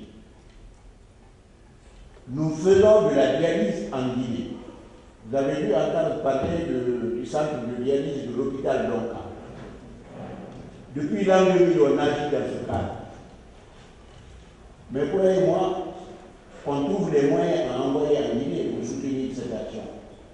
Nous faisons de la dialyse en Guinée. Vous avez dû entendre parler de, du centre de dialyse de l'hôpital Donka. Depuis l'an deux mille, on agit dans ce cadre. Mais croyez-moi, on trouve les moyens à envoyer en Guinée pour soutenir cette action.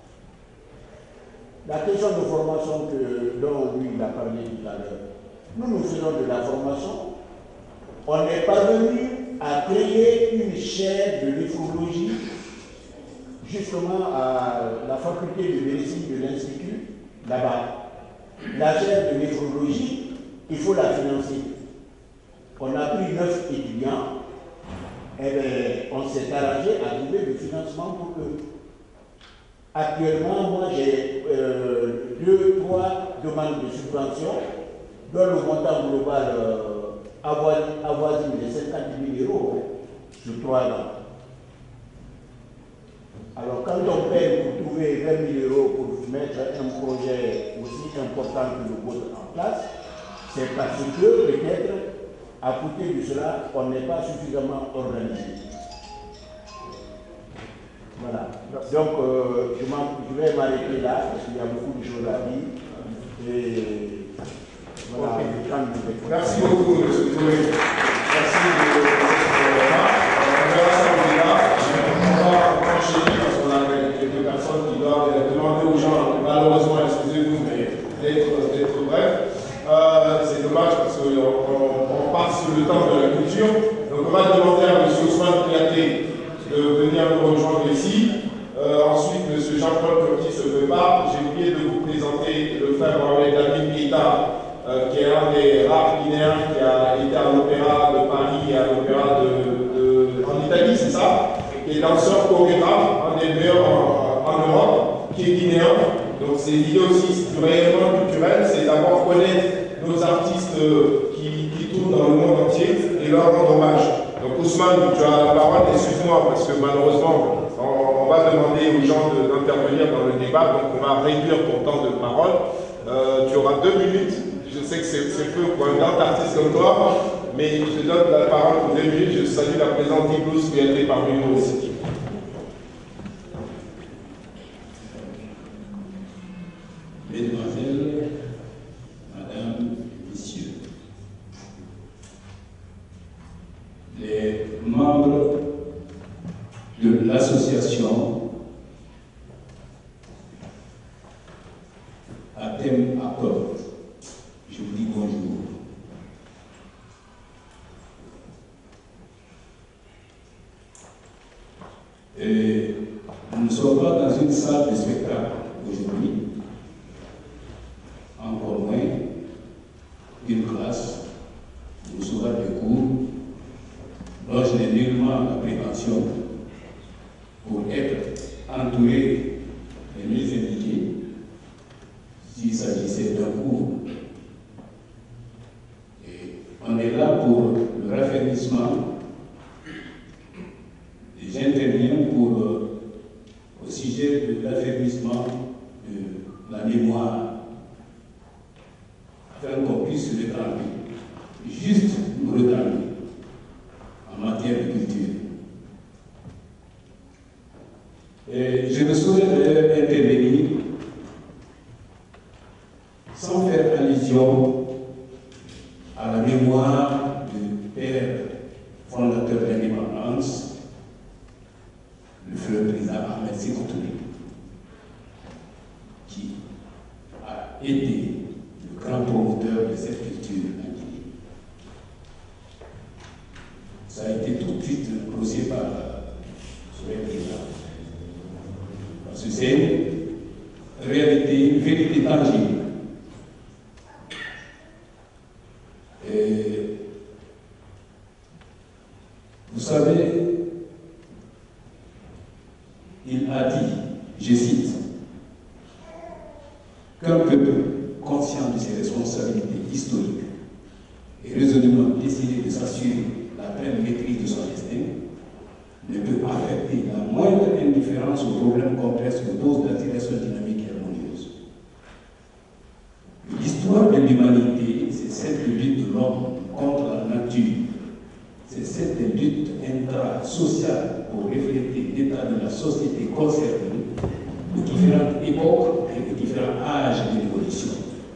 La question de formation que, dont lui il a parlé tout à l'heure, nous nous faisons de la formation. On est parvenu à créer une chaire de néphrologie justement à la faculté de médecine de l'Institut, là-bas. La chaire de néphrologie, il faut la financer. On a pris neuf étudiants, et bien, on s'est arrangé à trouver le financement pour eux. Actuellement, moi j'ai euh, deux, trois demandes de subvention, dont le montant global euh, avoisine les cinquante mille euros sur trois ans. Alors quand on paie pour trouver vingt mille euros pour mettre un projet aussi important que le vôtre en place, c'est parce que peut-être à côté de cela, on n'est pas suffisamment organisé. Voilà. Donc, euh, je, je vais m'arrêter là, parce qu'il y a beaucoup de choses à dire. Et voilà, okay. Le temps de vous. Merci beaucoup, M. Touré. Merci de ce repas. On verra ça au débat. On va enchaîner parce qu'on a quelques personnes qui doivent demander aux gens, malheureusement, excusez-vous, mais d'être bref. Euh, C'est dommage parce qu'on on, on passe sur le temps de la culture. Donc, on va demander à M. Ousmane Kouyaté de venir nous rejoindre ici. Euh, ensuite, M. Jean-Paul Petit se prépare. J'ai oublié de vous présenter le frère Mohamed Amin Keita, euh, qui est un des rares Guinéens qui a été à l'Opéra de Paris et à l'Opéra de, de, en Italie, c'est ça, qui est danseur chorégraphe, un des meilleurs en, en Europe, qui est guinéen. Donc, c'est l'idée aussi du rayonnement culturel, c'est d'abord connaître nos artistes euh, qui, qui tournent dans le monde entier et leur rendre hommage. Donc Ousmane, tu as la parole, excuse-moi, parce que malheureusement, on, on va demander aux gens d'intervenir dans le débat, donc on va réduire ton temps de parole. Euh, tu auras deux minutes, je sais que c'est peu pour un grand artiste comme toi, mais je te donne la parole pour deux minutes. Je salue la présence d'Iglus qui a été parmi nous aussi. Mesdemoiselles, Madame, Messieurs, les membres de l'association à thème accord, je vous dis bonjour. Et nous ne sommes pas dans une salle de spectacle aujourd'hui, encore moins une classe où sera des cours dont je n'ai nullement la prétention pour être entouré de mes invités s'il s'agissait d'un cours. Et on est là pour le raffermissement. J'interviens pour euh, au sujet de l'affermissement de la mémoire, afin qu'on puisse se regarder, juste nous regarder en matière de culture. Et je ne saurais intervenir sans faire allusion à la mémoire du père fondateur de l'indépendance, le feu président Ahmed Sékou Touré, qui grand promoteur de cette culture en Guinée. Ça a été tout de suite posé par le président. Parce que c'est une réalité, une vérité tangible. Et vous savez, il a dit, je cite, qu'un peuple conscient de ses responsabilités historiques et résolument décidé de s'assurer la pleine maîtrise de son destin ne peut affecter la moindre indifférence aux problèmes complexes que pose l'intégration dynamique et harmonieuse. L'histoire de l'humanité, c'est celle de lutte de l'homme contre la nature. C'est cette lutte intra-sociale pour refléter l'état de la société concernée de différentes époques et de différents âges de l'évolution.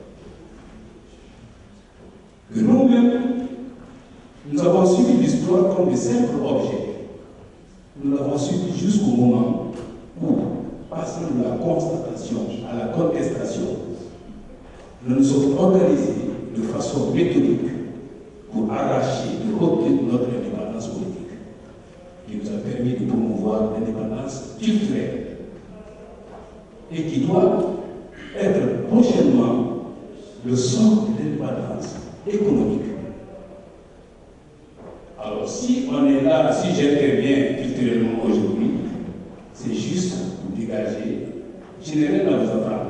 Que nous-mêmes, nous avons suivi l'histoire comme de simples objets. Nous l'avons suivi jusqu'au moment où, passant de la constatation à la contestation, nous nous sommes organisés de façon méthodique pour arracher de haute lutte notre indépendance politique, qui nous a permis de promouvoir l'indépendance culturelle et qui doit être prochainement le socle de l'indépendance économique. Alors si on est là, si j'interviens culturellement aujourd'hui, c'est juste pour dégager. Je n'ai rien à vous apprendre.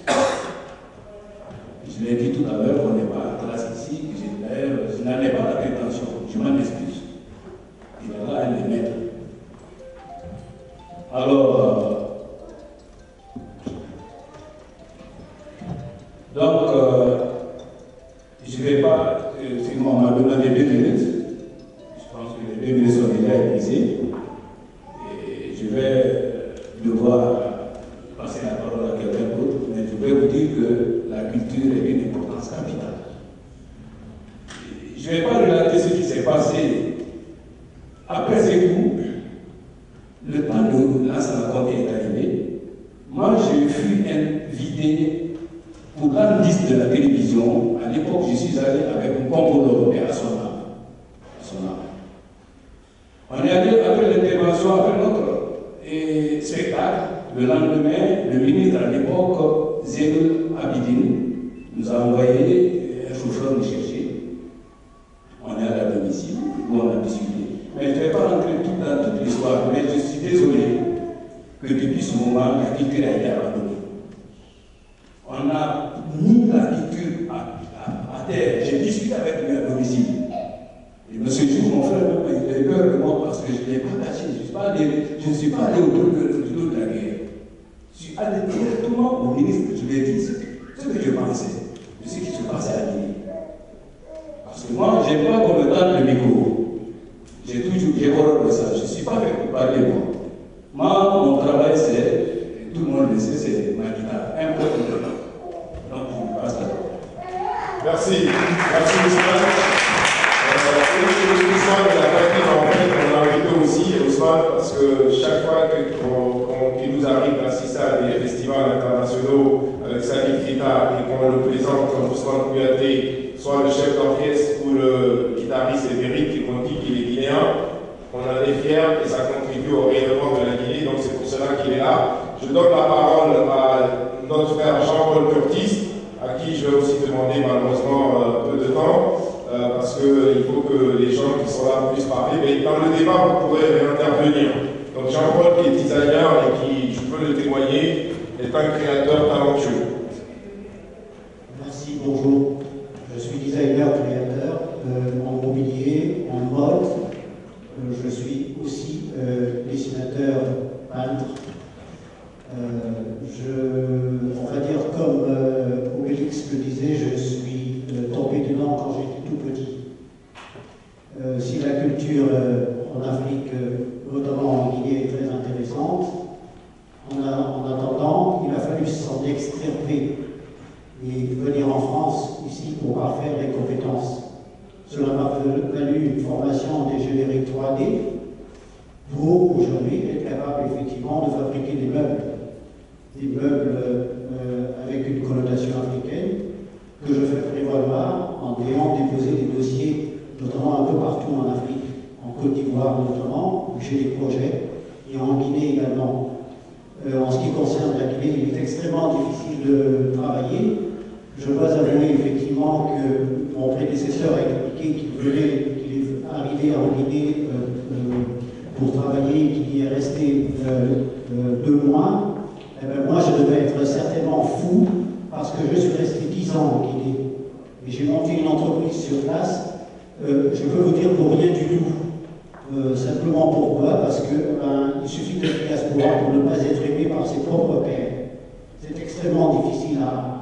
Je l'ai dit tout à l'heure, on n'est pas en classe ici, je n'en ai pas la prétention, je m'en excuse. Il est là, un des maîtres. Alors, euh, donc, euh, je ne vais pas, euh, si on m'a demandé deux minutes, je pense que les deux minutes sont déjà épuisées, et je vais devoir passer la parole à quelqu'un d'autre, mais je vais vous dire que la culture est d'une importance capitale. Je ne vais pas relater ce qui s'est passé après ces coups. Le temps de Lansana Conté est arrivé. Moi, je fus invité pour l'an dix de la télévision. À l'époque, je suis allé avec un compolo et à son âme. On est allé après l'intervention, après notre et spectacle. Le lendemain, le ministre à l'époque, Zénoul Abidine, nous a envoyé un chauffeur nous chercher. On est allé à domicile, où on a discuté. Mais je ne vais pas rentrer tout dans toute l'histoire, mais je suis désolé que depuis ce moment, la culture a été abandonnée. On a mis la culture à, à, à terre. J'ai discuté avec lui à domicile. Et M. Jou, mon frère, il a eu peur de moi parce que je ne l'ai pas caché. Je ne suis pas allé, je ne suis pas allé au dos de, de la guerre. Je suis allé directement au ministre, je lui ai dit ce que je pensais, de ce qui se passait à Guinée. Parce que moi, je n'ai pas qu'on me donne le micro. J'ai toujours, j'ai horreur de ça. Je ne suis pas fait pour parler, moi. Moi, mon travail, c'est, tout le monde le sait, c'est ma guitare. Un peu de temps. Donc, je passe là. Merci. Merci, Ousmane. Euh, Ousmane, il a pas été en fait, on l'a invité aussi, Ousmane, parce que chaque fois qu'il nous arrive d'assister à des festivals internationaux avec Salif Keita et qu'on le présente comme Ousmane Kouyaté, soit le chef d'orchestre ou le guitariste émérite et qu'on dit qu'il est guinéen, on en est fier et ça contribue au rayonnement de la Guinée, donc c'est pour cela qu'il est là. Je donne la parole à notre frère Jean-Paul Curtis, à qui je vais aussi demander malheureusement euh, peu de temps, euh, parce qu'il faut que les gens qui sont là puissent parler, mais dans le débat vous pourrez intervenir. Donc Jean-Paul qui est designer et qui, je peux le témoigner, est un créateur talentueux. Merci, bonjour. Je suis designer créateur euh, en mobilier, en mode. Euh, je suis aussi euh, dessinateur, peintre. Euh, je, on va dire comme euh, Obélix le disait, je suis euh, tombé dedans quand j'étais tout petit. Euh, si la culture euh, en Afrique, euh, notamment en Guinée, est très intéressante, en, a, en attendant, il a fallu s'en extirper et venir en France, ici, pour parfaire les compétences. Cela m'a valu une formation en générique trois D pour aujourd'hui être capable effectivement de fabriquer des meubles. Des meubles euh, avec une connotation africaine, que que je fais prévaloir en ayant déposé des dossiers, notamment un peu partout en Afrique, en Côte d'Ivoire notamment, où j'ai des projets, et en Guinée également. Euh, en ce qui concerne la Guinée, il est extrêmement difficile de travailler. Je dois avouer effectivement que mon prédécesseur a expliqué qu'il venait, qu'il est arrivé en Guinée euh, euh, pour travailler, qu'il y est resté euh, euh, deux mois. Eh bien, moi, je devais être certainement fou parce que je suis resté dix ans en Guinée. Et j'ai monté une entreprise sur place. Euh, je peux vous dire pour rien du tout. Euh, simplement pourquoi? Parce qu'il ben, suffit d'être diaspora pour ne pas être aimé par ses propres pairs. C'est extrêmement difficile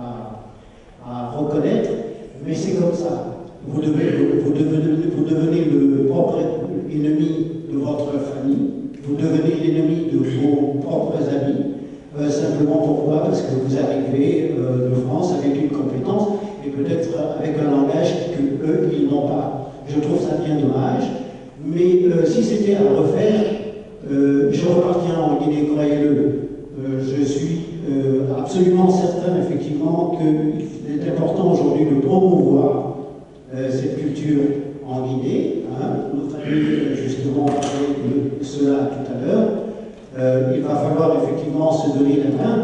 à, à, à reconnaître, mais c'est comme ça. Vous, devez, vous, devenez, vous devenez le propre ennemi de votre famille, vous devenez l'ennemi de vos propres amis, euh, simplement pourquoi? Parce que vous arrivez euh, de France avec une compétence et peut-être avec un langage que eux, ils n'ont pas. Je trouve ça bien dommage. Mais euh, si c'était à refaire, euh, je repartiens en Guinée, croyez-le. Euh, je suis euh, absolument certain, effectivement, qu'il est important aujourd'hui de promouvoir euh, cette culture en Guinée. Hein. Notre ami, justement, parlait de cela tout à l'heure. Euh, il va falloir effectivement se donner la main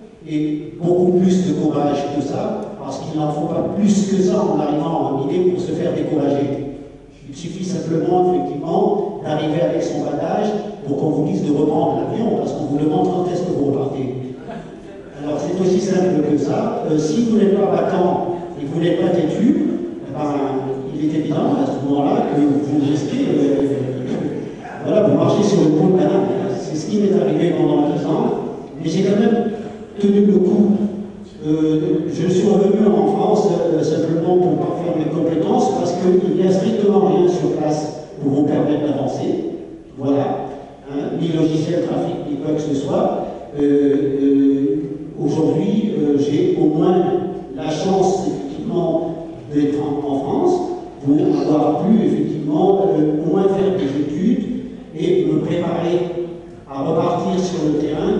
et beaucoup plus de courage que ça, parce qu'il n'en faut pas plus que ça en arrivant en Guinée pour se faire décourager. Il suffit simplement, effectivement, d'arriver avec son bagage pour qu'on vous dise de reprendre l'avion, parce qu'on vous demande quand est-ce que vous repartez. Alors c'est aussi simple que ça. Euh, si vous n'êtes pas battant et que vous n'êtes pas têtu, eh ben, il est évident à ce moment-là que vous risquez. Euh, voilà, vous marchez sur le pont de banane. C'est ce qui m'est arrivé pendant dix ans, mais j'ai quand même tenu le coup. Euh, je suis revenu en France euh, simplement pour parfaire mes compétences parce qu'il n'y a strictement rien sur place pour vous permettre d'avancer. Voilà. Hein, ni logiciel trafic, ni quoi que ce soit. Euh, euh, Aujourd'hui, euh, j'ai au moins la chance, effectivement, d'être en, en France pour avoir pu, effectivement, euh, au moins faire des études et me préparer à repartir sur le terrain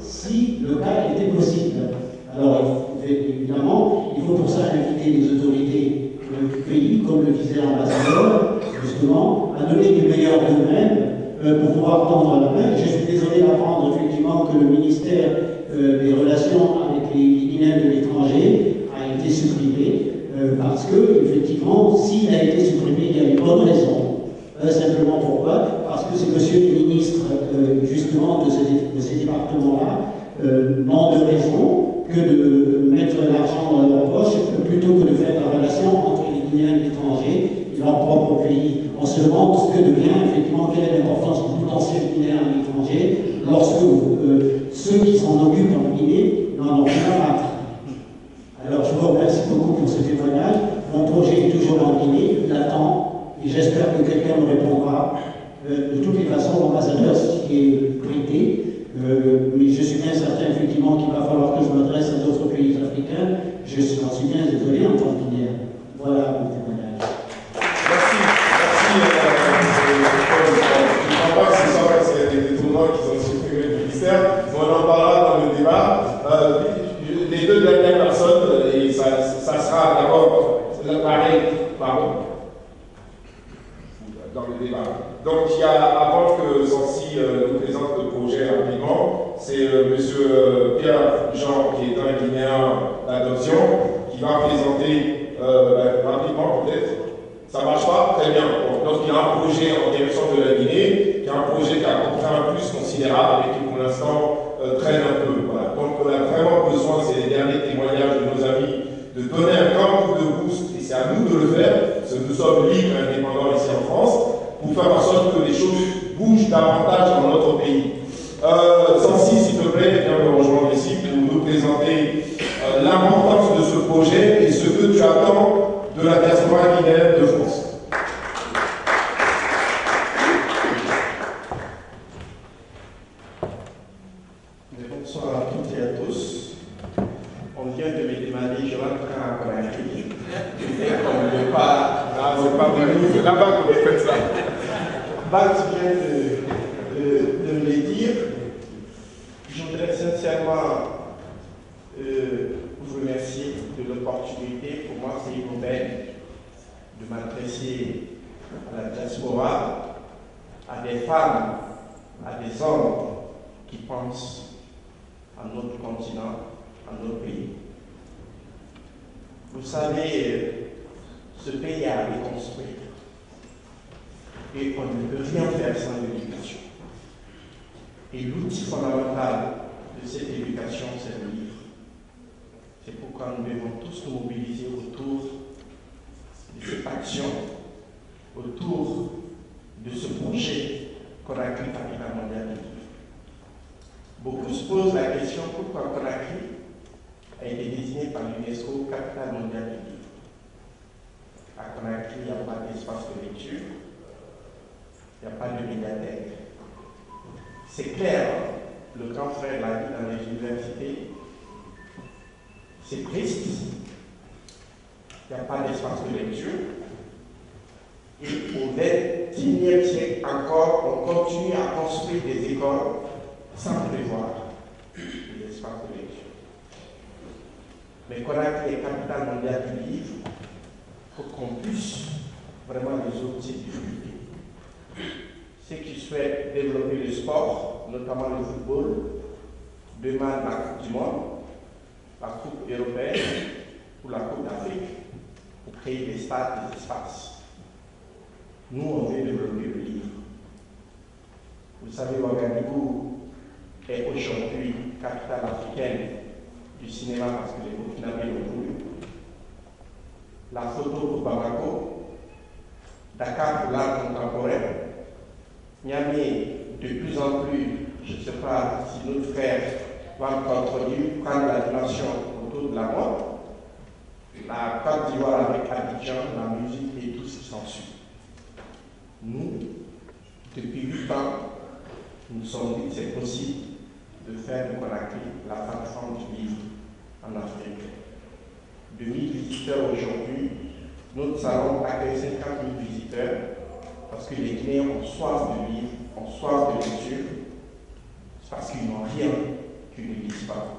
si le cas était possible. Alors, évidemment, il faut pour ça inviter les autorités du pays, comme le disait l'ambassadeur, justement, à donner du meilleur d'eux-mêmes euh, pour pouvoir tendre la main. Je suis désolé d'apprendre effectivement que le ministère euh, des Relations avec les Guinéens de l'étranger a été supprimé, euh, parce que, effectivement, s'il a été supprimé, il y a une bonne raison. Euh, simplement pourquoi? Parce que c'est monsieur le ministre, euh, justement, de, ce, de ces départements-là, euh, n'ont de raison que de mettre l'argent dans leur poche plutôt que de faire la relation entre les Guinéens de l'étranger et leur propre pays. On se demande ce que devient, effectivement, quelle est l'importance du potentiel guinéen à l'étranger lorsque euh, ceux qui s'en occupent en Guinée n'en ont rien à battre. Alors je vous remercie beaucoup pour ce témoignage. Mon projet est toujours en Guinée, il attend, et j'espère que quelqu'un me répondra. Euh, de toutes les façons, l'ambassadeur s'y est prêté. Euh, mais je suis bien certain, effectivement, qu'il va falloir que je m'adresse à d'autres pays africains. Je suis, j'en suis bien désolé en tant que Guinéen. Voilà mon témoignage. Merci. Merci. Euh, je ne crois pas que ce soit des tournois qui sont supprimés du ministère. On en parlera dans le débat. Euh, les deux dernières personnes, et ça, ça sera d'abord pareil, pardon, dans le débat. Donc, il y a, avant que Sancy euh, nous présente le projet rapidement, c'est euh, M. Euh, Pierre-Jean, qui est un Guinéen d'adoption, qui va présenter euh, ben, rapidement, peut-être. Ça ne marche pas? Très bien. Bon, donc, il y a un projet en direction de la Guinée, qui est un projet qui a contraint un plus considérable et qui, pour l'instant, euh, traîne un peu. Voilà. Donc, on a vraiment besoin, c'est les derniers témoignages de nos amis, de donner un grand coup de boost, et c'est à nous de le faire, parce que nous sommes libres et indépendants ici en France, pour faire en sorte que les choses bougent davantage dans notre pays. Euh, Sancy, s'il te plaît, viens me rejoindre ici pour nous présenter euh, l'importance de ce projet et ce que tu attends de la diaspora guinéenne de France. Bonsoir à toutes et à tous. On vient de me demander, je rentre en Conakry. Et on ne veut pas. Ah, c'est pas vrai, c'est là-bas que vous faites ça. Bax vient de, de, de me le dire. Je voudrais sincèrement euh, vous remercier de l'opportunité pour moi. moi, c'est une aubaine de m'adresser à la diaspora, à des femmes, à des hommes qui pensent à notre continent, à notre pays. Vous savez, ce pays a à reconstruire et on ne peut rien faire sans l'éducation. Et l'outil fondamental de cette éducation, c'est le livre. C'est pourquoi nous devons tous nous mobiliser autour de cette action, autour de ce projet Conakry Capital Mondial du Livre. Beaucoup se posent la question pourquoi Conakry a été désigné par l'UNESCO Capitale Mondiale du Livre. À Conakry, il n'y a pas d'espace de lecture, il n'y a pas de médiathèque. C'est clair, le grand frère l'a dit dans les universités, c'est triste, il n'y a pas d'espace de lecture. Et au vingt et unième siècle encore, on continue à construire des écoles sans prévoir des espaces de lecture. Mais Conakry est capitale mondiale du livre pour qu'on puisse vraiment résoudre ces difficultés. Ceux qui souhaitent développer le sport, notamment le football, demandent la Coupe du Monde, la Coupe européenne ou la Coupe d'Afrique pour créer des stades, des espaces. Nous, on veut développer le livre. Vous savez, Ouagadougou est aujourd'hui capitale africaine du cinéma parce que les Burkinabés l'ont voulu. La photo pour Bamako, Dakar pour l'art contemporain, Niamey de plus en plus, je ne sais pas si notre frère va me contredire, prendre la dimension autour de la mode, la Côte d'Ivoire avec Abidjan, la musique et tout ce qui s'ensuit. Nous, depuis huit ans, nous nous sommes dit que c'est possible de faire de Conakry la plateforme du livre en Afrique. deux mille visiteurs aujourd'hui, notre salon accueille cinquante mille visiteurs parce que les Guinéens ont soif de livres, ont soif de lecture, parce qu'ils n'ont rien qu'ils ne lisent pas.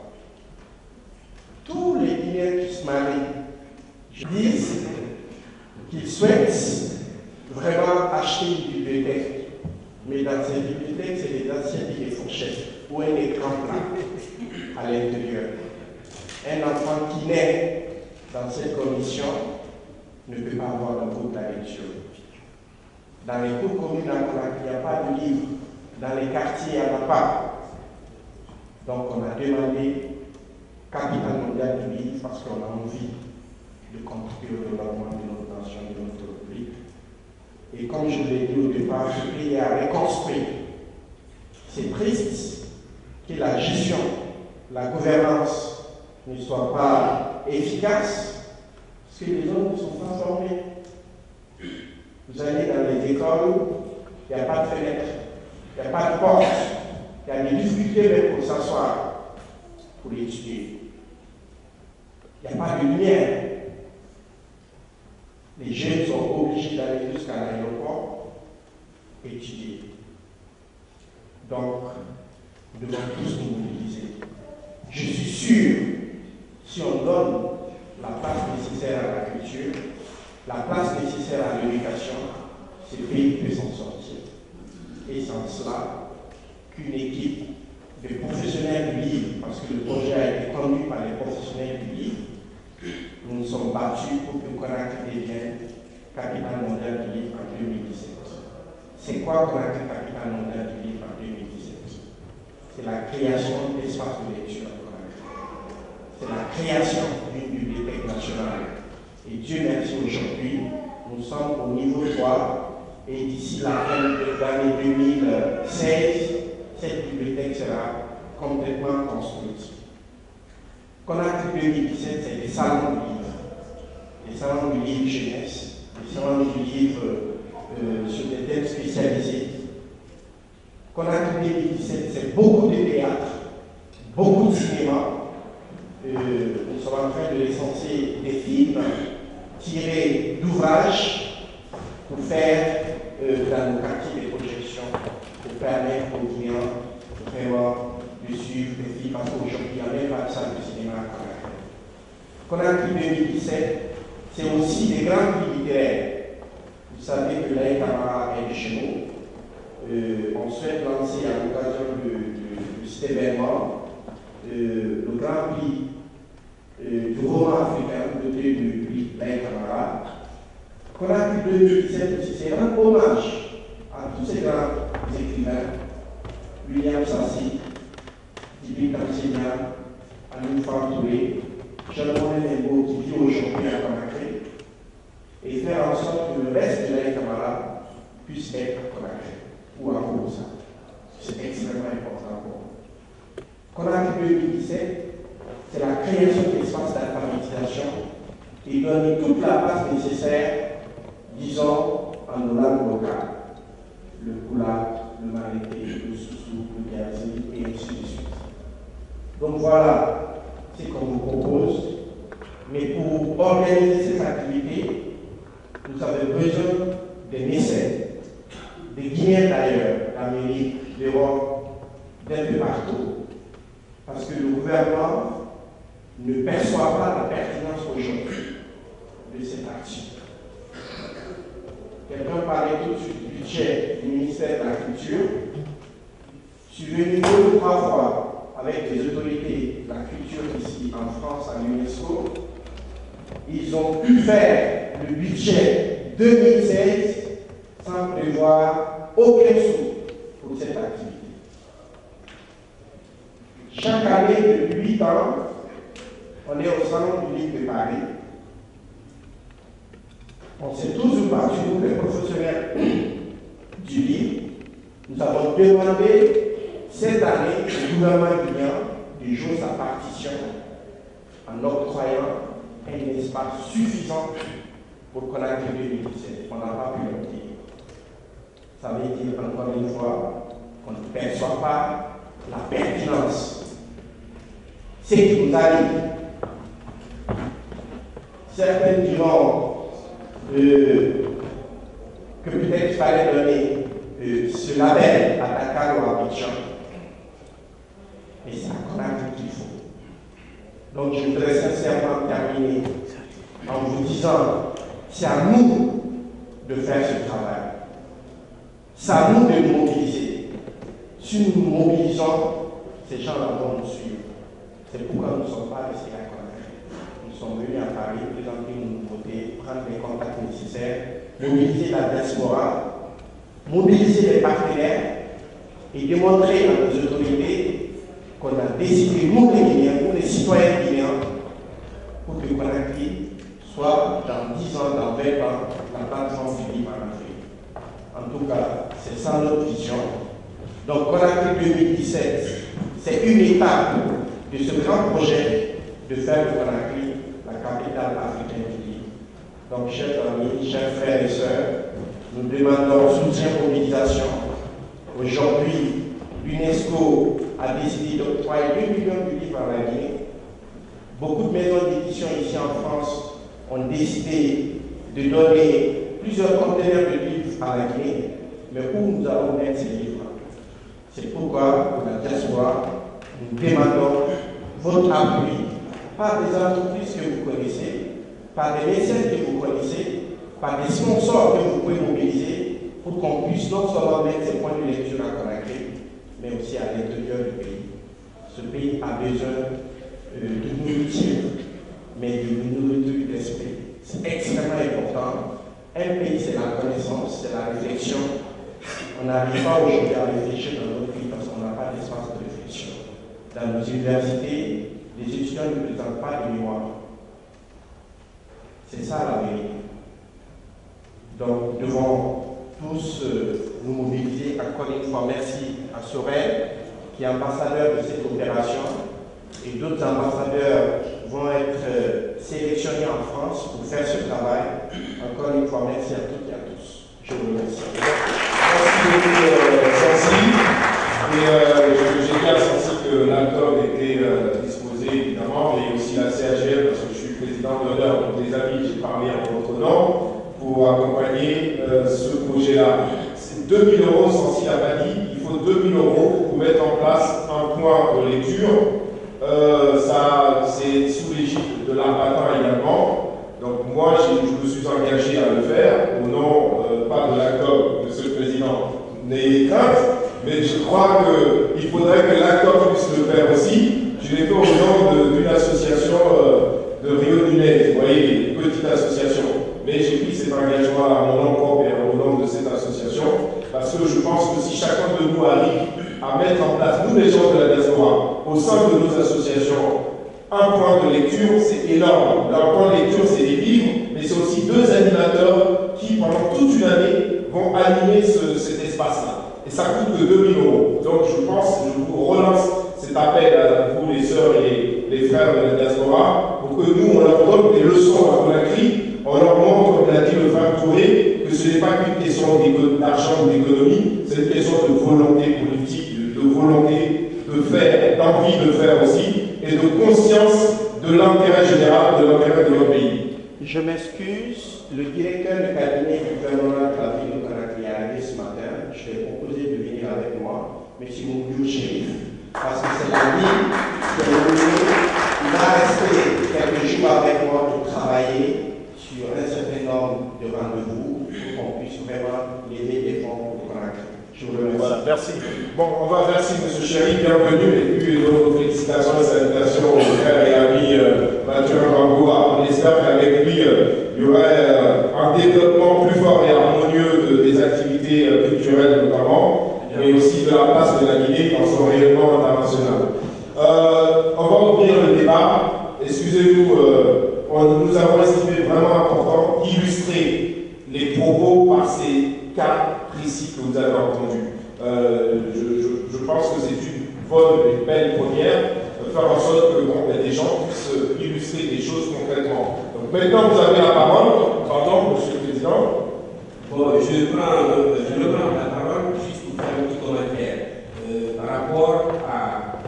Tous les Guinéens qui se marient disent qu'ils souhaitent vraiment acheter une bibliothèque. Mais dans ces bibliothèques, c'est des assiettes et des fourchettes ou un écran plat à l'intérieur. Un enfant qui naît dans cette condition ne peut pas avoir le goût de la lecture. Dans les cours communes à Conakry, il n'y a pas de livres. Dans les quartiers, il n'y en a pas. Donc on a demandé Capitale Mondiale du Livre parce qu'on a envie de contribuer au développement de notre nation, de notre République. Et comme je l'ai dit au départ, ce pays a reconstruit. C'est triste que la gestion, la gouvernance ne soit pas efficace, parce que les hommes ne sont pas formés. Vous allez dans les écoles, il n'y a pas de fenêtre, il n'y a pas de porte, il y a des difficultés même pour s'asseoir, pour étudier. Il n'y a pas de lumière. Les jeunes sont obligés d'aller jusqu'à l'aéroport étudier. Donc, nous devons tous nous mobiliser. Je suis sûr, si on donne la place nécessaire à la culture, la place nécessaire à l'éducation, ce pays peut s'en sortir. Et sans cela, qu'une équipe de professionnels du livre, parce que le projet a été conduit par les professionnels du livre, nous nous sommes battus pour que Conakry devienne capitale mondiale du livre en deux mille dix-sept. C'est quoi Conakry capitale mondiale du livre en deux mille dix-sept? C'est la création d'espaces de lecture à Conakry. C'est la création d'une bibliothèque nationale. Et Dieu merci, aujourd'hui, nous sommes au niveau trois et d'ici la fin de l'année deux mille seize, cette bibliothèque sera complètement construite. Conakry deux mille dix-sept, c'est des salons du livre. Des salons du livre jeunesse, des salons du livre euh, sur des thèmes spécialisés. Conakry deux mille dix-sept, c'est beaucoup de théâtre, beaucoup de cinéma. Euh, nous sommes en train de licencier des films tirés d'ouvrages pour faire euh, dans nos quartiers des projections, pour permettre aux clients vraiment de suivre des films, parce qu'aujourd'hui, il n'y a même pas de salle de cinéma à Conakry. Conakry deux mille dix-sept, c'est aussi des grands prix littéraires. Vous savez que l'Aïe Camara est chez nous. Euh, on souhaite lancer à l'occasion de, de, de cet événement euh, le grand prix euh, du roman africain, doté du prix l'Aïe Camara. Conakry deux mille dix-sept aussi, c'est un hommage à tous ces grands écrivains, William Sassi, Tibi Kamsenia, Amin Touré, Jean-Paul Nembo qui vit aujourd'hui à Conakry, et faire en sorte que le reste de l'Aïe Camara puisse être à Conakry ou à Kouroussa. C'est extrêmement important pour nous. Conakry deux mille dix-sept, c'est la création d'espaces d'alphabétisation et donner toute la base nécessaire, disons, en nos langues locales. Le Koula, le Marété, le Soussou, le Gazi, et ainsi de suite. Donc voilà ce qu'on vous propose. Mais pour organiser cette activité, nous avons besoin des mécènes, des Guinéens d'ailleurs, d'Amérique, d'Europe, d'un peu partout. Parce que le gouvernement ne perçoit pas la pertinence aujourd'hui de cette action. Quelqu'un parlait tout de suite du budget du ministère de la Culture. Je suis venu deux ou trois fois avec les autorités de la culture ici en France, à l'UNESCO. Ils ont pu faire le budget deux mille seize sans prévoir aucun sou pour cette activité. Chaque année, depuis huit ans, on est au Salon du Livre de Paris. On s'est tous battus, nous, les professionnels du livre. Nous avons demandé cette année au gouvernement guinéen de jouer sa partition en octroyant un espace suffisant pour Conakry deux mille dix-sept. On n'a pas pu l'obtenir. Ça veut dire encore une fois qu'on ne perçoit pas la pertinence. Ce qui nous arrive. Certains diront euh, que peut-être il fallait donner euh, ce label à Dakar ou à Abidjan. Mais c'est à Conakry qu'il faut. Donc je voudrais sincèrement terminer en vous disant, c'est à nous de faire ce travail. C'est à nous de nous mobiliser. Si nous nous mobilisons, ces gens-là vont nous suivre. C'est pourquoi nous ne sommes pas restés à Conakry. Nous sommes venus à Paris, présenter une nouveauté, prendre les contacts nécessaires, mobiliser la diaspora, mobiliser les partenaires et démontrer à nos autorités qu'on a décidé, nous les Guinéens, nous les citoyens guinéens, pour que Conakry soit dans dix ans, dans vingt ans, la plateforme du livre en Afrique. En tout cas, c'est ça notre vision. Donc Conakry deux mille dix-sept, c'est une étape de ce grand projet de faire de Conakry la capitale africaine du livre. Donc, chers amis, chers frères et sœurs, nous demandons soutien aux mobilisations. Aujourd'hui, l'UNESCO a décidé d'octroyer deux millions de livres à la Guinée. Beaucoup de maisons d'édition ici en France ont décidé de donner plusieurs conteneurs de livres à la Guinée. Mais où nous allons mettre ces livres? C'est pourquoi, pour la diaspora, nous demandons votre appui par des entreprises que vous connaissez, par des mécènes que vous connaissez, par des sponsors que vous pouvez mobiliser pour qu'on puisse non seulement mettre ces points de lecture à Conakry, mais aussi à l'intérieur du pays. Ce pays a besoin euh, de nourriture, mais de nourriture d'esprit. C'est extrêmement important. Un pays, c'est la connaissance, c'est la réflexion. On n'arrive pas aujourd'hui à réfléchir dans notre pays parce qu'on n'a pas d'espace de réflexion. Dans nos universités, les étudiants ne présentent pas de mémoire. C'est ça la vérité. Donc, nous devons tous euh, nous mobiliser. Encore une fois, merci à Sorel, qui est ambassadeur de cette opération, et d'autres ambassadeurs vont être euh, sélectionnés en France pour faire ce travail. Encore une fois, merci à toutes et à tous. Je vous remercie. Merci beaucoup, euh, Sansi. Et euh, j'ai bien senti que l'alcool était euh, disposé, évidemment, et aussi la C A G L, parce que je suis président d'honneur, donc des amis, j'ai parlé en votre nom, pour accompagner euh, ce projet-là. C'est deux mille euros, Sansi a pas dit, il faut deux mille euros pour mettre en place un point de lecture. Euh, ça, c'est sous l'égide de l'Armatan également. Donc moi, je me suis engagé à le faire, au nom, euh, pas de l'ACOP, Monsieur le Président, n'ayez crainte, mais je crois qu'il faudrait que l'ACOP puisse le faire aussi. Je l'ai fait au nom d'une association euh, de Rio Nunez, vous voyez, une petite association. Mais j'ai pris cet engagement à mon nom propre et au nom de cette association, parce que je pense que si chacun de nous arrive à mettre en place, nous les gens de la diaspora, au sein de nos associations, un point de lecture, c'est énorme. Un point de lecture, c'est des livres, mais c'est aussi deux animateurs qui, pendant toute une année, vont animer ce, cet espace-là. Et ça coûte que deux mille euros. Donc je pense, je vous relance cet appel à vous, les sœurs et les, les frères de la diaspora, pour que nous, on leur donne des leçons à Conakry, on leur montre, comme l'a dit le frère Touré, que ce n'est pas qu'une question d'argent ou d'économie, c'est une question de volonté politique, de, de volonté de faire, d'envie de faire aussi, et de conscience de l'intérêt général, de l'intérêt de notre pays. Je m'excuse, le directeur du cabinet du gouvernement de la ville de Conakry est arrivé ce matin. Je lui ai proposé de venir avec moi, M. Moubio Chérif, parce que c'est la ville qui est venue. Il va rester quelques jours avec moi pour travailler sur un certain nombre de rendez-vous pour qu'on puisse vraiment lever des fonds pour Conakry. Je vous remercie. Voilà, merci. Bon, on va remercier M. Chéri, bienvenue, et puis nos félicitations et salutations aux frères et amis euh, Mathieu Bangoura. On espère qu'avec lui, euh, il y aurait euh, un développement plus fort et harmonieux de, des activités euh, culturelles notamment, mais aussi de la place de la Guinée dans son rayonnement international. Euh, on va ouvrir le débat. Excusez-nous, euh, on, nous avons estimé vraiment important d'illustrer les propos par ces cas précis que vous avez entendus. Euh, je, je, je pense que c'est une bonne et une belle première de faire en sorte que bon, des gens puissent illustrer des choses concrètement. Donc maintenant, vous avez la parole. Pardon, Monsieur le Président. Bon, je prends, euh, je reprends la parole juste pour faire un petit commentaire euh, par rapport à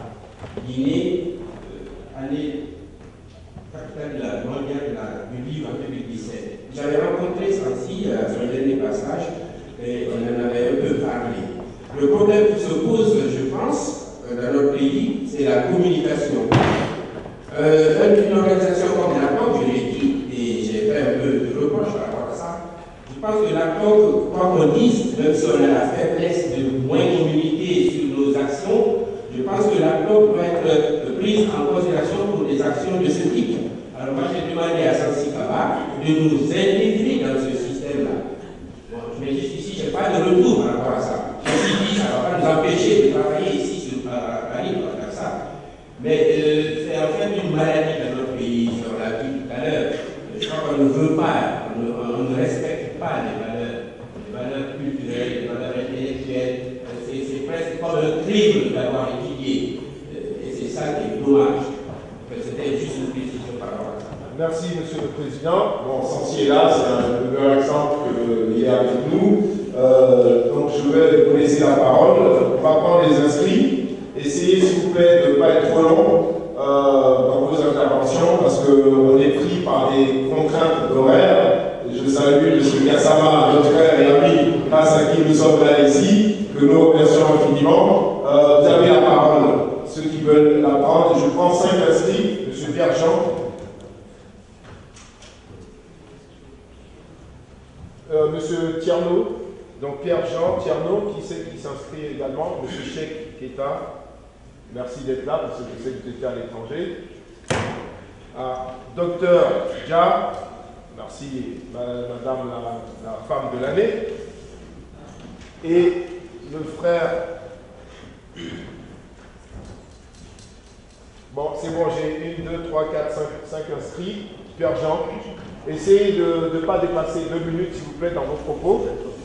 Guinée, euh, année capitale de la mondiale du livre en deux mille dix-sept. J'avais rencontré Sansi à son dernier passage et on en avait un peu parlé. Le problème qui se pose, je pense, dans notre pays, c'est la communication. Euh, une organisation comme la C O P, je l'ai dit, et j'ai fait un peu de reproche par rapport à ça. Je pense que la C O P, quoi qu'on dise, même si on a la faiblesse de moins communiquer sur nos actions, je pense que la C O P doit être prise en considération pour des actions de ce type. Alors moi j'ai demandé à Sansi Kaba de nous intégrer dans ce système-là. Bon, mais jusqu'ici, je n'ai pas de retour par rapport à ça. Je me suis dit, ça ne va pas nous empêcher de travailler ici sur Paris pour faire ça. Mais euh, c'est en fait une maladie dans notre pays, on l'a dit tout à l'heure. Je crois qu'on ne veut pas, on ne, on ne respecte pas les valeurs, les valeurs culturelles, les valeurs intellectuelles. C'est presque comme un crime d'avoir étudié. Et c'est ça qui est dommage. C'était juste une précision par rapport à ça. Merci, Monsieur le Président. Bon, Sansi est là, c'est un meilleur exemple qu'il est avec nous. Euh, donc, je vais vous laisser la parole. On va prendre les inscrits. Essayez, s'il vous plaît, de ne pas être trop long euh, dans vos interventions, parce qu'on est pris par des contraintes d'horaire. Je salue M. Gassama, notre frère et ami, grâce à qui nous sommes là ici, que nous remercions infiniment. Euh, vous avez la parole, ceux qui veulent la prendre. Je prends cinq inscrits. M. Pierre-Jean. Euh, Monsieur Tierno, donc Pierre-Jean Tierno, qui c'est qui s'inscrit également? Monsieur Cheikh Keita, merci d'être là, parce que je sais que vous étiez à l'étranger. Ah, Docteur Dja, merci Madame la, la femme de l'année. Et le frère... Bon, c'est bon, j'ai une, deux, trois, quatre, cinq, cinq inscrits. Pierre-Jean. Essayez de ne pas dépasser deux minutes, s'il vous plaît, dans vos propos.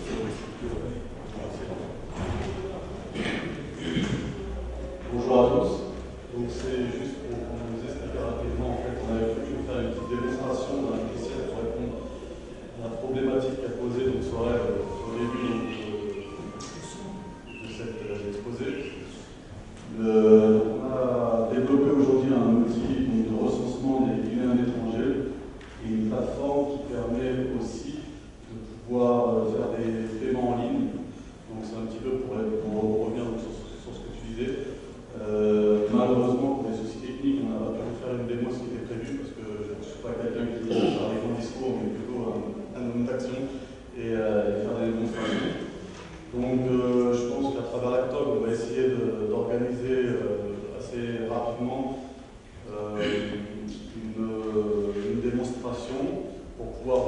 Bonjour à tous. Donc c'est juste pour vous expliquer rapidement, en fait, on avait voulu faire une petite démonstration d'un logiciel pour répondre à la problématique qu'a posée donc Sorel au début donc, de, de cet euh, exposé. Le, on a développé aujourd'hui un outil donc, de recensement des Guinéens étrangers et une plateforme qui permet aussi de pouvoir faire des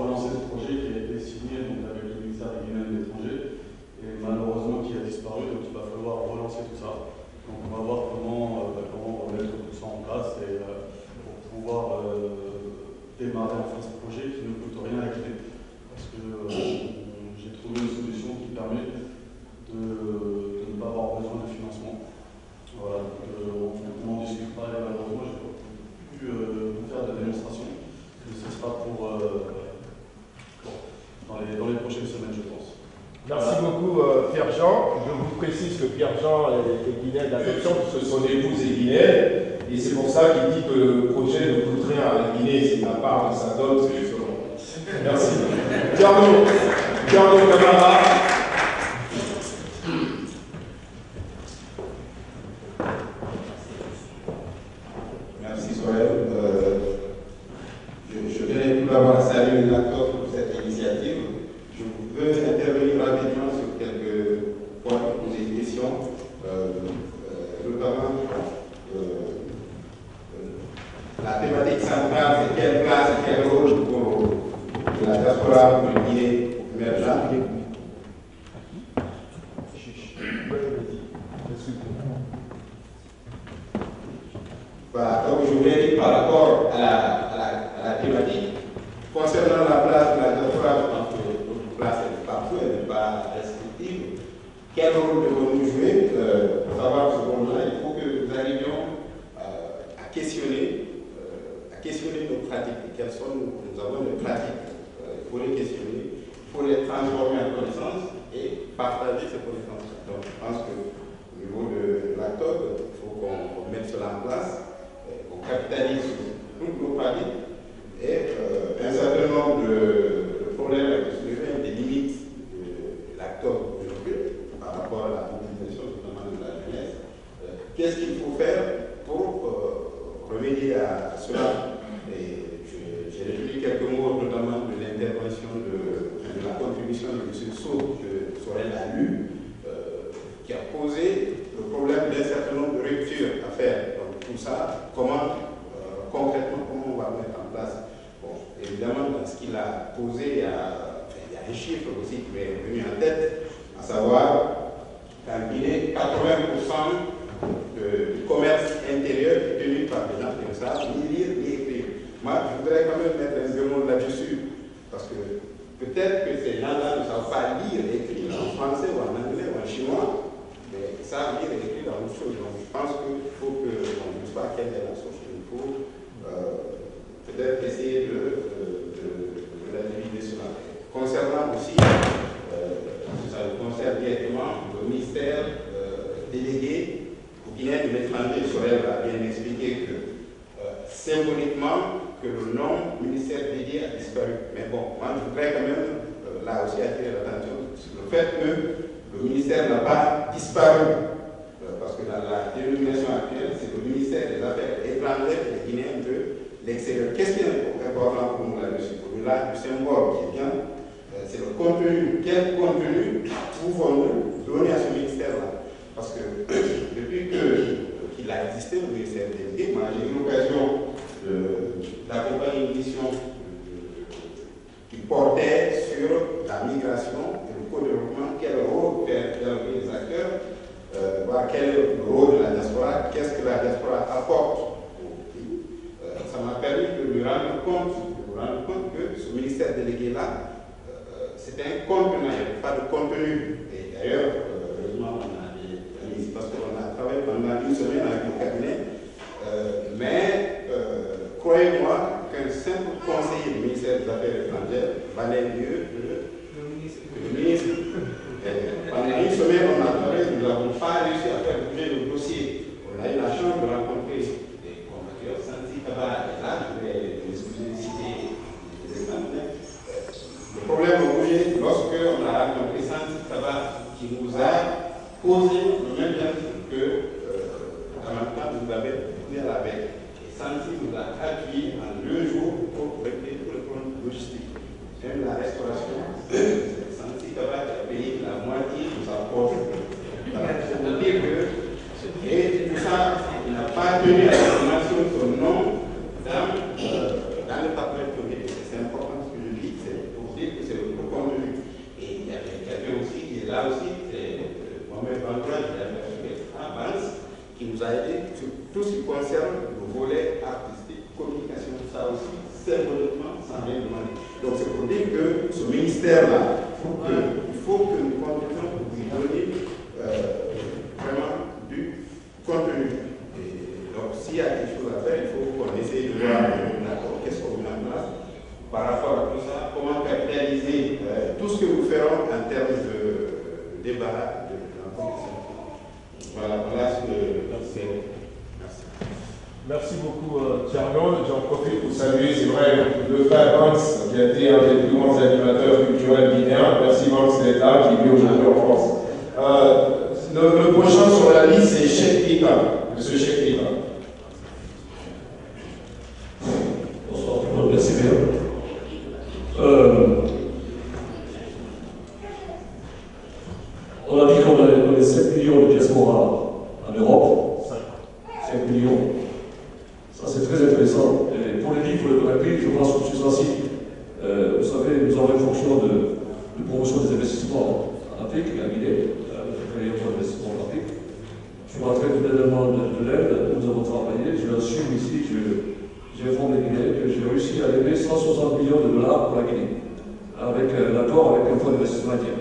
relancer ce projet qui a été signé donc, avec le ministère des Guinéens de l'étranger et malheureusement qui a disparu, donc il va falloir relancer tout ça. Donc on va voir comment, euh, comment mettre tout ça en place et euh, pour pouvoir euh, démarrer enfin ce projet qui ne coûte rien à Guinée. Parce que euh, j'ai trouvé une solution qui permet de, de ne pas avoir besoin de financement. Voilà, donc, euh, on n'en discute pas et malheureusement je n'ai pas pu euh, faire de démonstration. Mais ce sera pour, euh, pour dans, les, dans les prochaines semaines, je pense. Merci beaucoup euh, Pierre-Jean. Je vous précise que Pierre-Jean est, est guinéen d'adoption, puisque son épouse est guinéenne, et c'est pour ça qu'il dit que le projet ne coûte rien à la Guinée, c'est la part de sa dot, justement. Merci. Giorno, Giorno Camara. Merci Sorel. Euh, je, je voudrais tout d'abord saluer l'accord pour cette initiative. Je veux intervenir rapidement sur quelques points, poser des questions, euh, euh, notamment euh, euh, la thématique centrale, c'est quelle place et quel rôle pour la diaspora pour le Guinée émergente. Voilà, donc je voulais dire par rapport à la, à la, à la thématique, concernant la place de la diaspora, je pense que notre place est partout, elle n'est pas restrictive. Quel rôle devons-nous jouer euh, pour savoir ce rôle-là? Il faut que nous arrivions euh, à questionner, euh, à questionner nos pratiques. Quelles sont nos, nous avons des pratiques, euh, il faut les questionner, il faut les transformer en connaissances et partager ces connaissances. Donc je pense qu'au niveau de la T O D, il faut qu'on mette cela en place. On capitalise sur toutes nos pratiques et euh, un certain nombre de, de problèmes à soulever, des limites de l'acteur aujourd'hui par rapport à la mobilisation notamment de la jeunesse. Euh, Qu'est-ce qu'il faut faire pour euh, remédier à, à cela? Et j'ai retenu quelques mots notamment de l'intervention de, de la contribution de M. Sow que Sorel a lu, euh, qui a posé le problème d'un certain nombre de ruptures à faire. Tout ça, comment, euh, concrètement, comment on va mettre en place? Bon, évidemment, dans ce qu'il a posé, il y a, enfin, il y a un chiffre aussi qui m'est venu en tête, à savoir qu'en Guinée, quatre-vingts pour cent de, du commerce intérieur est tenu par des gens qui ne savent ni lire ni écrire. Moi, je voudrais quand même mettre un bémol là-dessus, parce que peut-être que ces gens-là ne savent pas lire et écrire en français ou en anglais ou en chinois, mais ils savent lire et écrire dans autre chose. Donc, je pense qu'il faut que, on ne dise pas quelle est la source, il faut euh, peut-être essayer de, de, de, de l'analyser cela. Concernant aussi, euh, ça nous concerne directement, le ministère euh, délégué au Guinée de l'étranger, Sorel a bien expliqué que euh, symboliquement, que le nom ministère dédié a disparu. Mais bon, moi je voudrais quand même, euh, là aussi attirer l'attention sur le fait que le ministère n'a pas disparu, euh, parce que dans la dénomination actuelle, c'est le ministère des Affaires étrangères et des Guinéens de l'extérieur. Qu'est-ce qui est important pour nous là-dessus? Au-delà du symbole qui est bien, euh, c'est le contenu. Quel contenu pouvons-nous donner à ce ministère-là? Parce que depuis qu'il a existé, le ministère délégué, moi j'ai eu l'occasion d'accompagner une mission qui portait sur la migration et le co-développement, quel rôle faire les acteurs, euh, voir quel est le rôle de la diaspora, qu'est-ce que la diaspora apporte au pays. Euh, ça m'a permis de me rendre compte, de me rendre compte que ce ministère délégué-là, euh, c'était un contenu, il n'y avait pas de contenu. Et d'ailleurs, euh, heureusement, on a des amis, parce qu'on a travaillé pendant une semaine avec le cabinet, euh, mais euh, croyez-moi qu'un simple conseiller du ministère des Affaires étrangères valait mieux que le ministre. Et pendant une semaine, on a travaillé, nous n'avons pas réussi à faire bouger le dossier. On a eu la chance de rencontrer des compatriotes, Santi Kaba est là, je vais l'excuser de citer des exemples. Le problème a bougé lorsque on a rencontré Santi Kaba qui nous a posé le même diagnostic que euh, maintenant vous avez posé à la veille. Santi nous a appuyé en deux jours pour régler tous les problèmes logistiques. Même la restauration, Santi Kaba a payé la moitié de sa poche. Voilà. C'est pour dire que, et tout ça, il n'a pas tenu à la mention de son nom dans, euh, dans le papier public. C'est important ce que je dis, c'est dire que c'est le contenu. Et il y avait quelqu'un aussi qui est là aussi, c'est Mohamed Bantoua de la Banque, qui nous a aidé sur tout ce qui concerne le volet artistique, communication, ça aussi, symboliquement, ça vient demander. Donc c'est pour dire que ce ministère-là, il faut que nous continuions pour lui donner euh, vraiment du contenu. Et donc s'il y a quelque chose à faire, il faut qu'on essaye de voir d'accord, qu'est-ce qu'on met en place par rapport à tout ça, comment capitaliser euh, tout ce que nous ferons en termes de débat, de, de, de compétition. Voilà, voilà ce que c'est. Merci. Merci beaucoup, euh, Thierno. J'en profite pour saluer, c'est vrai, le frère Vance, qui a été un des plus grands animateurs culturels guinéens. Merci Vance d'être là, qui vit aujourd'hui en France. Euh, le, le prochain sur la liste, c'est Cheikh Ita. Monsieur Cheikh Ita. Bonsoir tout le monde, merci bien. Euh, on a dit qu'on a, a sept millions de diaspora en Europe. cinq millions. Ça c'est très intéressant. Et pour les livres, pour le rappeler, je pense que c'est facile. Euh, vous savez, nous avons une fonction de, de promotion des investissements en Afrique, à Guinée. J'ai créé un fonds d'investissement en Afrique. Je suis rentré de l'élément de, de l'aide, nous avons travaillé, je l'assume ici, j'ai informé les Guinéens que j'ai réussi à lever cent soixante millions de dollars pour la Guinée, avec euh, l'accord avec un fonds d'investissement indien.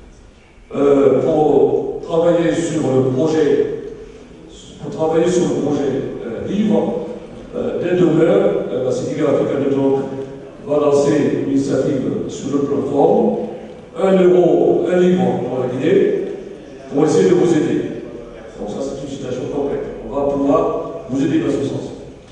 Euh, pour travailler sur le projet, pour travailler sur le projet euh, livre, euh, dès demain, euh, la City Africa Network va lancer une initiative sur notre plateforme, un euro, un livre pour la Guinée, pour essayer de vous aider. Donc ça c'est une situation complète. On va pouvoir vous aider dans ce sens.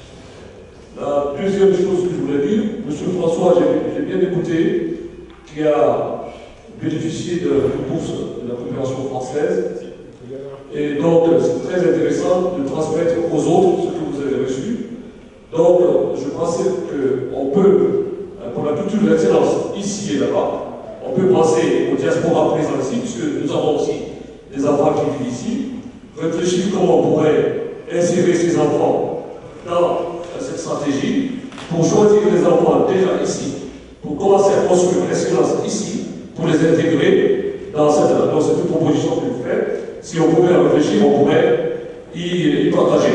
La deuxième chose que je voulais dire, M. François, j'ai bien écouté, qui a bénéficié d'une bourse de la coopération française. Et donc, c'est très intéressant de transmettre aux autres ce que vous avez reçu. Donc, je pensais qu'on peut, pour la culture de l'excellence, ici et là-bas, on peut penser aux diasporas présents ici, puisque nous avons aussi des enfants qui vivent ici, réfléchir comment on pourrait insérer ces enfants dans cette stratégie pour choisir les enfants déjà ici, pour commencer à construire l'excellence ici, pour les intégrer dans cette, dans cette proposition que vous faites. Si on pouvait réfléchir, on pourrait y, y partager.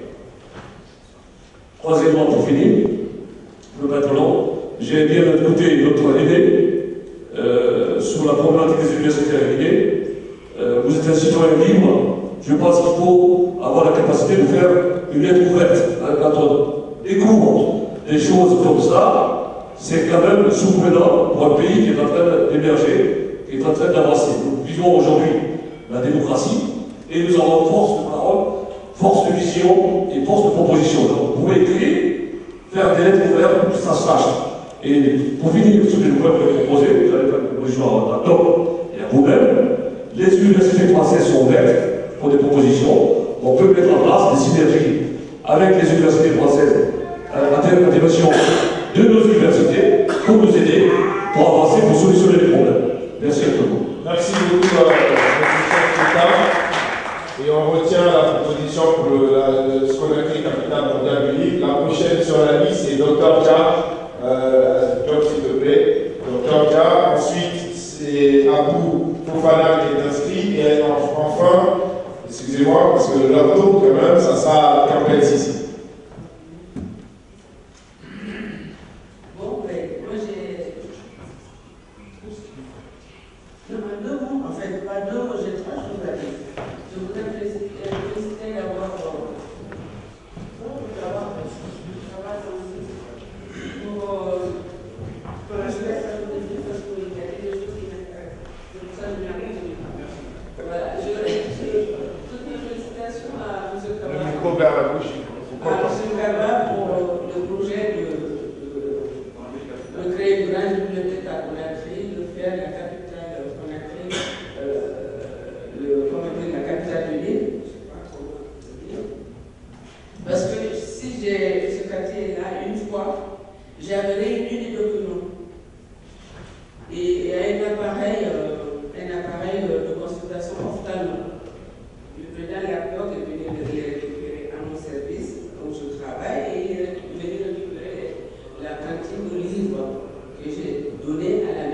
Troisièmement, pour finir, le maintenant, j'ai bien écouté notre aîné euh, sur la problématique des universités à Guinée. Euh, vous êtes un citoyen libre. Je pense qu'il faut avoir la capacité de faire une lettre ouverte. Hein, quand on découvre des choses comme ça, c'est quand même surprenant pour un pays qui est en train d'émerger, qui est en train d'avancer. Nous vivons aujourd'hui la démocratie et nous avons force de parole, force de vision et force de proposition. Donc vous pouvez écrire, faire des lettres ouvertes pour que ça se sache. Et pour finir, ce que je voudrais proposer, vous allez faire une proposition à Top et à vous-même, les universités françaises sont ouvertes pour des propositions. On peut mettre en place des synergies avec les universités françaises à la dimension de nos universités pour nous aider, pour avancer, pour solutionner les problèmes. Merci à tout le monde. Merci beaucoup, euh, et on retient la proposition pour le, la, le, ce qu'on a écrit Capital Mondial du Livre. La prochaine sur la liste, c'est Docteur Dia. Euh, Job, s'il te plaît. Docteur Dia. Ensuite, c'est Abou Fofana qui est inscrit. Et enfin, excusez-moi, parce que leur tour, quand même, ça sera Campbell ici. Bon, ben, moi j'ai. Non, deux mots, en fait, pas deux mots, j'ai trois choses à dire. Je voudrais féliciter d'avoir pour le travail pour respect à toutes les choses pour y aller, des choses qui m'intéressent. C'est pour ça que je viens de voilà, je toutes mes félicitations à M. Kaba. Le micro vers la bouche. À M. Kaba pour le projet de, de, de créer une grande bibliothèque à Conakry, de faire la capitale Conakry, euh, le, comment dire, la capitale du livre. Parce que si j'ai ce quartier-là une fois, j'ai amené une des documents. Et, et un appareil, euh, un appareil de consultation ophtalmo. Le président Laptop est venu le récupérer à mon service, où je travaille, et il est venu récupérer la cantine de livres que j'ai donnée à la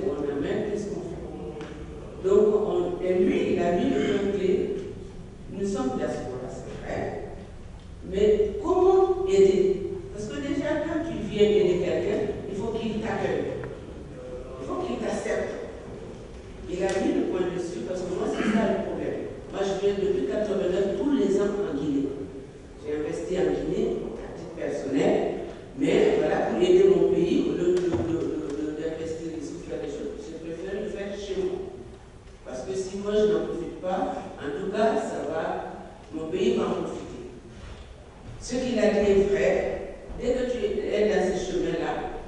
on amène, qu'est-ce qu'on fait? Donc, on, et lui, il a mis le point clé. Nous sommes diaspora, c'est vrai. Mais comment aider? Parce que déjà, quand tu viens aider quelqu'un, il faut qu'il t'accueille. Il faut qu'il t'accepte. Il a mis le point dessus parce que moi, c'est ça le problème. Moi, je viens depuis quatre-vingt-neuf tous les ans en Guinée. J'ai investi en Guinée à titre personnel, mais voilà, pour aider mon pays, au lieu d'investir ici, faire des choses, je préfère le faire chez moi. Parce que si moi je n'en profite pas, en tout cas, ça va, mon pays va en profiter. Ce qu'il a dit est vrai. Dès que tu es dans ce chemin-là,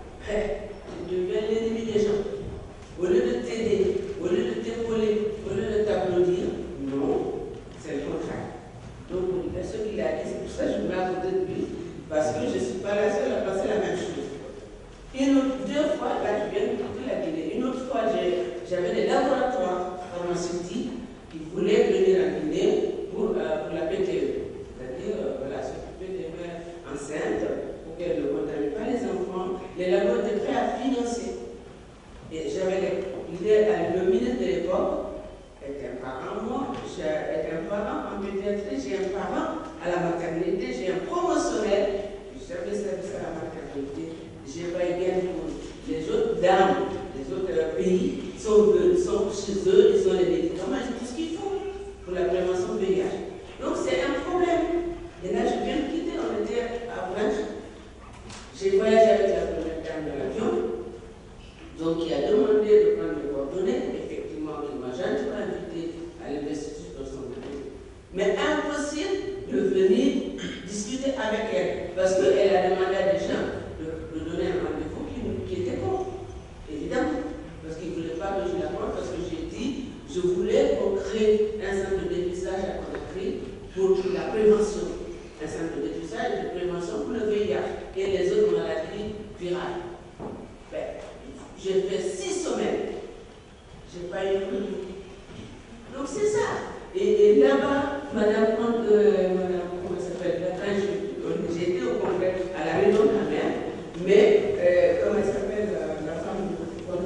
tu deviens l'ennemi des gens. Au lieu de t'aider, au lieu de t'épauler, au lieu de t'applaudir, non, c'est le contraire. Donc, ce qu'il a dit, c'est pour ça que je me mets à côté de lui, parce que je ne suis pas la seule à passer la même chose. Une autre, deux fois, là, je viens de quitter la Guinée. Une autre fois, j'avais des laboratoires pharmaceutiques qui voulaient venir en Guinée pour, euh, pour la P T E, c'est-à-dire euh, voilà, s'occuper des mères enceintes pour qu'elles ne contaminent pas les enfants. Les labos étaient prêts à financer. Et j'avais le ministre de l'époque, était un parent, moi, j'étais un parent en pédiatrie, j'ai un parent à la maternité, j'ai un promotionnel, je savais service à la maternité, j'ai pas bien pour les autres dames, les autres pays sont, sont chez eux, ils ont les médicaments, ils ont tout ce qu'il faut pour la prévention du V I H. Donc c'est un problème. Et là, je viens de quitter, on était à Blanche. J'ai voyagé avec la première dame de l'avion. Donc, il a demandé de prendre mes coordonnées. Effectivement, il m'a gentiment invité à l'investiture de son côté. Mais impossible de venir discuter avec elle. Parce qu'elle a demandé à des gens de, de donner un rendez-vous qui, qui était contre. Évidemment. Parce qu'ils ne voulaient pas que je la prenne. Parce que j'ai dit, je voulais qu'on crée un centre de dépistage à Conakry pour la prévention. Un centre de dépistage et de prévention pour le V I H et les autres maladies virales. Ben, j'ai fait six semaines. Je n'ai pas eu de retour. Donc c'est ça. Et, et là-bas, Madame, euh, Madame, comment ça s'appelle, j'étais au congrès à la réunion de la mère, mais euh, comment elle s'appelle, la, la femme du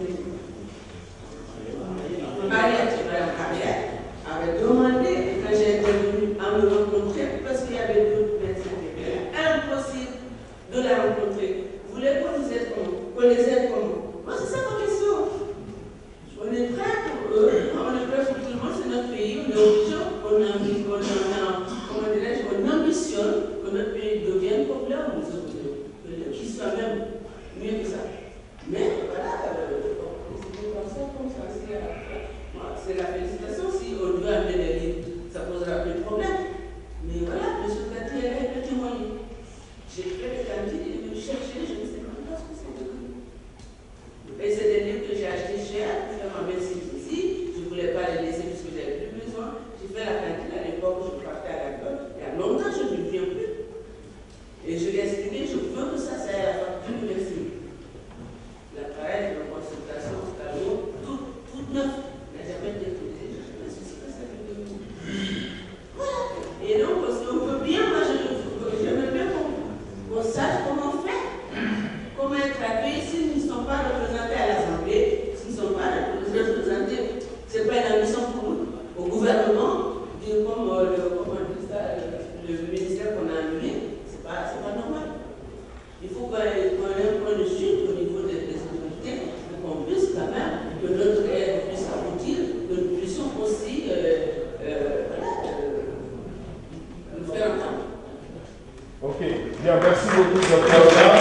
Mariette, Madame Mariette, avait demandé, quand j'ai été venue, à me rencontrer, parce qu'il y avait d'autres médecins qui étaient là. Impossible de la rencontrer. Vous voulez qu'on vous aide comment? Qu'on les aide comment? Moi, c'est ça ma question. On est prêt pour eux, on est prêt pour tout le monde, c'est notre pays, on est obligé, on a envie, on a, comment dirais-je, on ambitionne que notre pays devienne populaire, nous autres, qu'il soit même mieux que ça. Mais voilà, euh, c'est comme ça, comme ça, c'est la félicitation. Si on doit amener des livres, ça posera plus de problème. Mais voilà, M. Cathy, elle peut témoigner. J'ai fait des cantines, il est venu chercher, je ne sais pas ce que c'est. Et c'est des livres que j'ai achetés cher pour faire ma médecine ici. Je ne voulais pas les laisser puisque j'avais plus besoin. J'ai fait la cantine à l'époque où je partais à la l'école. Il y a longtemps, je ne viens plus. Et je lui ai expliqué, je veux que ça, ça aille à la facture de médecine. L'appareil de consultation, stallo, tout, tout neuf. Il n'a jamais été utilisé. Je ne sais pas si c'est ça que je veux. Voilà. Et donc, parce qu'on veut bien, moi, j'aimerais bien qu'on sache comment faire. Comment être accueillis s'ils ne sont pas représentés à l'Assemblée, s'ils ne sont pas représentés, ce n'est pas une ambition pour nous. Au gouvernement, dire comme euh, le, comment on dit ça, le, le ministère qu'on a annulé, ce n'est pas, pas normal. Il faut qu'on ait un point de chute au niveau des, des autorités pour qu'on puisse quand même, que notre aide puisse aboutir, que nous puissions aussi euh, euh, voilà, euh, nous faire entendre. Ok, bien, merci beaucoup, docteur Oda.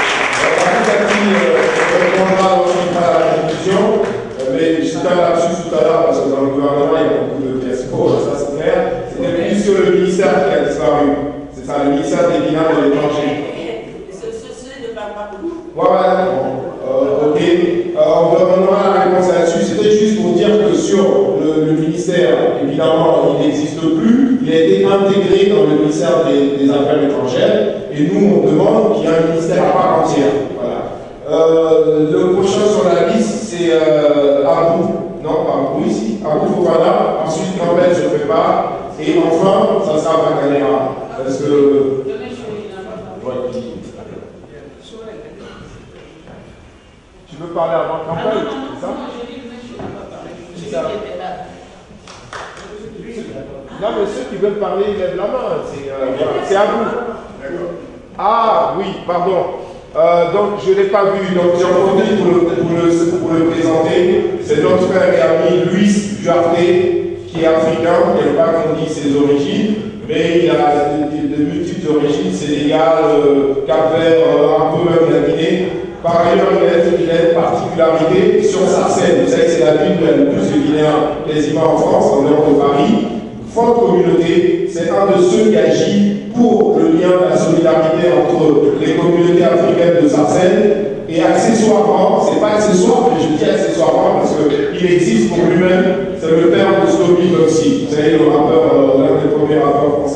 Répondra aussi à la discussion, mais je suis un lapsus tout à l'heure parce que dans le gouvernement il y a beaucoup de diaspora, ça c'est clair. C'était plus sur le ministère qui a disparu. C'est ça, le ministère des Finances de l'étranger. Ceci ne parle pas pour nous. Voilà, bon, euh, ok. Euh, on donnera la réponse là-dessus. C'était juste pour dire que sur le, le ministère, évidemment, il n'existe plus. Il a été intégré dans le ministère des, des Affaires étrangères. Et nous, on demande qu'il y ait un ministère à part entière. Voilà. Euh, le prochain sur la liste, c'est euh, Abou. Non, pas Abou ici. Abou Fofana. Ensuite, Campbell se prépare. Et enfin, ça sera Bacanera. Parce que. Tu veux parler avant Campbell? ça? C'est ça. Non, mais ceux qui veulent parler, ils lèvent la main. C'est euh, voilà. à vous. Ah, oui, pardon. Euh, donc, je ne l'ai pas vu. Donc, j'en profite pour le, pour, le, pour le présenter. C'est notre frère et ami Luis Duarte, qui est africain. Il n'y a pas qu'on dit ses origines, mais il a de, de, de multiples origines. Sénégal, euh, Cap-Vert, euh, un peu même la Guinée. Par ailleurs, il a, il a une particularité sur Sarcelles. Vous savez que c'est la ville où il y a le plus de Guinéens quasiment en France, en dehors de Paris. Forte communauté, c'est un de ceux qui agit pour le lien, la solidarité entre les communautés africaines de Sarcelles. Et accessoirement, c'est pas accessoire, mais je dis accessoirement parce qu'il existe pour lui-même, c'est le père de Stomy Doxy. Vous savez, le rappeur, euh, l'un des premiers rappeurs français.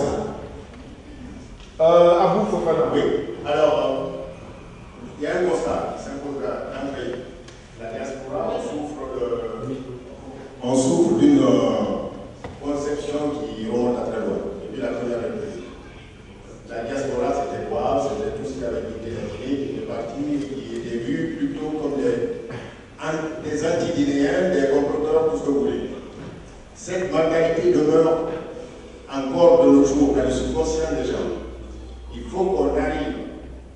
Euh, Abou Fofana. Oui, alors, il y a un constat qui s'impose d'entrée. La diaspora souffre de. On souffre d'une euh, conception qui remonte à très loin, depuis la première république. La diaspora, c'était quoi? C'était tout ce qui avait quitté la Guinée, qui était parti, qui était vu plutôt comme des, des anti-guinéens, des comploteurs, tout ce que vous voulez. Cette mentalité demeure encore de nos jours, dans le subconscient des gens. Il faut qu'on arrive.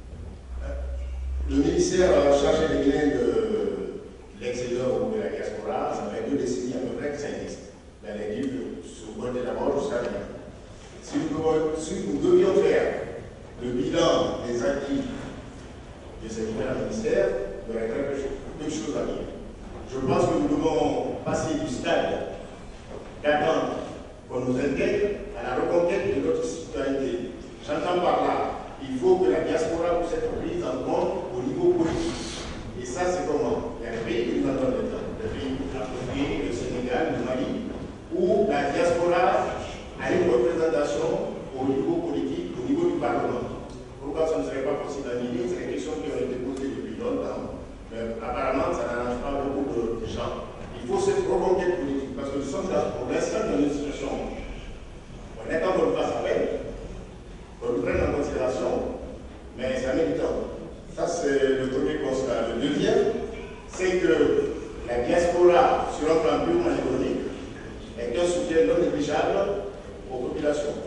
Le ministère chargé des Guinéens de l'extérieur ou de la diaspora, ça fait deux décennies à peu près que ça existe. Dans les livres, sur le côté d'abord jusqu'à maintenant. Si nous, si nous devions faire le bilan des acquis de ces différents ministères, il y aurait très peu de choses à dire. Je pense que nous devons passer du stade d'attendre qu'on nous intègre à la reconquête de notre citoyenneté. J'entends par là, il faut que la diaspora puisse être prise en compte au niveau politique. Et ça, c'est comment? Il y a des pays qui nous en donnent le temps. Les pays africains, le Sénégal, le Mali, où la diaspora a une représentation au niveau politique, au niveau du Parlement. Pourquoi ça ne serait pas possible à Guinée? C'est des questions qui ont été posées depuis longtemps. Mais apparemment, ça n'arrange pas beaucoup de gens. Il faut cette reconquête politique, parce que nous sommes là, pour l'instant dans une situation. On attend qu'on nous fasse appel, qu'on nous prenne en considération, mais ça met du temps. Ça, c'est le premier constat. Le deuxième, c'est que la diaspora, sur un plan purement économique, est un soutien non négligeable aux populations.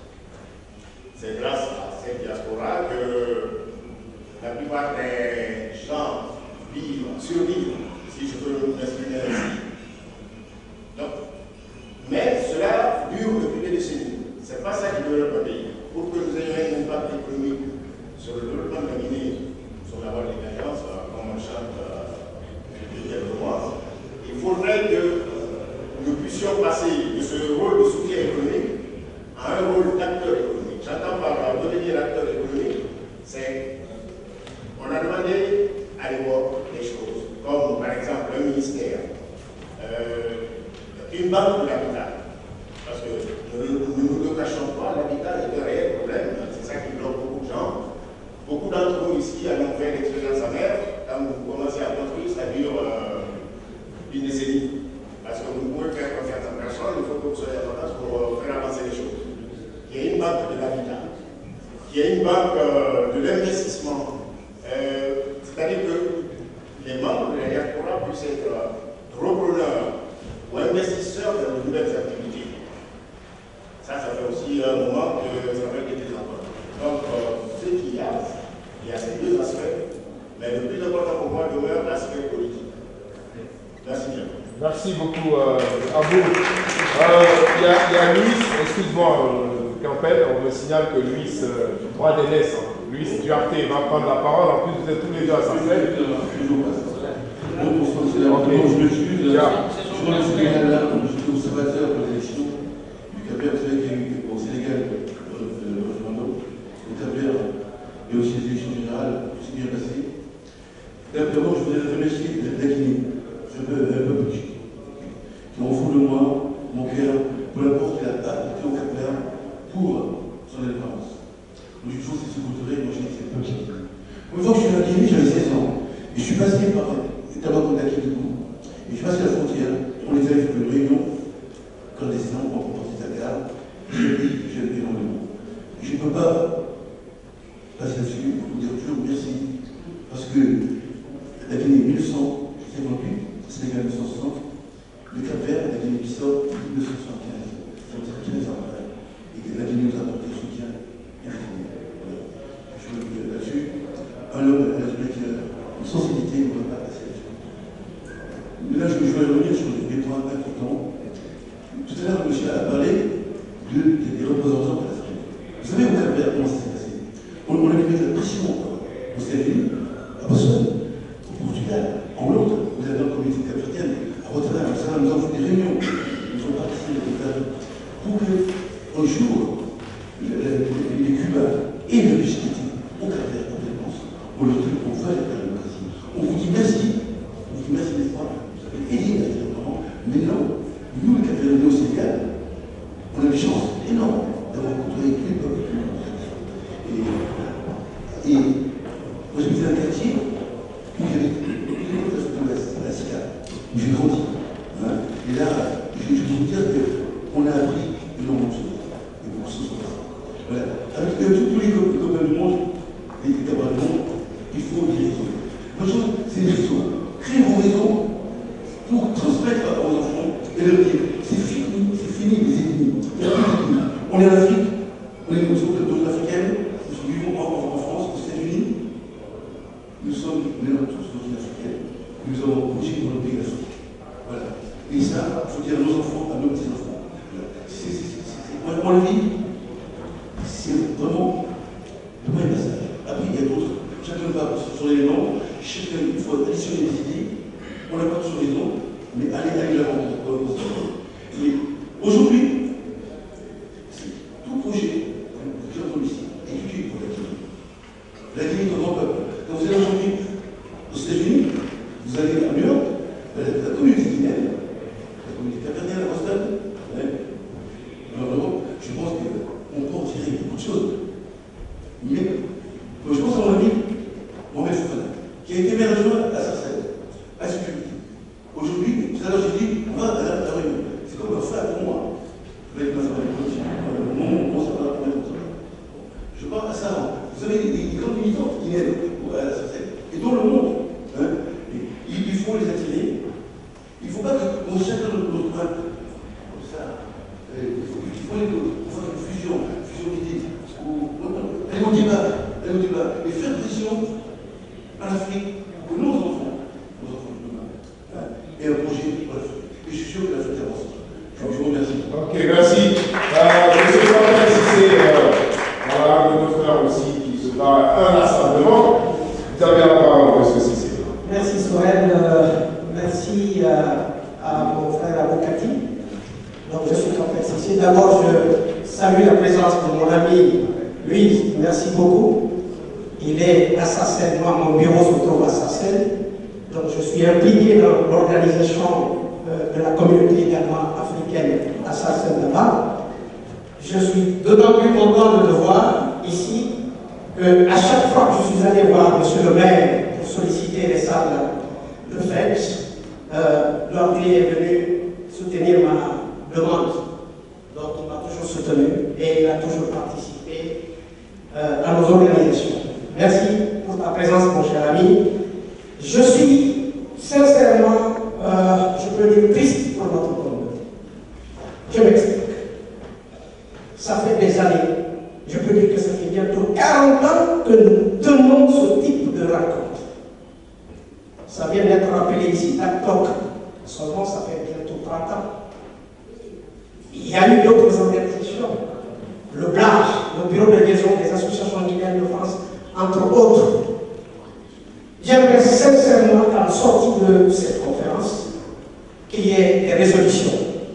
C'est grâce à cette diaspora que la plupart des gens vivent, survivent, si je peux m'exprimer ainsi. Donc, mais cela dure depuis des décennies. Ce n'est pas ça qui développe un pays. Pour que nous ayons un impact économique sur le développement de la Guinée, sur la voie de l'alliance, comme on chante depuis quelques mois, il faudrait que nous puissions passer de ce rôle de soutien économique à un rôle d'acteur économique. J'entends par devenir acteur économique, c'est on a demandé à l'époque des choses, comme par exemple un ministère, euh, une banque de l'habitat. Parce que nous ne nous, nous cachons pas, l'habitat est un réel problème, c'est ça qui bloque beaucoup de gens. Beaucoup d'entre nous ici avons fait l'expérience amère, quand vous commencez à construire, ça dure euh, une décennie. Parce que vous pouvez faire confiance en personne, il faut que vous soyez en place pour euh, faire avancer les choses. Il y a une banque de l'habitat, il y a une banque euh, de l'investissement. Euh, C'est-à-dire que les membres de la diaspora puissent être euh, repreneurs ou investisseurs dans de nouvelles activités. Ça, ça fait aussi un moment que ça fait des emplois. Donc, euh, ce qu'il y a, il y a ces deux aspects, mais le plus important pour moi demeure l'aspect politique. Merci bien. Merci beaucoup, euh, à vous. Euh, Il y, y a Luis, excuse-moi, euh, Campbell, on me signale que Luis, euh, droit d'aînesse, hein, Luis Duarte va prendre la parole. En plus, vous êtes tous les deux à Sarcelles. Je m'excuse, je vois le Sénégal comme j'étais observateur pour l'élection du Cap-Vert, vous savez qu'il y a eu au Sénégal le référendum, au Cap-Vert, et aussi les élections générales, tout s'est bien passé. D'abord, je voudrais remercier la Guinée, un peuple qui est au fond de moi, mon cœur, pour l'apport qu'il a apporté au Cap-Vert pour son indépendance. Donc, je trouve que c'est culturel, moi j'ai dit c'est pas possible. Une fois que je suis à Guinée, j'avais seize ans, et je suis passé par notamment contre Akidou, et je suis passé à la frontière, on les avait fait une réunion clandestine pour porter sa garde, j'ai dit, j'aime énormément. Et je ne peux pas passer là-dessus pour vous dire toujours merci, parce que la Guinée mille neuf cent cinquante-huit, c'est mille neuf cent soixante, le Cap-Vert a gagné l'histoire en mille neuf cent soixante-quinze. Ça veut dire quinze ans après. Et que la Guinée nous a apporté le soutien infini. Voilà. Je veux dire là-dessus, un homme avec une sensibilité ne peut pas passer là-dessus. Mais là, je veux revenir sur des points importants. Tout à l'heure, monsieur a parlé de, des, des représentants de l'Afrique. Vous savez au Cap-Vert comment ça s'est passé? On, on a mis de la pression aux États-Unis, à Boston, au Portugal, en Londres. Vous avez dans la communauté capverdienne, à Rotterdam, à Amsterdam, nous avons fait des réunions. Nous avons participé à des réunions pour qu'un jour, les Cubains et le légitimité au Cap-Vert, en défense, on leur dit qu'on veut la démocratie. On vous dit merci, on vous dit merci des fois, vous avez aidé à dire vraiment, mais non, nous, les Cap-Verdiens au Sénégal, on a une chance énorme d'avoir côtoyé tous les peuples. Et, et moi, j'habitais dans un quartier où il y avait toutes les côtes de l'Ouest, à la SICA, où j'ai grandi. Hein. Et là, je, je peux vous dire qu'on a appris énormément de choses. Et beaucoup de choses. Voilà. Avec euh, tous les copains du monde, les camarades du monde, il faut des réseaux. L'autre chose, c'est des réseaux. Créez vos réseaux pour transmettre aux enfants et leur dire c'est fini, c'est fini les ennemis. Il n'y a plus d'ennemis. On est en Afrique, on est une culture africaine, nous vivons en, en France, aux États-Unis. Nous sommes, nous sommes tous d'origine africaine. Nous avons bougé dans le pays d'Afrique. Voilà. Et ça, il faut dire à nos enfants, à nos petits-enfants. On le vit, c'est vraiment le premier message. Après, il y a d'autres. Chacun va sur les noms, chacun, il faut additionner des idées. On n'a pas sur les noms, mais allez, allez l'avant. Et aujourd'hui, tout projet, j'ai entendu ici, étudié pour la Guinée. La Guinée est un grand peuple. Quand vous allez aujourd'hui aux États-Unis, vous allez à New York, la, la communauté guinéenne, la communauté capverdienne à Boston, ouais. En Europe, je pense qu'on peut en tirer beaucoup de choses. Mais moi, je pense à mon ami Mohamed Fofana, qui a été maire adjoint à Sarcelles, à Sécurité. Aujourd'hui, tout à l'heure, j'ai dit, on va à la, la réunion. C'est comme un frère pour moi. Avec ma famille, mon ça va la je parle à ça. Vous avez des, des grands militants qui viennent à la Sarcelles, et dans le monde. Hein, et, il, il faut les attirer. Il ne faut pas que on chacun de notre coin, comme ça, il faut, il faut aller on fasse une fusion, une fusion d'idées. Aller au débat, aller au débat, et faire pression en Afrique pour nos enfants, nos enfants de demain. Hein, et un projet pour l'Afrique. Et je suis sûr que l'Afrique avance. Je vous remercie. Ok, merci. Euh, je ne sais pas si c'est euh, voilà, de nos frères aussi qui se bat inlassablement. Vous avez la parole, monsieur Cissé. Merci Sorel. Euh, merci euh, à mon frère Abokati. Donc je suis Capet Cissé. D'abord, je salue la présence de mon ami Louis. Merci beaucoup. Il est à Sarcelles. Moi, mon bureau se trouve à Sarcelles. Donc je suis impliqué dans l'organisation de la communauté également africaine à Sarcelles là-bas. Je suis d'autant plus content de le voir ici qu'à chaque fois que je suis allé voir monsieur le maire pour solliciter les salles de fête, euh, l'Ordre est venu soutenir ma demande. Donc il m'a toujours soutenu et il a toujours participé euh, à nos organisations. Merci pour ta présence, mon cher ami. Je suis sincèrement, euh, je peux dire, triste pour notre communauté. Je m'explique. Ça fait des années, je peux dire que ça fait bientôt quarante ans que nous tenons ce type de rencontre. Ça vient d'être rappelé ici à Toc. Seulement, ça fait bientôt trente ans. Il y a eu d'autres organisations. Le B L A G, le Bureau de liaison des associations guinéennes de France, entre autres. J'aimerais sincèrement, à la sortie de cette conférence, qu'il y ait des résolutions,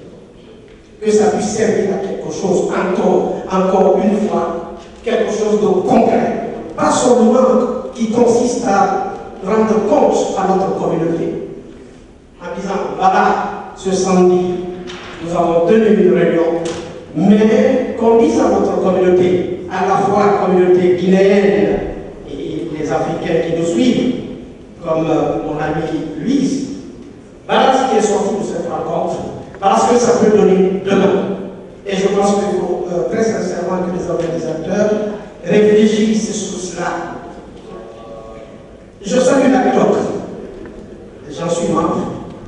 que ça puisse servir à quelque chose, encore, encore une fois, quelque chose de concret, pas seulement qui consiste à rendre compte à notre communauté, en disant, voilà, ce samedi, nous avons tenu une réunion, mais qu'on dise à notre communauté, à la fois la communauté guinéenne et les Africains qui nous suivent, comme euh, mon ami Louise, voilà ce qui est sorti de cette rencontre, voilà ce que ça peut donner demain. Et je pense qu'il faut euh, très sincèrement que les organisateurs réfléchissent sur cela. Je salue la C L O C, j'en suis membre,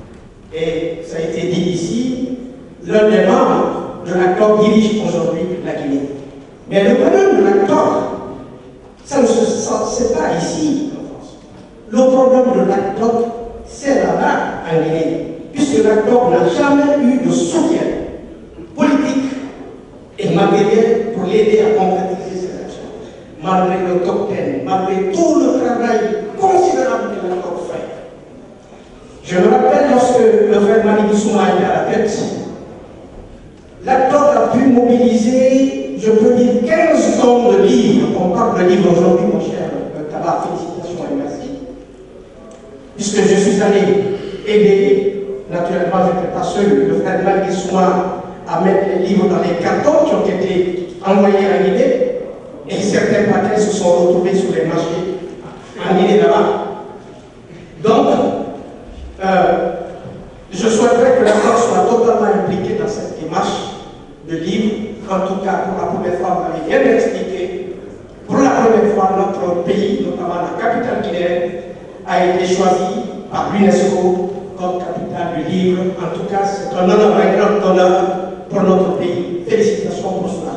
Et ça a été dit ici, l'un des membres de l'ACLOC dirige aujourd'hui la Guinée. Mais le problème de l'ACLOC, ça ne se c'est pas ici en France. Le problème de l'ACLOC, c'est là-bas en Guinée, puisque l'ACLOC n'a jamais eu de soutien politique et matériel pour l'aider à concrétiser ses actions. Malgré le cocktail, malgré tout le travail considérable que l'ACLOC fait. Je me rappelle lorsque le frère Malik Souma était à la tête, l'ACLOC a pu mobiliser, je peux dire, quinze tonnes de livres. On parle de livres aujourd'hui, mon cher Tabar, félicitations et merci. Puisque je suis allé aider, naturellement, je n'étais pas seul, le frère Malik Souma à mettre les livres dans les cartons qui ont été envoyés à Guinée, et certains paquets se sont retrouvés sur les marchés en Guinée là-bas. Donc, euh, je souhaiterais que la France soit totalement impliquée dans cette démarche de livre. En tout cas, pour la première fois, vous avez bien expliqué, pour la première fois, notre pays, notamment la capitale guinéenne, a été choisi par l'UNESCO comme capitale du livre. En tout cas, c'est un honneur, un grand honneur pour notre pays. Félicitations pour cela.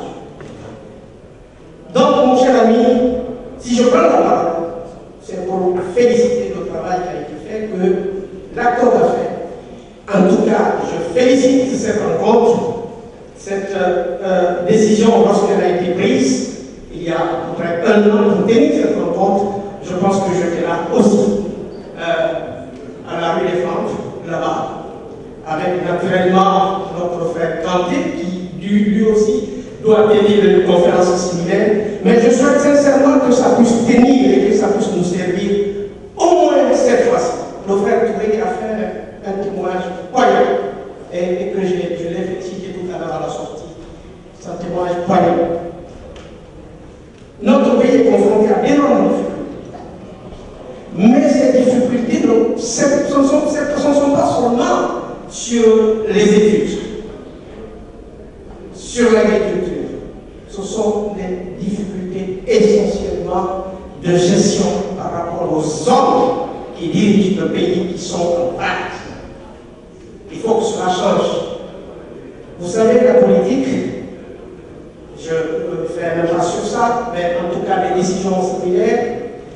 Donc, mon cher ami, si je prends la parole, c'est pour féliciter le travail qui a été fait, que l'accord a fait. En tout cas, je félicite cette rencontre, cette euh, euh, décision lorsqu'elle a été prise, il y a à peu près un an pour tenir cette rencontre. Je pense que j'étais là aussi, euh, à la rue des Flandres, là-bas, avec naturellement notre frère Kanté, qui lui aussi doit tenir une conférence similaire. Mais je souhaite sincèrement que ça puisse tenir et que ça puisse nous servir au moins cette fois-ci. Le frère Touré a fait un témoignage poignant et, et que je, je l'ai félicité tout à l'heure à la sortie. C'est un témoignage poignant. Notre pays est confronté à d'énormes difficultés. Mais ces difficultés ne sont pas seulement sur les études, sur l'agriculture. Ce sont des difficultés essentiellement de gestion par rapport aux hommes qui dirigent le pays, qui sont en place. Il faut que cela change. Vous savez, la politique, je peux faire un pas sur ça, mais en tout cas, les décisions similaires,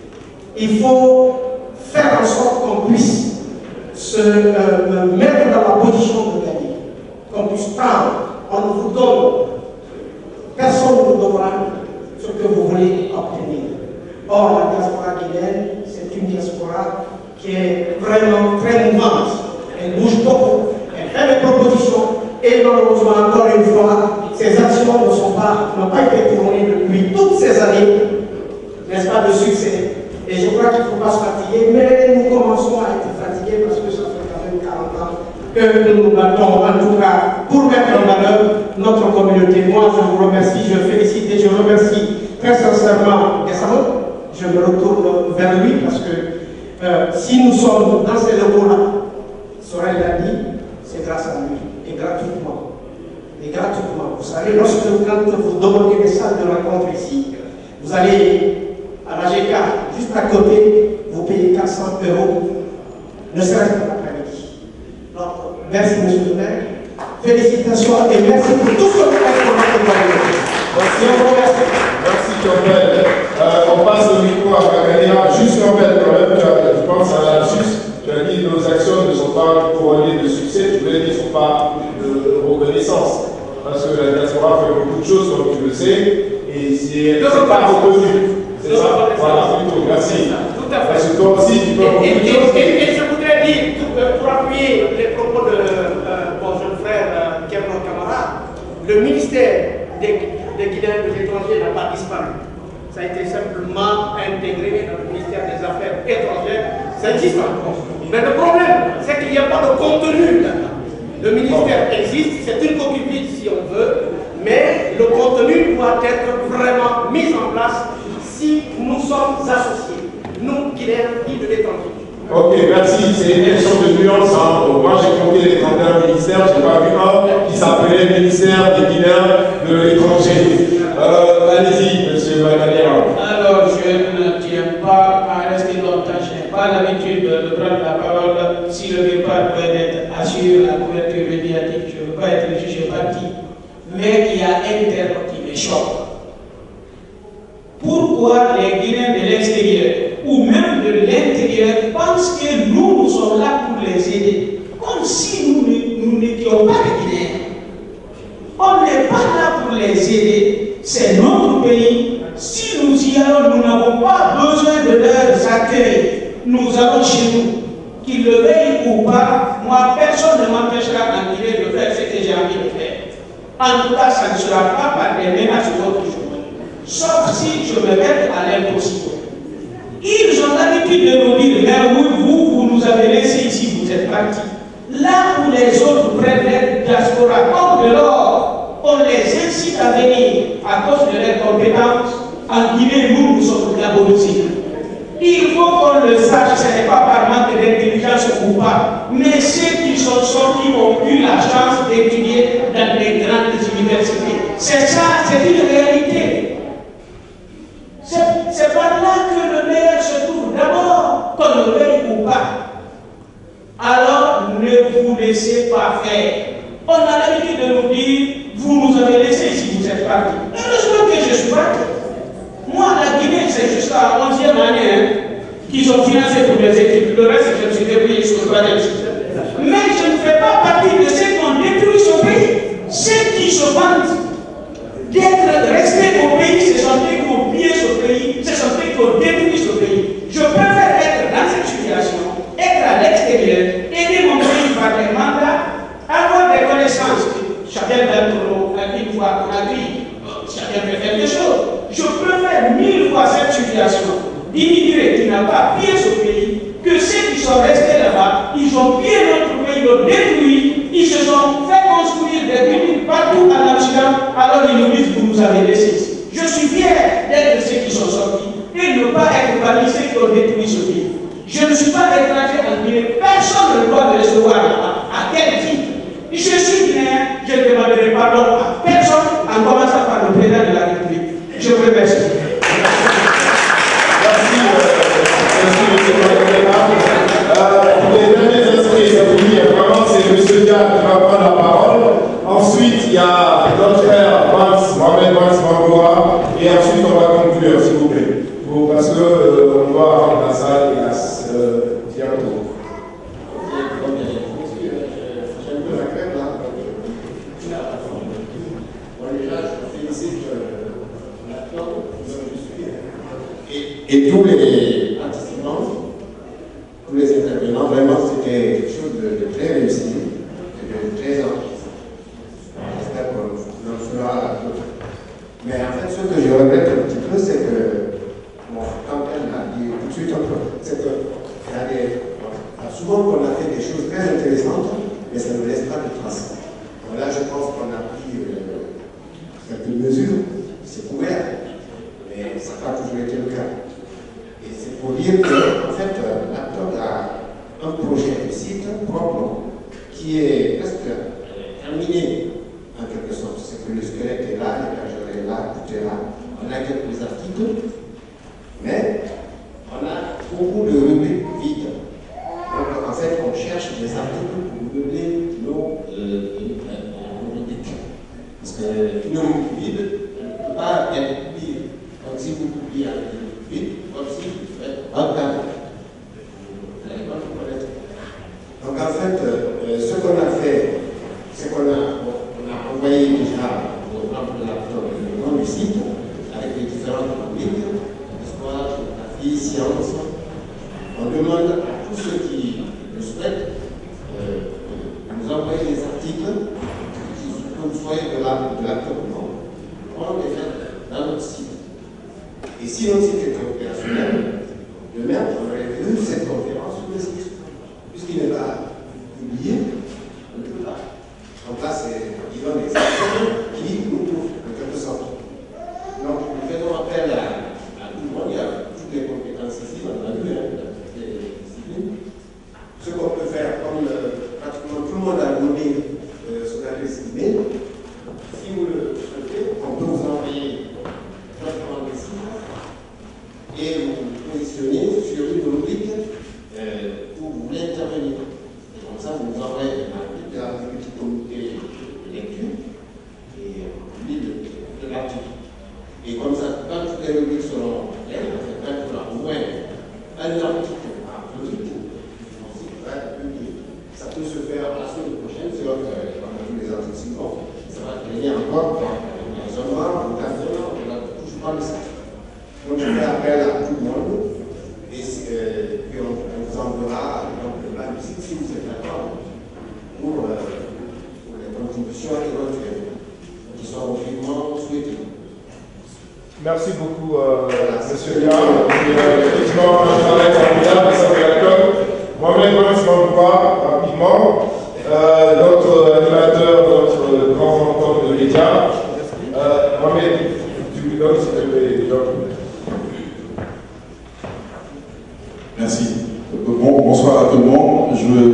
il faut faire en sorte qu'on puisse se euh, mettre dans la position de gagner, qu'on puisse prendre, on vous donne, personne ne vous donnera ce que vous voulez obtenir. Or, la diaspora guinéenne, c'est une diaspora qui est vraiment très mouvante. Elle bouge beaucoup, elle fait des propositions, et malheureusement, encore une fois, ces actions ne sont pas, n'ont pas été tournées depuis toutes ces années, n'est-ce pas, de succès. Et je crois qu'il ne faut pas se fatiguer, mais nous commençons à être fatigués parce que ça fait quand même quarante ans que nous nous battons, en tout cas, pour mettre en valeur notre communauté. Moi, je vous remercie, je félicite et je remercie très sincèrement Gassama. Je me retourne vers lui parce que euh, si nous sommes dans ces locaux-là, Sorel l'a dit, c'est grâce à lui, et gratuitement. Et gratuitement. Vous savez, lorsque quand vous demandez des salles de rencontre ici, vous allez à la G K, juste à côté, vous payez quatre cents euros, ne serait-ce que l'après-midi. Donc, merci monsieur le maire, félicitations et merci pour tout ce que vous faites pour notre communauté. Merci, merci Campbell. Euh, on passe au micro à Kakalia. Juste Campbell, quand même, je pense à la juste, tu as dit que nos actions ne sont pas couronnées de succès, tu voulais dire qu'elles ne sont pas de reconnaissance. Parce que la diaspora fait beaucoup de choses, comme tu le sais, et c'est pas reconnu. C'est ça? Voilà, plutôt, merci. Tout à fait. Parce que toi aussi, tu peux avoir et, beaucoup de et, choses. Et, et je voudrais dire, pour, pour appuyer les propos de euh, mon jeune frère euh, Kevin Camara, le ministère des, des Guinéens de l'étranger n'a pas disparu. Ça a été simplement intégré dans le ministère des Affaires étrangères. Ça existe encore. Mais le problème, c'est qu'il n'y a pas de contenu là-dedans. Le ministère existe, c'est une coquille vide si on veut, mais le contenu doit être vraiment mis en place si nous sommes associés, nous, Guinéens, dits de l'étranger. Ok, merci. C'est une question de nuance. Hein. Donc, moi, j'ai compté les trente et un ministères. Je n'ai pas vu un qui s'appelait ministère des Guinéens de l'étranger. Euh, Allez-y, monsieur Magalian. Alors, je ne tiens pas à rester longtemps. Je n'ai pas l'habitude de prendre la parole si le départ peut être assuré. sur la couverture médiatique, je ne veux pas être jugé parti, mais il y a un terme qui me choque. Pourquoi les Guinéens de l'extérieur ou même de l'intérieur pensent que nous, nous sommes là pour les aider, comme si nous n'étions pas des Guinéens. On n'est pas là pour les aider, c'est notre pays. Si nous y allons, nous n'avons pas besoin de leurs accueils. Nous allons chez nous. Qu'ils le veuillent ou pas, moi, personne ne m'empêchera en Guinée de faire ce que j'ai envie de faire. En tout cas, ça ne sera pas par des menaces ou autre chose. Sauf si je me mets à l'impossible. Ils ont l'habitude de nous dire, mais oui, vous, vous nous avez laissé ici, vous êtes partis. Là où les autres prennent l'aide diaspora, comme de l'or, on les incite à venir à cause de leurs compétences. En Guinée, nous, nous sommes diabolisés. Il faut qu'on le sache, ce n'est pas par manque d'intelligence ou pas, mais ceux qui sont sortis ont eu la chance d'étudier dans les grandes universités. C'est ça, c'est une réalité. C'est par là que le meilleur se trouve. D'abord, qu'on le veuille ou pas. Alors, ne vous laissez pas faire. On a l'habitude de nous dire, vous nous avez laissé ici, vous êtes partis. Heureusement que je suis parti. Moi, la Guinée, c'est jusqu'à la onzième année hein, qu'ils ont financé pour les études. Le reste, je me suis débrouillé jusqu'au troisième cycle. Mais je ne fais pas partie de ceux qui ont détruit ce pays. Ceux qui se vantent d'être restés au pays, ce sont ceux qui ont pillé ce pays, ce sont ceux qui ont détruit ce pays. Je préfère être dans cette situation, être à l'extérieur, aider mon pays par des mandats, avoir des connaissances. Chacun d'entre nous, une fois qu'on a dit, chacun peut faire des choses. Je préfère mille fois cette situation d'immigrés qui n'ont pas pillé ce pays que ceux qui sont restés là-bas, ils ont pillé notre pays, ils l'ont détruit, ils se sont fait construire des cliniques partout en Occident, alors ils nous disent, vous nous avez laissés ici. Je suis fier d'être ceux qui sont sortis et ne pas être parmi ceux qui ont détruit ce pays. Je ne suis pas étranger en Guinée, personne ne doit me recevoir là-bas. À quel titre? Je suis guinéen, je ne demanderai pardon à personne, en commençant par le président de la République. Je vous remercie. Merci, monsieur le président. Pour les derniers inscrits, ça vous dit, vraiment, c'est M. Diak qui va prendre la parole. Ensuite, il y a notre frère Vance, Mohamed Vance Mangoura, et ensuite on va conclure, s'il vous plaît. Pour, parce qu'on euh, doit rendre la salle et la euh, bientôt. Et tous les participants, tous les intervenants, vraiment c'était quelque chose de, de très réussi, de très enrichissant. J'espère qu'on en fera d'autres. Mais en fait, ce que je regrette un petit peu, c'est que, bon, quand elle a dit tout de suite, c'est que il y a des, bon, souvent qu'on a fait des choses très intéressantes, mais ça ne laisse pas de traces. Bon, là, je pense qu'on a pris euh, certaines mesures, c'est couvert, mais ça n'a pas toujours été le cas. Et c'est pour dire que, en fait, euh, la P O D a un projet de site propre qui est presque terminé, en quelque sorte. C'est que le squelette est là, l'étagère est là, tout est là. On a quelques articles, mais on a beaucoup de rubriques vides. Donc, en fait, on cherche des articles pour meubler nos, euh, nos rubriques. Parce qu'une rubrique vide ne peut pas être publiée. Donc, si vous publiez un rubrique vide, comme si vous faites un cadre. Vous n'allez pas tout connaître. Donc, en fait, euh, ce qu'on a fait, c'est qu'on a, on a envoyé déjà au membre de la P O D le nom du site, avec les différentes rubriques, histoire, géographie, sciences. On demande à tous ceux qui le souhaitent euh, de nous envoyer des articles qui comme soient de la, de la P O D, on les fait dans notre site. Et si notre site était opérationnel, demain, on aurait vu cette conférence sur le site. Puisqu'il n'est pas publié, on ne peut pas. Donc là, c'est, disons, des exemples qui nous prouvent, en quelque sorte. Donc, nous faisons appel à, à tout le monde. Il y a toutes les compétences ici, on a vu, hein, dans toutes les disciplines. Ce qu'on peut faire, comme euh, pratiquement tout le monde a donné euh, son adresse email, si vous le souhaitez, on peut vous envoyer directement des sites et vous positionner sur une rubrique euh, où vous voulez intervenir. Et comme ça, vous nous envoyez Europe, non seulement au Cameroun, on a toujours pas le ça. Donc je fais appel à tout le monde et euh, puis on, on vous enverra donc, le plan ici si vous êtes d'accord pour, euh, pour les contributions éventuelles qui sont vivement souhaitées. Merci beaucoup, euh, Monsieur Gard. Effectivement, un travail formidable, ça fait la com. Moi-même, je m'en vois rapidement. Euh, notre animateur, notre grand mentor de médias, euh, Mohamed, tu lui donnes s'il te plaît. Merci. Bon, bonsoir à tout le monde.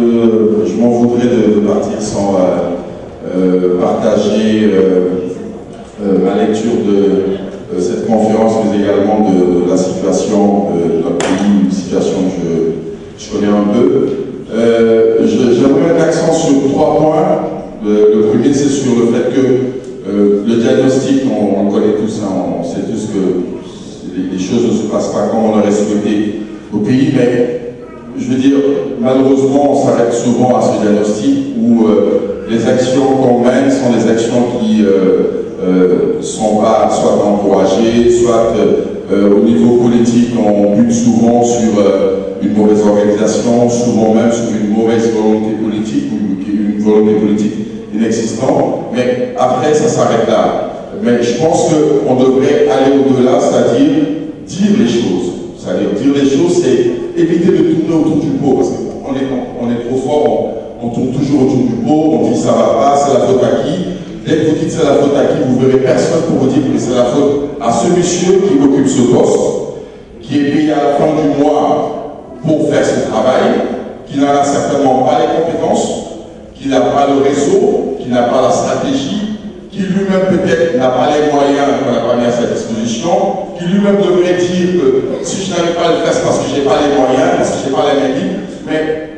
Je, je m'en voudrais de, de partir sans euh, euh, partager euh, euh, ma lecture de, de cette conférence, mais également de, de la situation de notre pays, une situation que je, je connais un peu. Euh, J'aimerais mettre l'accent sur trois points. Le, le premier, c'est sur le fait que euh, le diagnostic, on, on le connaît tous, hein, on sait tous que les, les choses ne se passent pas comme on l'aurait souhaité au pays, mais je veux dire, malheureusement, on s'arrête souvent à ce diagnostic où euh, les actions qu'on mène sont des actions qui ne euh, euh, sont pas soit encouragées, soit euh, au niveau politique, on bute souvent sur euh, une mauvaise organisation, souvent même sur une mauvaise volonté politique ou une volonté politique inexistante, mais après ça s'arrête là. Mais je pense qu'on devrait aller au-delà, c'est-à-dire dire les choses. C'est-à-dire dire les choses, c'est éviter de tourner autour du pot, parce qu'on est, on est trop fort, on, on tourne toujours autour du pot, on dit ça va pas, c'est la faute à qui. Dès que vous dites c'est la faute à qui, vous verrez personne pour vous dire que c'est la faute à ce monsieur qui occupe ce poste, qui est payé à la fin du mois pour faire ce travail, qui n'en a certainement pas les compétences, qui n'a pas le réseau, qui n'a pas la stratégie, qui lui-même peut-être n'a pas les moyens qu'on n'a pas mis à sa disposition, qui lui-même devrait dire que si je n'arrive pas à le faire, c'est parce que je n'ai pas les moyens, parce que je n'ai pas les moyens, mais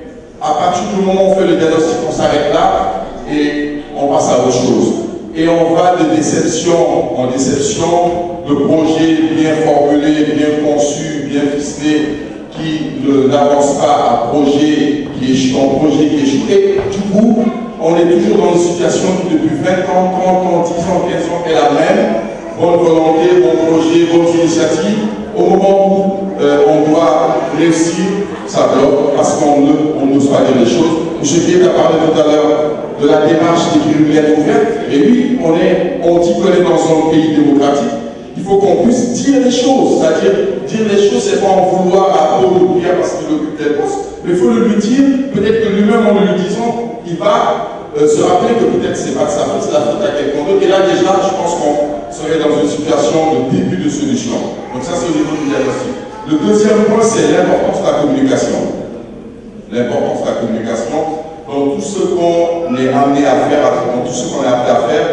à partir du moment où on fait le diagnostic, on s'arrête là et on passe à autre chose. Et on va de déception en déception, de projets bien formulés, bien conçus, bien ficelés, qui n'avancent pas à projet qui échoue, en projet qui échoue. Et du coup, on est toujours dans une situation qui depuis vingt ans, trente ans, dix ans, quinze ans est la même. Bonne volonté, bon projet, bonnes initiatives. Au moment où euh, on doit réussir, ça bloque parce qu'on n'ose pas dire les choses. M. Pierre a parlé tout à l'heure de la démarche d'écrire une lettre ouverte. Et oui, on, est, on dit qu'on est dans un pays démocratique. Il faut qu'on puisse dire les choses. C'est-à-dire, dire les choses, c'est pas en vouloir à Paul Pierre parce qu'il occupe tel poste. Mais il faut le lui dire. Peut-être que lui-même, en le disant, il va euh, se rappeler que peut-être c'est pas de sa faute, c'est la faute à quelqu'un d'autre. Et là, déjà, je pense qu'on serait dans une situation de début de solution. Donc ça, c'est au niveau du diagnostic. Le deuxième point, c'est l'importance de la communication. L'importance de la communication. Donc tout ce qu'on est amené à faire, dans tout ce qu'on est amené à faire,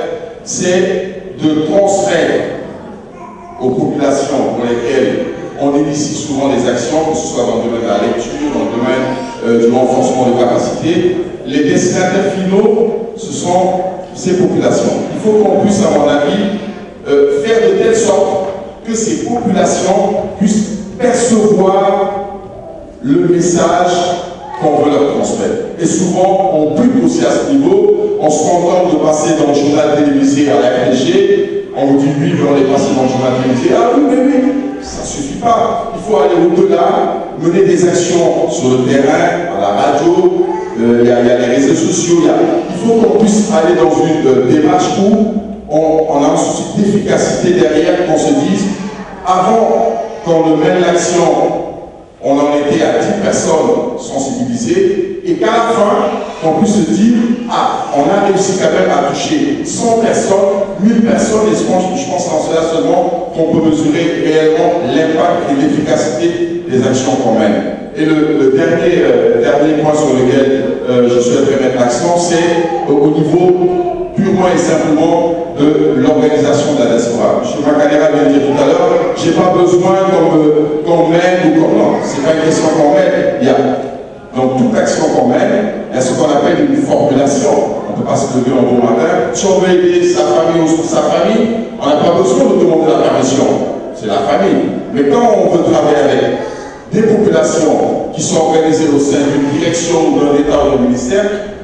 c'est de transférer aux populations pour lesquelles on initie souvent des actions, que ce soit dans le domaine de la lecture, dans le domaine euh, du renforcement de capacités. Les destinataires finaux, ce sont ces populations. Il faut qu'on puisse, à mon avis, euh, faire de telle sorte que ces populations puissent percevoir le message qu'on veut leur transmettre. Et souvent, on bute aussi à ce niveau, on se contente de passer dans le journal télévisé à la R T G, on vous dit oui, mais on est passé dans le journal télévisé, ah oui, mais oui, ça ne suffit pas. Il faut aller au-delà, mener des actions sur le terrain, à la radio, euh, il y, y a les réseaux sociaux, y a, il faut qu'on puisse aller dans une euh, démarche où on, on a un souci d'efficacité derrière, qu'on se dise, avant qu'on ne mène l'action, on en était à dix personnes sensibilisées, et qu'à la fin, on puisse se dire, ah, on a réussi quand même à toucher cent personnes, mille personnes, et je pense, je pense en cela seulement qu'on peut mesurer réellement l'impact et l'efficacité des actions qu'on mène. Et le, le dernier, euh, dernier point sur lequel euh, je souhaiterais mettre l'accent, c'est euh, au niveau purement et simplement de l'organisation de la diaspora. M. Macanera vient de dire tout à l'heure, je n'ai pas besoin qu'on qu'on mène ou qu'on... Non, ce n'est pas une question qu'on mène. Il y a, donc toute action qu'on mène, il y a ce qu'on appelle une formulation. On ne peut pas se lever un bon matin. Si on veut aider sa famille ou sa famille, on n'a pas besoin de demander la permission. C'est la famille. Mais quand on veut travailler avec des populations qui sont organisées au sein d'une direction ou d'un État ou d'un ministère,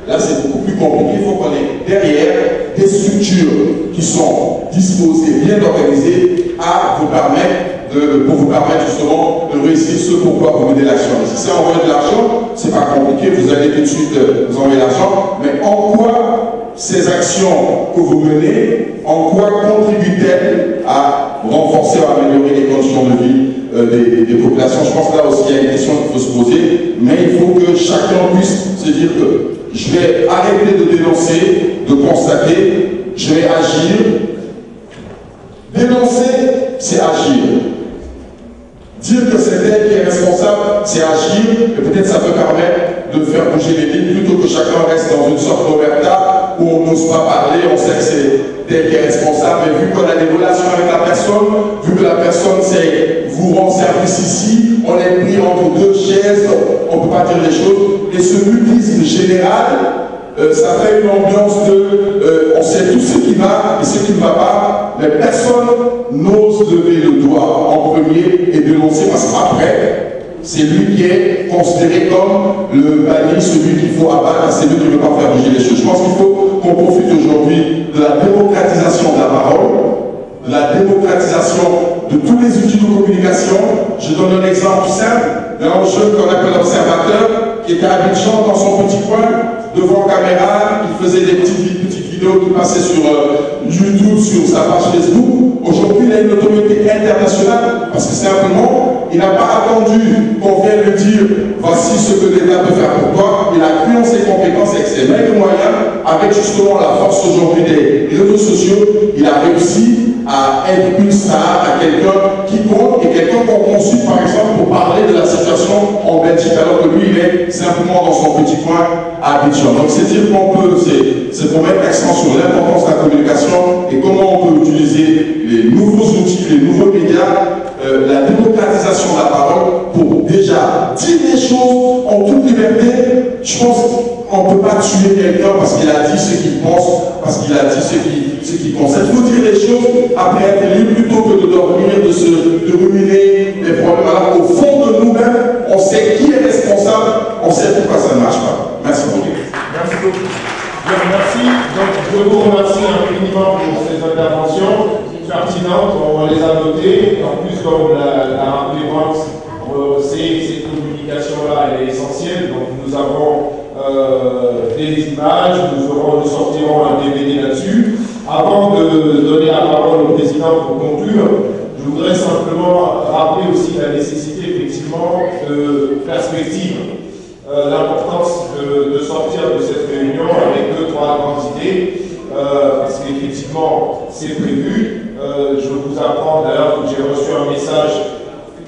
Là, c'est beaucoup plus compliqué. Il faut qu'on ait derrière des structures qui sont disposées, bien organisées, à vous permettre de, pour vous permettre justement de réussir ce pourquoi vous menez l'action. Si c'est envoyer de l'argent, c'est pas compliqué, vous allez tout de suite vous envoyer l'argent, mais en quoi ces actions que vous menez, en quoi contribuent-elles à renforcer, à améliorer les conditions de vie euh, des, des populations? Je pense que là aussi il y a une question qu'il faut se poser, mais il faut que chacun puisse se dire que je vais arrêter de dénoncer, de constater, je vais agir. Dénoncer, c'est agir. Dire que c'est elle qui est responsable, c'est agir, et peut-être ça peut permettre de faire bouger les lignes plutôt que chacun reste dans une sorte d'omerta où on n'ose pas parler, on sait que c'est elle qui est responsable, mais vu qu'on a des relations avec la personne, vu que la personne c'est vous rend service ici, on est pris entre deux chaises, on ne peut pas dire les choses, et ce mutisme général, Euh, ça fait une ambiance de euh, on sait tout ce qui va et ce qui ne va pas, mais personne n'ose lever le doigt en premier et dénoncer parce qu'après, c'est lui qui est considéré comme le banni, celui qu'il faut abattre, c'est lui qui ne veut pas faire bouger les choses. Je pense qu'il faut qu'on profite aujourd'hui de la démocratisation de la parole, de la démocratisation de tous les outils de communication. Je donne un exemple simple d'un jeune qu'on appelle l'observateur qui était à Abidjan dans son petit coin, devant caméra, il faisait des petites, petites vidéos qui passaient sur euh, YouTube, sur sa page Facebook. Aujourd'hui, il a une autorité internationale parce que simplement, il n'a pas attendu qu'on vienne lui dire voici ce que l'État peut faire pour toi. Il a cru en ses compétences avec ses maigres moyens, avec justement la force aujourd'hui des réseaux sociaux. Il a réussi à être une star, à quelqu'un qui compte et quelqu'un qu'on consulte par exemple pour parler de la situation en Belgique alors que lui il est simplement dans son petit coin à Abidjan. Donc c'est dire qu'on peut, c'est pour mettre l'accent sur l'importance de la communication et comment on peut utiliser les nouveaux outils, les nouveaux médias, euh, la démocratisation de la parole pour déjà dire les choses en toute liberté. Je pense qu'on ne peut pas tuer quelqu'un parce qu'il a dit ce qu'il pense, parce qu'il a dit ce qu'il ce qu'il pense. Il faut dire les choses après être libre plutôt que de dormir, de se de ruminer les problèmes. Alors au fond de nous-mêmes, on sait qui est responsable, on sait pourquoi ça ne marche pas. Merci beaucoup. Merci beaucoup. Bien, merci. Donc, je vous remercie infiniment pour ces interventions pertinentes. On les a notées. En plus, comme l'a rappelé Max, cette communication-là, elle est essentielle. Donc, nous avons euh, des images, nous, aurons, nous sortirons un D V D là-dessus. Avant de donner la parole au président pour conclure, je voudrais simplement rappeler aussi la nécessité, effectivement, de perspective. Euh, l'importance de, de sortir de cette réunion avec deux, trois grandes idées, euh, parce qu'effectivement, c'est prévu. Euh, je vous apprends d'ailleurs que j'ai reçu un message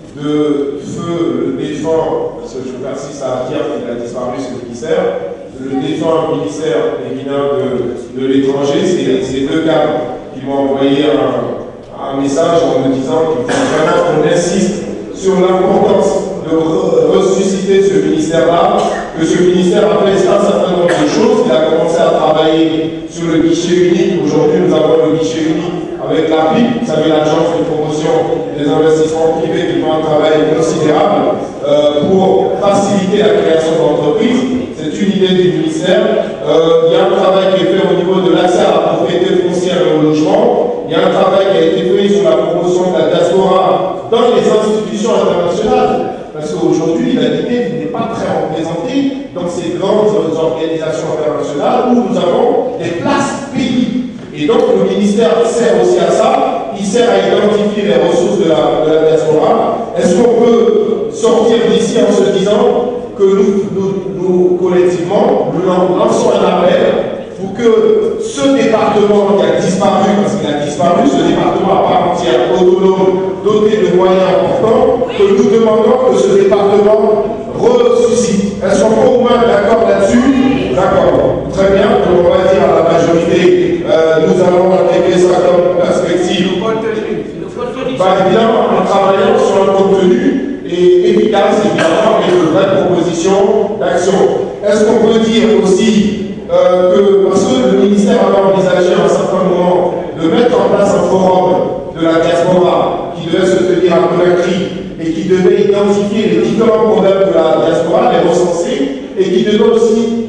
de Feu, le défunt, parce que je persiste à dire qu'il a disparu ce ministère, le défunt ministère éminent de, de l'étranger, c'est ces deux gars qui m'ont envoyé un, un message en me disant qu'il faut vraiment qu'on insiste sur l'importance de ressusciter ce ministère-là, que ce ministère a fait un certain nombre de choses. Il a commencé à travailler sur le guichet unique. Aujourd'hui, nous avons le guichet unique avec l'A P I, vous savez, l'Agence de promotion des investissements privés qui fait un travail considérable euh, pour faciliter la création d'entreprises. C'est une idée du ministère. Euh, il y a un travail qui est fait au niveau de l'accès à la propriété foncière et au logement. Il y a un travail qui a été fait sur la promotion de la diaspora dans les institutions internationales. Parce qu'aujourd'hui, la Guinée n'est pas très représentée dans ces grandes organisations internationales où nous avons des places pays. Et donc le ministère sert aussi à ça, il sert à identifier les ressources de la, de la diaspora. Est-ce qu'on peut sortir d'ici en se disant que nous, nous, nous collectivement, nous lançons un appel pour que ce département qui a disparu, parce qu'il a disparu, ce département à part entière, autonome, doté de moyens importants, que nous demandons que ce département ressuscite. Est-ce qu'on peut au moins d'accord là-dessus? D'accord. Très bien. Donc on va dire à la majorité, euh, nous allons intégrer ça comme perspective. Bah, bien, en travaillant sur un contenu et efficace, évidemment, et de vraies propositions d'action. Est-ce qu'on peut dire aussi Euh, que, parce que le ministère avait envisagé à un certain moment de mettre en place un forum de la diaspora qui devait se tenir à Conakry et qui devait identifier les différents problèmes de la diaspora, les recenser, et qui devait aussi éventuellement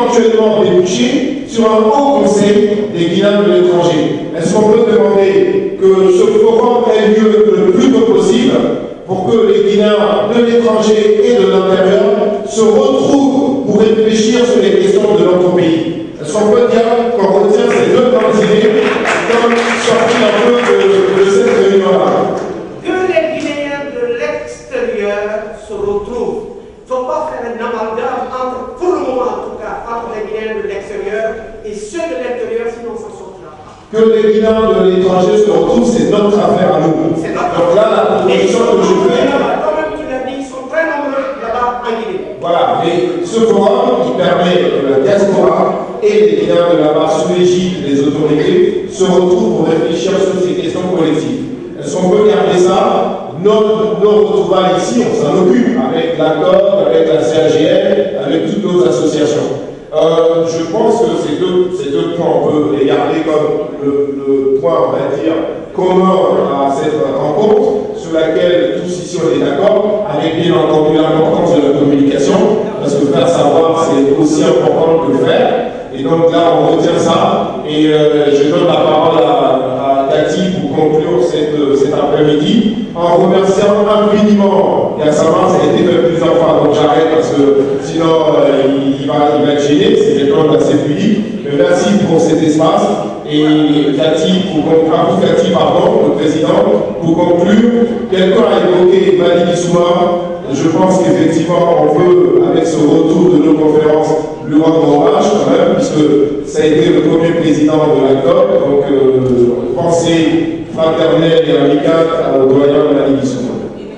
éventuellement déboucher sur un haut conseil des Guinéens de l'étranger. Est-ce qu'on peut demander que ce forum ait lieu le plus tôt possible pour que les Guinéens de l'étranger et de l'intérieur se retrouvent pour réfléchir sur les questions de notre pays? Est-ce qu'on peut dire qu'on retient ces deux grandes idées comme sorties un peu de, de cette réunion-là? Que les Guinéens de l'extérieur se retrouvent. Il ne faut pas faire un amalgame entre, pour le moment en tout cas, entre les Guinéens de l'extérieur et ceux de l'intérieur, sinon on s'en sortira pas. Que les Guinéens de l'étranger se retrouvent, c'est notre affaire à nous. Donc là, la proposition que je fais... Quand même, tu l'as dit, ils sont très nombreux là-bas en Guinée. Voilà, mais ce forum qui permet que la diaspora et les Guinéens de là-bas, sous l'égide des autorités, se retrouvent pour réfléchir sur ces questions collectives. Est-ce qu'on peut garder ça? Nos, nos retrouvailles ici, on s'en occupe avec l'accord, avec la C A G L, avec toutes nos associations. Euh, je pense que ces deux, ces deux points, on peut les garder comme le, le point, on va dire, commun à cette rencontre, sur laquelle tous ici on est d'accord, avec bien entendu l'importance de la communication, parce que faire savoir, c'est aussi important que le faire. Et donc là, on retient ça, et euh, je donne la parole à, à Cathy pour conclure cette, cet après-midi, en remerciant infiniment Gassama. Ça a été fait plusieurs fois, donc j'arrête parce que sinon euh, il, il, va, il va être gêné, c'est quelqu'un d'assez pudique. Mais merci pour cet espace, et Cathy, pour conclure, Cathy, pardon, le président, pour conclure, quelqu'un a évoqué Mali Bissouma. Je pense qu'effectivement, on peut, avec ce retour de nos conférences, lui rendre hommage quand même, puisque ça a été le premier président de la C O P, donc euh, pensée fraternelle et amicale au doyen de Mali Bissouma.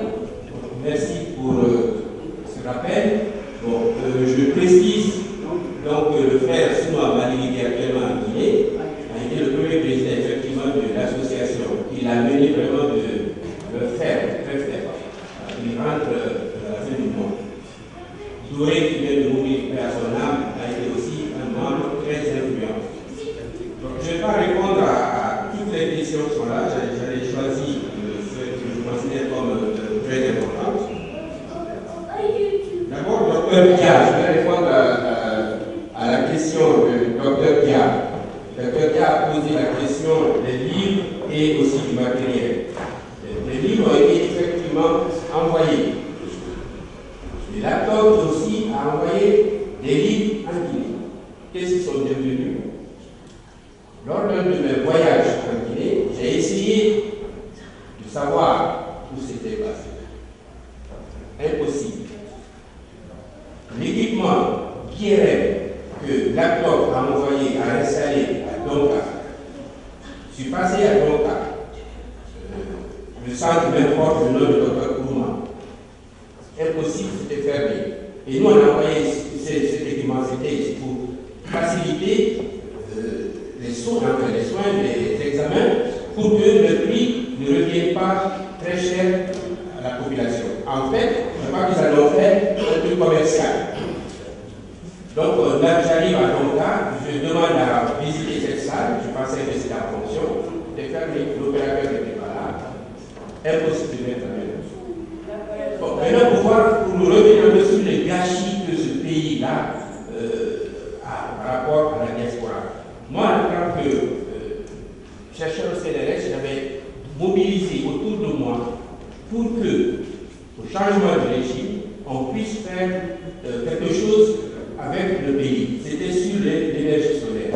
Merci pour euh, ce rappel. Bon, euh, je précise donc que le frère Sinoa Mali, qui est actuellement en Guinée, a été le premier président effectivement de l'association. Il a mené vraiment de, de faire, très faire. Il rentre à la fin du mois. Douré, qui vient de mourir à son âme, a été aussi un membre très influent. Donc, je ne vais pas répondre à, à toutes les questions qui sont là. J'avais choisi euh, ce que je considère comme euh, très importantes. D'abord, docteur Pia, je vais répondre à, à, à la question de docteur Pia. Docteur Pia a posé la question des livres et aussi du matériel. Les livres ont été effectivement envoyés. Et la C O P aussi a envoyé des livres en Guinée. Qu'est-ce qu'ils sont devenus? Lors d'un de mes voyages en Guinée, j'ai essayé de savoir où c'était passé. Impossible. L'équipement Guérem que la C O P a envoyé, a installé à Donka, je suis passé à Donka. Le centre m'importe le nom de docteur Kourma. Impossible, c'était fermé. Et nous, on a envoyé cet équipement, c'était pour faciliter euh, les, soins, enfin, les soins, les, les examens, pour que le prix ne revienne pas très cher à la population. En fait, je crois qu'ils en ont fait un truc commercial. Donc, euh, là, j'arrive à Donka, je demande à visiter cette salle, je pensais que c'était en fonction, c'était fermé, l'opérateur n'était pas là. Impossible de mettre en œuvre. Bon, maintenant, pour, voir, pour nous revenir sur les gâchis que ce pays-là euh, a par rapport à la diaspora. Moi, en tant que euh, chercheur au C N R S, j'avais mobilisé autour de moi pour que, au changement de régime, on puisse faire euh, quelque chose avec le pays. C'était sur l'énergie solaire.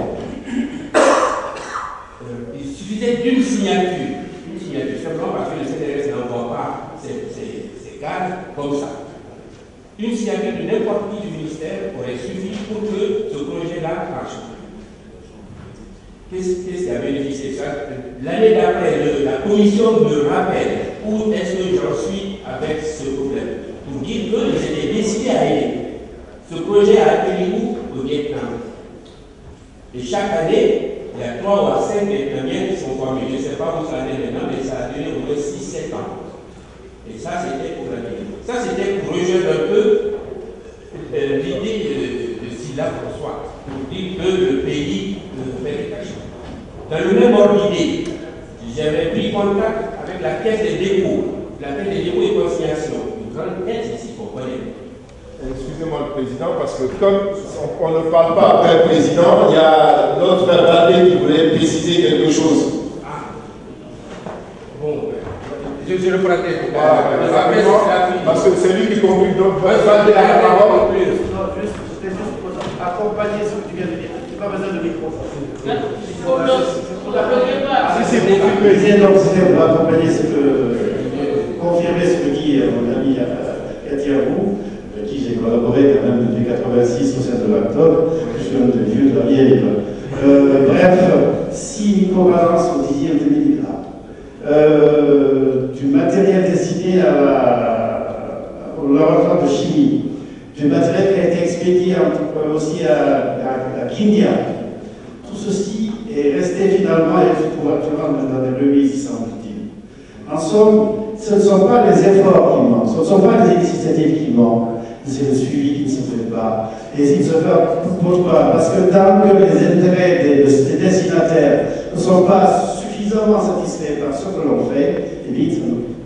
Euh, il suffisait d'une signature. Simplement parce que le C N R S n'envoie pas ces, ces, ces cadres comme ça. Une signature de n'importe qui du ministère aurait suffi pour que ce projet-là marche. Qu'est-ce qui a bénéficié de ça? L'année d'après, la commission me rappelle où est-ce que j'en suis avec ce problème. Pour dire que j'étais décidé à aider. Ce projet a atterri où? Au Vietnam. Et chaque année, il y a trois ou cinq Vietnamiens qui sont formés. Je ne sais pas où ça en est maintenant, mais ça a duré au moins six sept ans. Et ça, c'était pour la Guinée. Ça, c'était pour rejoindre un peu euh, l'idée de, de Silla François, pour dire que le pays euh, fait des cachets. Dans le même ordre d'idée, j'avais pris contact avec la Caisse des dépôts, la Caisse des dépôts et consignations, une grande caisse ici, vous comprenez. Excusez-moi le président, parce que comme on, on ne parle pas après le président. Il y a l'autre verbal qui voulait préciser quelque chose. Ah. Bon, je, je le prends. Voilà, parce que c'est lui qui conclut. Donc, va donner la parole. Non, juste, c'était juste pour accompagner ce que tu viens de dire. Tu n'as pas besoin de micro. Si c'est pour président, donc c'était pour accompagner ce que, confirmer ce que dit mon ami Katia Roux, avec qui j'ai collaboré quand même depuis quatre-vingt-six au sein de l'Octobre. Je suis un des vieux de la vieille. Euh, bref, si microvalence au dixième de milligrammes, euh, du matériel destiné à la, au laboratoire de chimie, du matériel qui a été expédié en, aussi à, à, à Kenya, tout ceci est resté finalement, et je pourrais actuellement dans des remises, semble-t-il. En somme, ce ne sont pas les efforts qui manquent, ce ne sont pas les initiatives qui manquent, c'est le suivi qui ne se fait pas. Et il ne se fait pourquoi? Parce que tant que les intérêts des, des destinataires ne sont pas suffisamment satisfaits par ce que l'on fait, et vite,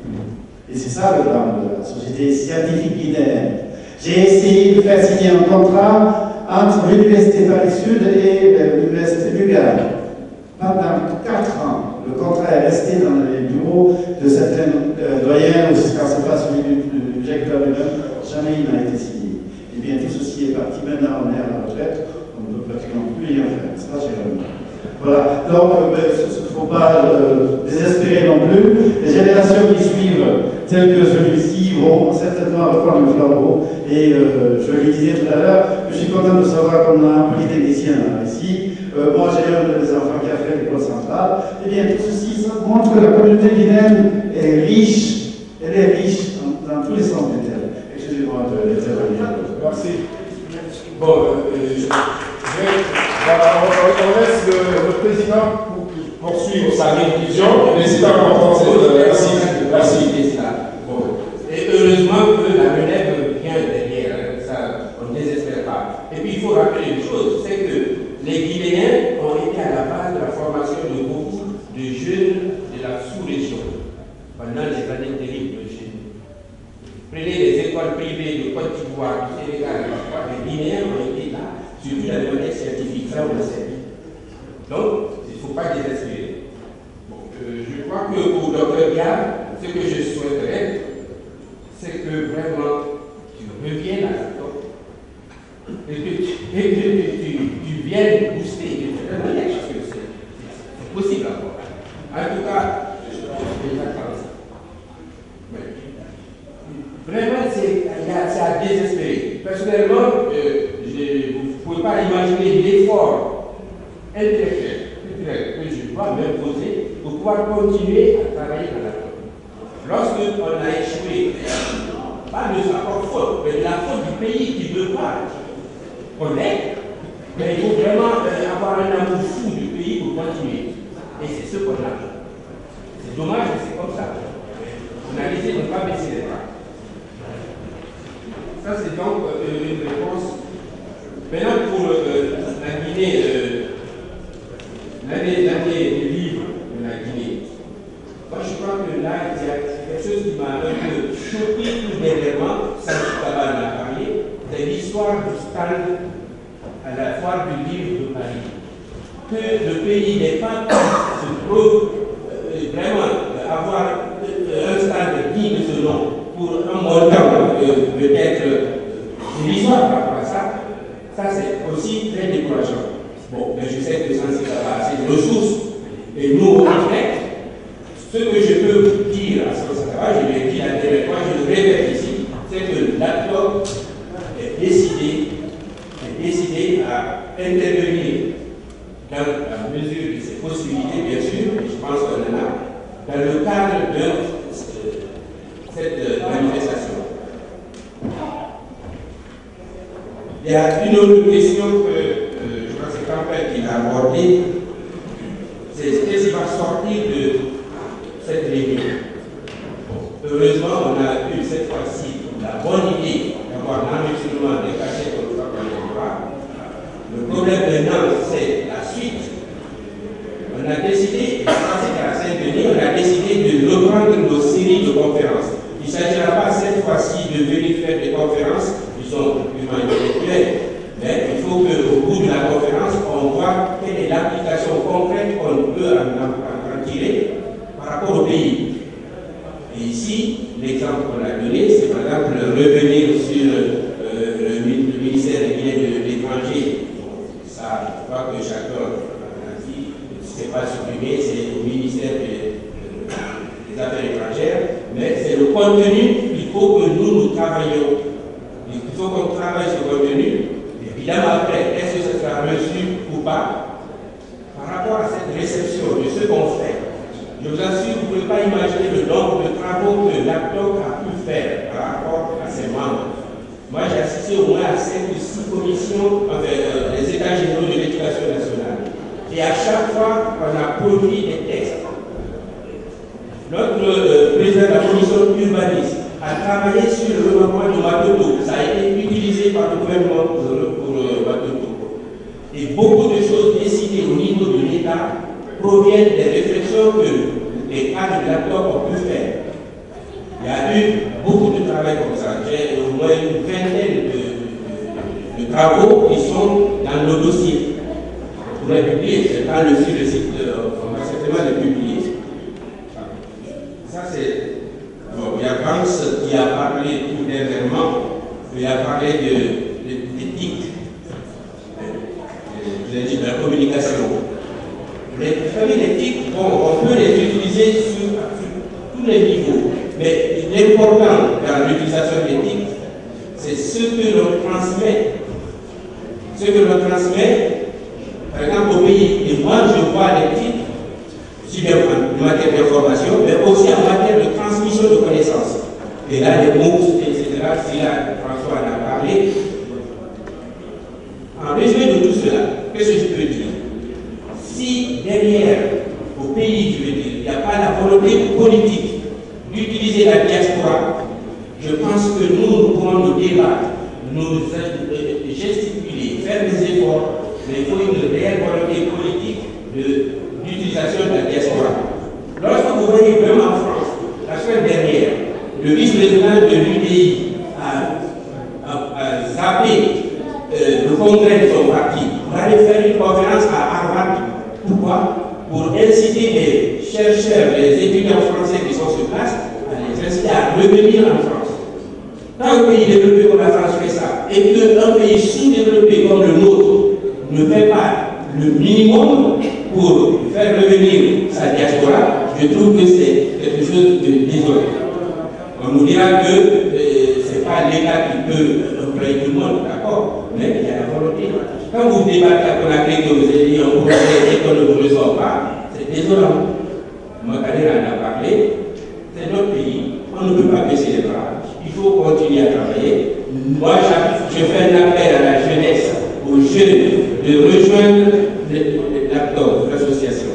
et c'est ça le drame de la société scientifique guinéenne. J'ai essayé de faire signer un contrat entre l'Université Paris-Sud et l'Université Lugano. Pendant quatre ans, le contrat est resté dans les bureaux de certains euh, doyens, ou quand c'est pas celui du directeur lui-même, jamais il n'a été signé. Et bien tout ceci est parti, maintenant on est à la retraite, on ne peut pratiquement plus rien faire, c'est pas Jérôme. Voilà, donc il ne faut pas euh, désespérer non plus. Les générations qui suivent, telles que celui-ci, vont certainement reprendre le flambeau. Et euh, je le disais tout à l'heure, je suis content de savoir qu'on a un polytechnicien ici. Euh, moi, j'ai un des enfants qui a fait l'école centrale. Eh bien, tout ceci ça montre que la communauté guinéenne est riche. Elle est riche dans, dans tous les sens du terme. Excusez-moi de l'intervenir. Merci. Bon, euh, je, je, voilà, on, on laisse le, le président pour poursuivre sa conclusion. Mais c'est important, c'est merci. Merci. Bon. Et heureusement que la relève vient derrière, ça, on ne désespère pas. Et puis il faut rappeler une chose, c'est que les Guinéens ont été à la base de la formation de beaucoup de jeunes de la sous-région pendant les années terribles de chez nous. Prenez les écoles privées de Côte d'Ivoire, du Sénégal, les Guinéens ont été là, surtout dans le domaine scientifique, ça on le sait. Donc, il ne faut pas désespérer. Bon, euh, je crois que pour docteur Gard, ce que je souhaiterais, c'est que vraiment tu reviennes à la top et que tu, et que tu, tu viennes booster, que tu vraiment parce que c'est possible encore. En tout cas, je vais t'attendre ça. Vraiment, c'est à désespérer. Personnellement, euh, je, vous ne pouvez pas imaginer l'effort intellectuel, culturel que je dois même poser pour pouvoir continuer à travailler dans la zone. Lorsque on a échoué, pas de sa propre faute, mais de la faute du pays qui ne veut pas qu'on aide, mais il faut vraiment avoir un amour fou du pays pour continuer. Et c'est ce qu'on a. C'est dommage, mais c'est comme ça. On a essayé de ne pas baisser les bras. Ça, c'est donc euh, une réponse. Maintenant, pour euh, la Guinée, euh, l'année des livres de la Guinée, moi je crois que là, il y a quelque chose qui m'a un peu choqué tout dernièrement, ça je t'avais parlé, c'est l'histoire du stand à la foire du livre de Paris. Que le pays n'est pas se trouve euh, vraiment avoir euh, un stand digne de ce nom pour un montant euh, peut-être dérisoire par rapport à ça, ça c'est aussi très décourageant. Bon, mais je sais que ça c'est pas assez de ressources. Et nous, en fait, ce que je peux vous dire à ce moment-là, je l'ai dit la dernière fois, je le répète ici, c'est que l'A T O est décidé, est décidé à intervenir dans la mesure de ses possibilités, bien sûr, et je pense qu'on en a, dans le cadre de cette manifestation. Il y a une autre question que euh, je crois que c'est Campbell qui l'a abordée, c'est qu'est-ce qui va sortir de cette réunion. Bon, heureusement, on a eu cette fois-ci la bonne idée d'avoir l'enregistrement des cachets comme ça qu'on le voit. Le problème maintenant, c'est la suite. On a décidé, et ça c'était à Saint-Denis, on a décidé de reprendre nos séries de conférences. Il ne s'agira pas cette fois-ci de venir faire des conférences qui sont purement intellectuelles, mais il faut l'application concrète qu'on peut en, en, en tirer par rapport au pays. Et ici, l'exemple qu'on a donné, c'est par exemple revenir sur euh, le, le ministère des biens de l'étranger. Ça, je crois que chacun a dit, ce n'est pas supprimé, c'est au ministère des, des Affaires étrangères, mais c'est le contenu, il faut que nous, nous travaillions. Il faut qu'on travaille sur le contenu. Évidemment, après, est-ce que ce sera reçu ou pas? Par rapport à cette réception de ce qu'on fait, je vous assure, vous ne pouvez pas imaginer le nombre de travaux que l'ACTOC a pu faire par rapport à ses membres. Moi, j'ai assisté au moins à cinq ou six commissions, enfin, euh, les États généraux de l'éducation nationale. Et à chaque fois, on a produit des textes. Notre euh, président de la commission urbaniste a travaillé sur le regroupement de Watoto. Ça a été utilisé par le gouvernement pour, pour euh, Watoto. Et beaucoup de choses décidées au niveau de l'État proviennent des réflexions que les cadres de l'ACTOC ont pu faire. Il y a eu beaucoup de travail comme ça. J'ai au moins une vingtaine de, de, de travaux qui sont dans nos dossiers. On pourrait publier, c'est pas le, sur le site, on va certainement le publier. Ça c'est... Bon, il y a Vance qui a parlé tout dernièrement, il a parlé de l'éthique, de, de, de la communication. Les familles d'éthique, bon, on peut les utiliser sur, sur tous les niveaux, mais l'important dans l'utilisation de l'éthique, c'est ce que l'on transmet. Ce que l'on transmet, par exemple au pays, et moi je vois l'éthique, si bien en matière d'information, mais aussi en matière de transmission de connaissances. Et là, les mots, et cetera, si là, François en a parlé. En résumé de tout cela, qu'est-ce que je peux dire? Si derrière, au pays, je veux dire, il n'y a pas la volonté politique d'utiliser la diaspora, je pense que nous, nous pouvons nous débattre, nous gesticuler, faire des efforts, mais il faut une réelle volonté politique d'utilisation de, de la diaspora. Lorsque vous voyez vraiment en France, la semaine dernière, le vice-président de l'U D I a, a, a zappé euh, le congrès de son parti pour aller faire une conférence à Harvard. Pourquoi? Pour inciter les chercheurs, les étudiants français qui sont sur place, à les inciter à revenir en France. Quand un pays développé comme la France fait ça, et qu'un pays sous-développé comme le nôtre ne fait pas le minimum pour faire revenir sa diaspora, je trouve que c'est quelque chose de désolant. On nous dira que euh, ce n'est pas l'État qui peut employer tout le monde, d'accord, mais il y a la volonté. Quand vous débattez à Conakry que vous avez dit un projet et qu'on ne vous résolve pas, c'est désolant. Mokader en a parlé, c'est notre pays, on ne peut pas baisser les bras, il faut continuer à travailler. Moi, je fais un appel à la jeunesse, aux jeunes, de rejoindre l'ACTOC, l'association.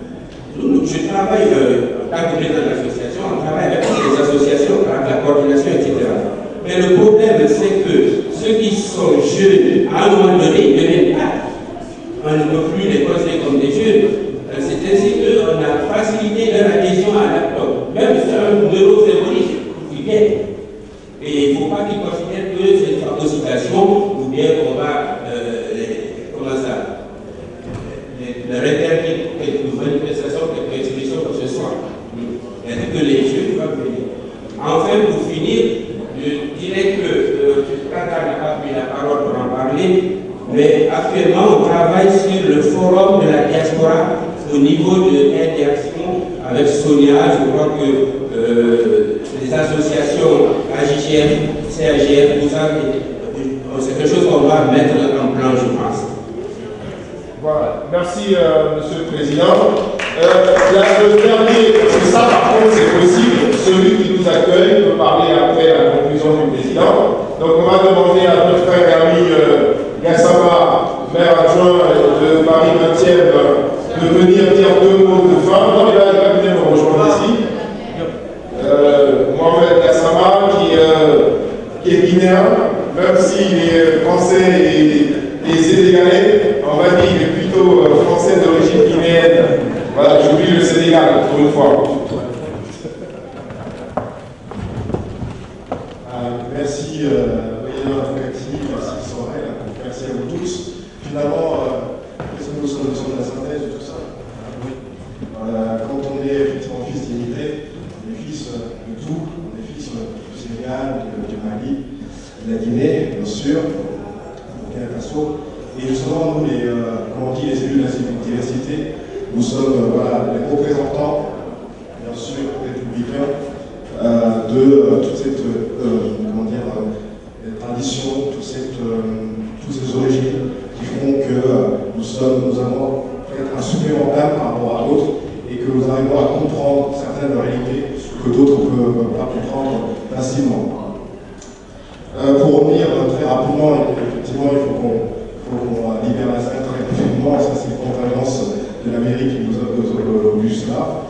Je travaille euh, en tant que président de l'association, on travaille avec toutes les associations, avec la coordination, et cetera. Mais le problème, c'est que ceux qui sont jeunes, à un moment donné, ne viennent pas. On ne peut plus les considérer comme des jeunes. C'est ainsi qu'on a facilité leur adhésion à l'ACTOC. Même si c'est un euro symbolique, ils viennent. Et il ne faut pas qu'ils considèrent que c'est une phagocytation ou bien qu'on va, euh, les, comment ça, les, leur interdire quelques manifestations, quelques expressions que ce soit. Il y a que les jeunes doivent venir. Enfin, pour finir, je dirais que euh, Tata n'a pas pris la parole pour en parler, mais actuellement on travaille sur le forum de la diaspora au niveau de l'interaction avec Sonia. Je crois que euh, les associations A J G F, C A G F, tout ça, c'est quelque chose qu'on va mettre en plan, je pense. Voilà, merci euh, Monsieur le Président. Euh, là, le dernier, c'est ça par contre c'est possible, celui qui nous accueille peut parler après la conclusion du Président. Donc on va demander à notre frère et ami euh, Gassama, maire adjoint de Paris vingtième, de venir dire deux mots de fin. Non, il va, il va venir me rejoindre ici. Euh, Mohamed Gassama qui, euh, qui est guinéen, même s'il est français et, et sénégalais, on va dire qu'il est plutôt euh, français d'origine guinéenne. Voilà, j'oublie le Sénégal pour une fois. Euh, merci, euh, Président Abouati, merci Sorel, merci à vous tous. Finalement, euh, nous sommes dans de tout ça. Euh, quand on est effectivement fils d'immigrés, on est fils de tout, on est fils du Sénégal, du Mali, de la Guinée, bien sûr, du Burkina Faso. Et justement, nous, les, euh, comme on dit, les élus de la diversité, nous sommes euh, voilà, les représentants, bien sûr, républicains, euh, de euh, toute cette euh, comment dire, euh, tradition, toute cette, euh, toutes ces origines qui font que euh, nous, sommes, nous avons peut-être un supplémentaire par rapport à d'autres et que nous arrivons à comprendre certaines réalités que d'autres ne peuvent pas comprendre facilement. Euh, pour revenir euh, très rapidement, effectivement, il faut qu'on qu libère la scène très rapidement, et ça c'est une contingence de l'Amérique qui nous oblige là.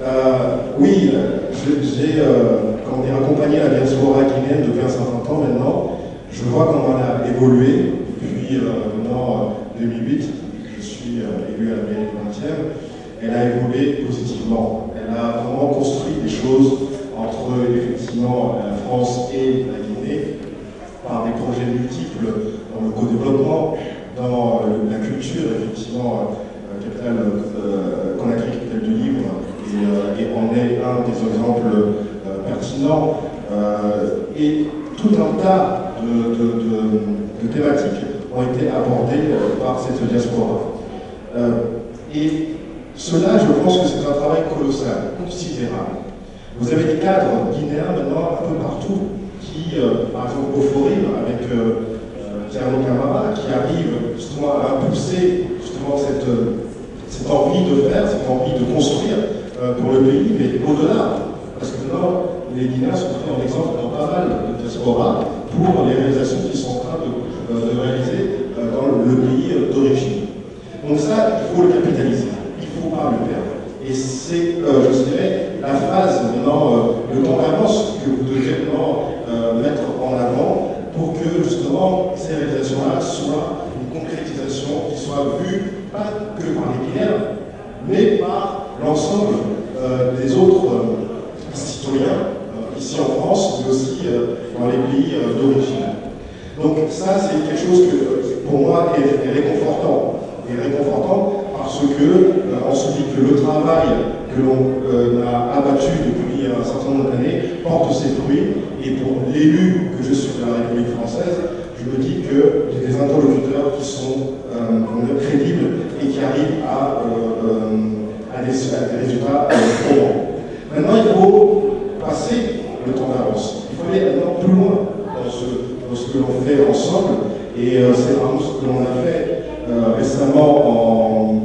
Euh, oui, j'ai euh, accompagné la diaspora guinéenne depuis un certain temps maintenant. Je vois comment elle a évolué depuis euh, maintenant deux mille huit, je suis euh, élu à la mairie du vingtième. Elle a évolué positivement. Elle a vraiment construit des choses entre effectivement la France et la Guinée par des projets multiples dans le co-développement, dans euh, la culture, effectivement, euh, capitale, euh, Conakry, capitale du livre, et, euh, et en est un des exemples euh, pertinents. Euh, et tout un tas de, de, de, de thématiques ont été abordées euh, par cette diaspora. Euh, et cela, je pense que c'est un travail colossal, considérable. Vous avez des cadres guinéens maintenant un peu partout qui, euh, par exemple, au Forum, avec euh, Thierno Camara, qui arrive justement à impulser justement cette, cette envie de faire, cette envie de construire euh, pour le pays, mais au-delà, parce que maintenant, les Guinéens sont pris en exemple dans pas mal de diaspora pour les réalisations qu'ils sont en train de, euh, de réaliser euh, dans le, le pays euh, d'origine. Donc ça, il faut le capitaliser, il ne faut pas le perdre. Et c'est, euh, je dirais, la phase maintenant, euh, le temps d'avance que vous devez maintenant euh, mettre en avant pour que justement ces réalisations-là soient une concrétisation qui soit vue pas que par les Guinéens, mais par l'ensemble euh, des autres euh, citoyens, euh, ici en France, mais aussi euh, dans les pays euh, d'origine. Donc ça, c'est quelque chose que, pour moi, est, est réconfortant. Est réconfortant parce que euh, on se dit que le travail que l'on euh, a abattu depuis un certain nombre d'années porte ses fruits. Et pour l'élu que je suis de la République française, je me dis que j'ai des interlocuteurs qui sont euh, crédibles et qui arrivent à, euh, euh, à, des, à des résultats euh, probants. Maintenant, il faut passer le temps d'avance. Il faut aller maintenant plus loin dans ce, dans ce que l'on fait ensemble. Et euh, c'est vraiment ce que l'on a fait euh, récemment en,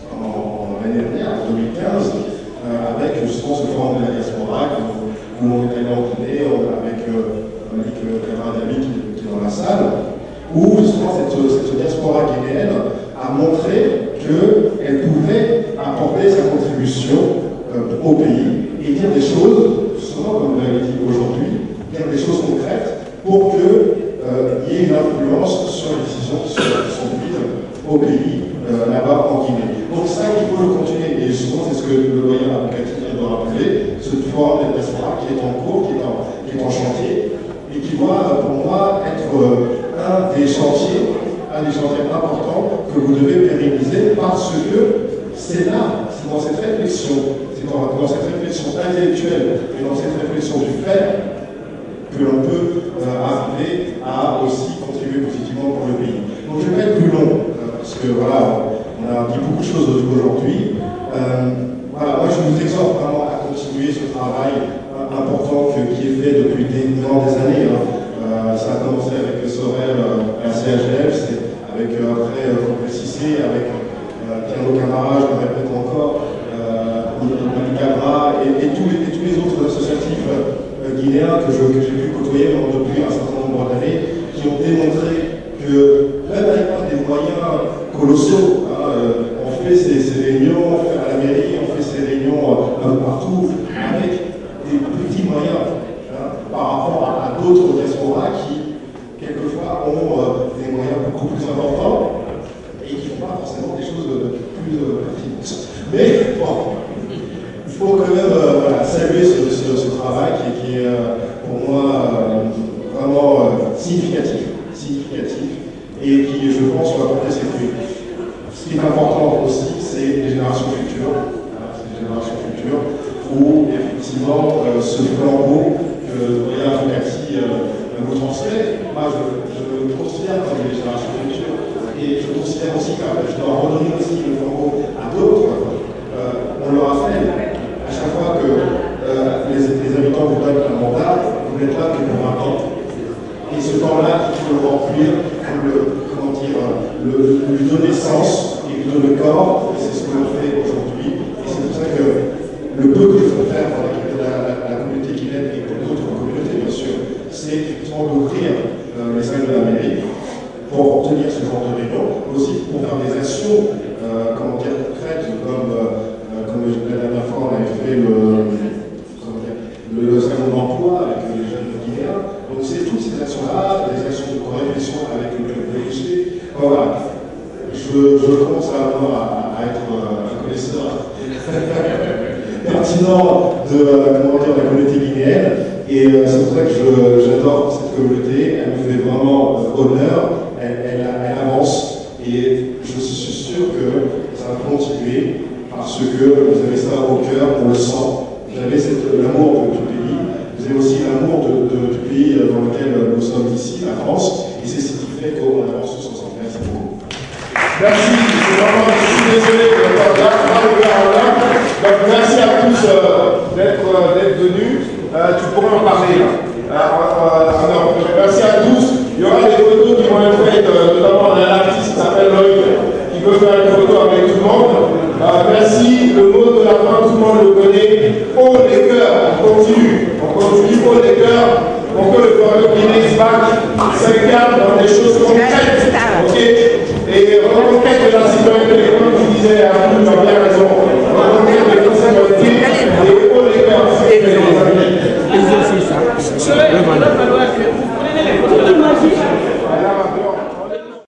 en l'année dernière, en deux mille quinze, euh, avec justement ce forum de la diaspora où on est allé en Guinée avec euh, Malik Kamarabi qui, qui est dans la salle, où justement cette, cette diaspora guinéenne a montré qu'elle pouvait apporter sa contribution euh, au pays et dire des choses, justement comme vous l'avez dit aujourd'hui, dire des choses concrètes pour qu'il euh, y ait une influence sur les décisions qui sont, qui sont prises au pays, euh, là-bas en Guinée. Donc ça, il faut le continuer. Et justement, c'est ce que le doyen Aboukhati vient de rappeler, ce forum de la diaspora qui est en cours, qui est en, qui est en chantier, et qui doit, pour moi, être euh, un des chantiers, un des chantiers importants que vous devez pérenniser parce que c'est là, c'est dans cette réflexion, c'est dans, dans cette réflexion intellectuelle et dans cette réflexion du fait que l'on peut euh, arriver à aussi contribuer positivement pour le pays. Donc je vais être plus long, euh, parce que voilà, on a dit beaucoup de choses aujourd'hui. Euh, voilà, moi je vous exhorte vraiment à continuer ce travail euh, important que, qui est fait depuis des, des années. Hein. Euh, ça a commencé avec Sorel euh, à la C H F, c'est avec euh, après euh, Cissé, avec euh, Thierno Camara, je le répète encore, euh, Malik Gabra et, et, tous les, et tous les autres associatifs euh, guinéens que, je, que j'ai pu côtoyer depuis un certain nombre d'années, qui ont démontré que même avec des moyens colossaux, hein, euh, on fait ces, ces réunions, on fait à la mairie, on fait ces réunions euh, un peu partout, avec des petits moyens hein, par rapport à, à d'autres diasporas qui, quelquefois, ont euh, des moyens beaucoup plus importants et qui ne font pas forcément des choses euh, plus euh, pertinentes. Mais bon, il faut quand même euh, voilà, saluer ce, ce, ce travail qui, qui est euh, pour moi euh, vraiment euh, significatif, significatif et qui, je pense, va porter ses fruits. Ce qui est important aussi, c'est euh, ce flambeau que Brian Focati euh, nous transmet. Moi, je, je me considère comme une génération future et je considère aussi que je dois redonner aussi le flambeau à d'autres. Euh, on leur a fait, à chaque fois que euh, les, les habitants vous donnent un mandat, vous n'êtes là que pour un temps. Et ce temps-là, il faut le remplir, il faut le, comment dire, le, lui donner sens, et lui donner corps, et c'est ce que l'on fait aujourd'hui. Et c'est pour ça que le peu que je peux faire pour la, la, la communauté guinéenne et pour d'autres communautés, bien sûr, c'est effectivement d'ouvrir euh, les salles de la mairie pour obtenir ce genre de réunion, mais aussi pour faire des actions, euh, comment dire, concrètes, comme, euh, comme la dernière fois on avait fait le, comment dire, le, le salon d'emploi avec les jeunes guinéens. Donc c'est toutes ces actions-là, des actions de co-réflexion avec le P G G. Voilà, je, je commence à, à, à être un connaisseur pertinent de, comment dire, de la communauté guinéenne. Et euh, c'est pour ça que j'adore cette communauté, elle me fait vraiment euh, honneur, elle, elle, elle avance, et je suis sûr que ça va continuer, parce que vous avez ça au cœur, on le sent, vous avez l'amour de tout le pays, vous avez aussi l'amour de, de, du pays dans lequel nous sommes ici, la France, et c'est ce qui fait qu'on avance tous ensemble. Merci beaucoup. Merci, vraiment, je suis désolé de ne pas là. Donc merci à tous euh, d'être euh, venus. Euh, tu pourrais en parler là. Euh, euh, alors, merci à tous. Il y aura des photos qui vont être faites, euh, notamment d'un artiste qui s'appelle Lloyd, qui veut faire une photo avec tout le monde. Euh, merci. Le mot de la fin, tout le monde le connaît. Haut les cœurs, on continue. On continue haut les cœurs pour que le Forum Guinée s'incarne dans des choses concrètes. Ok. Et reconquête de la citoyenneté, comme tu disais, à vous, tu as bien raison. Reconquête de la citoyenneté et haut les cœurs. C'est les amis. Exercice, hein.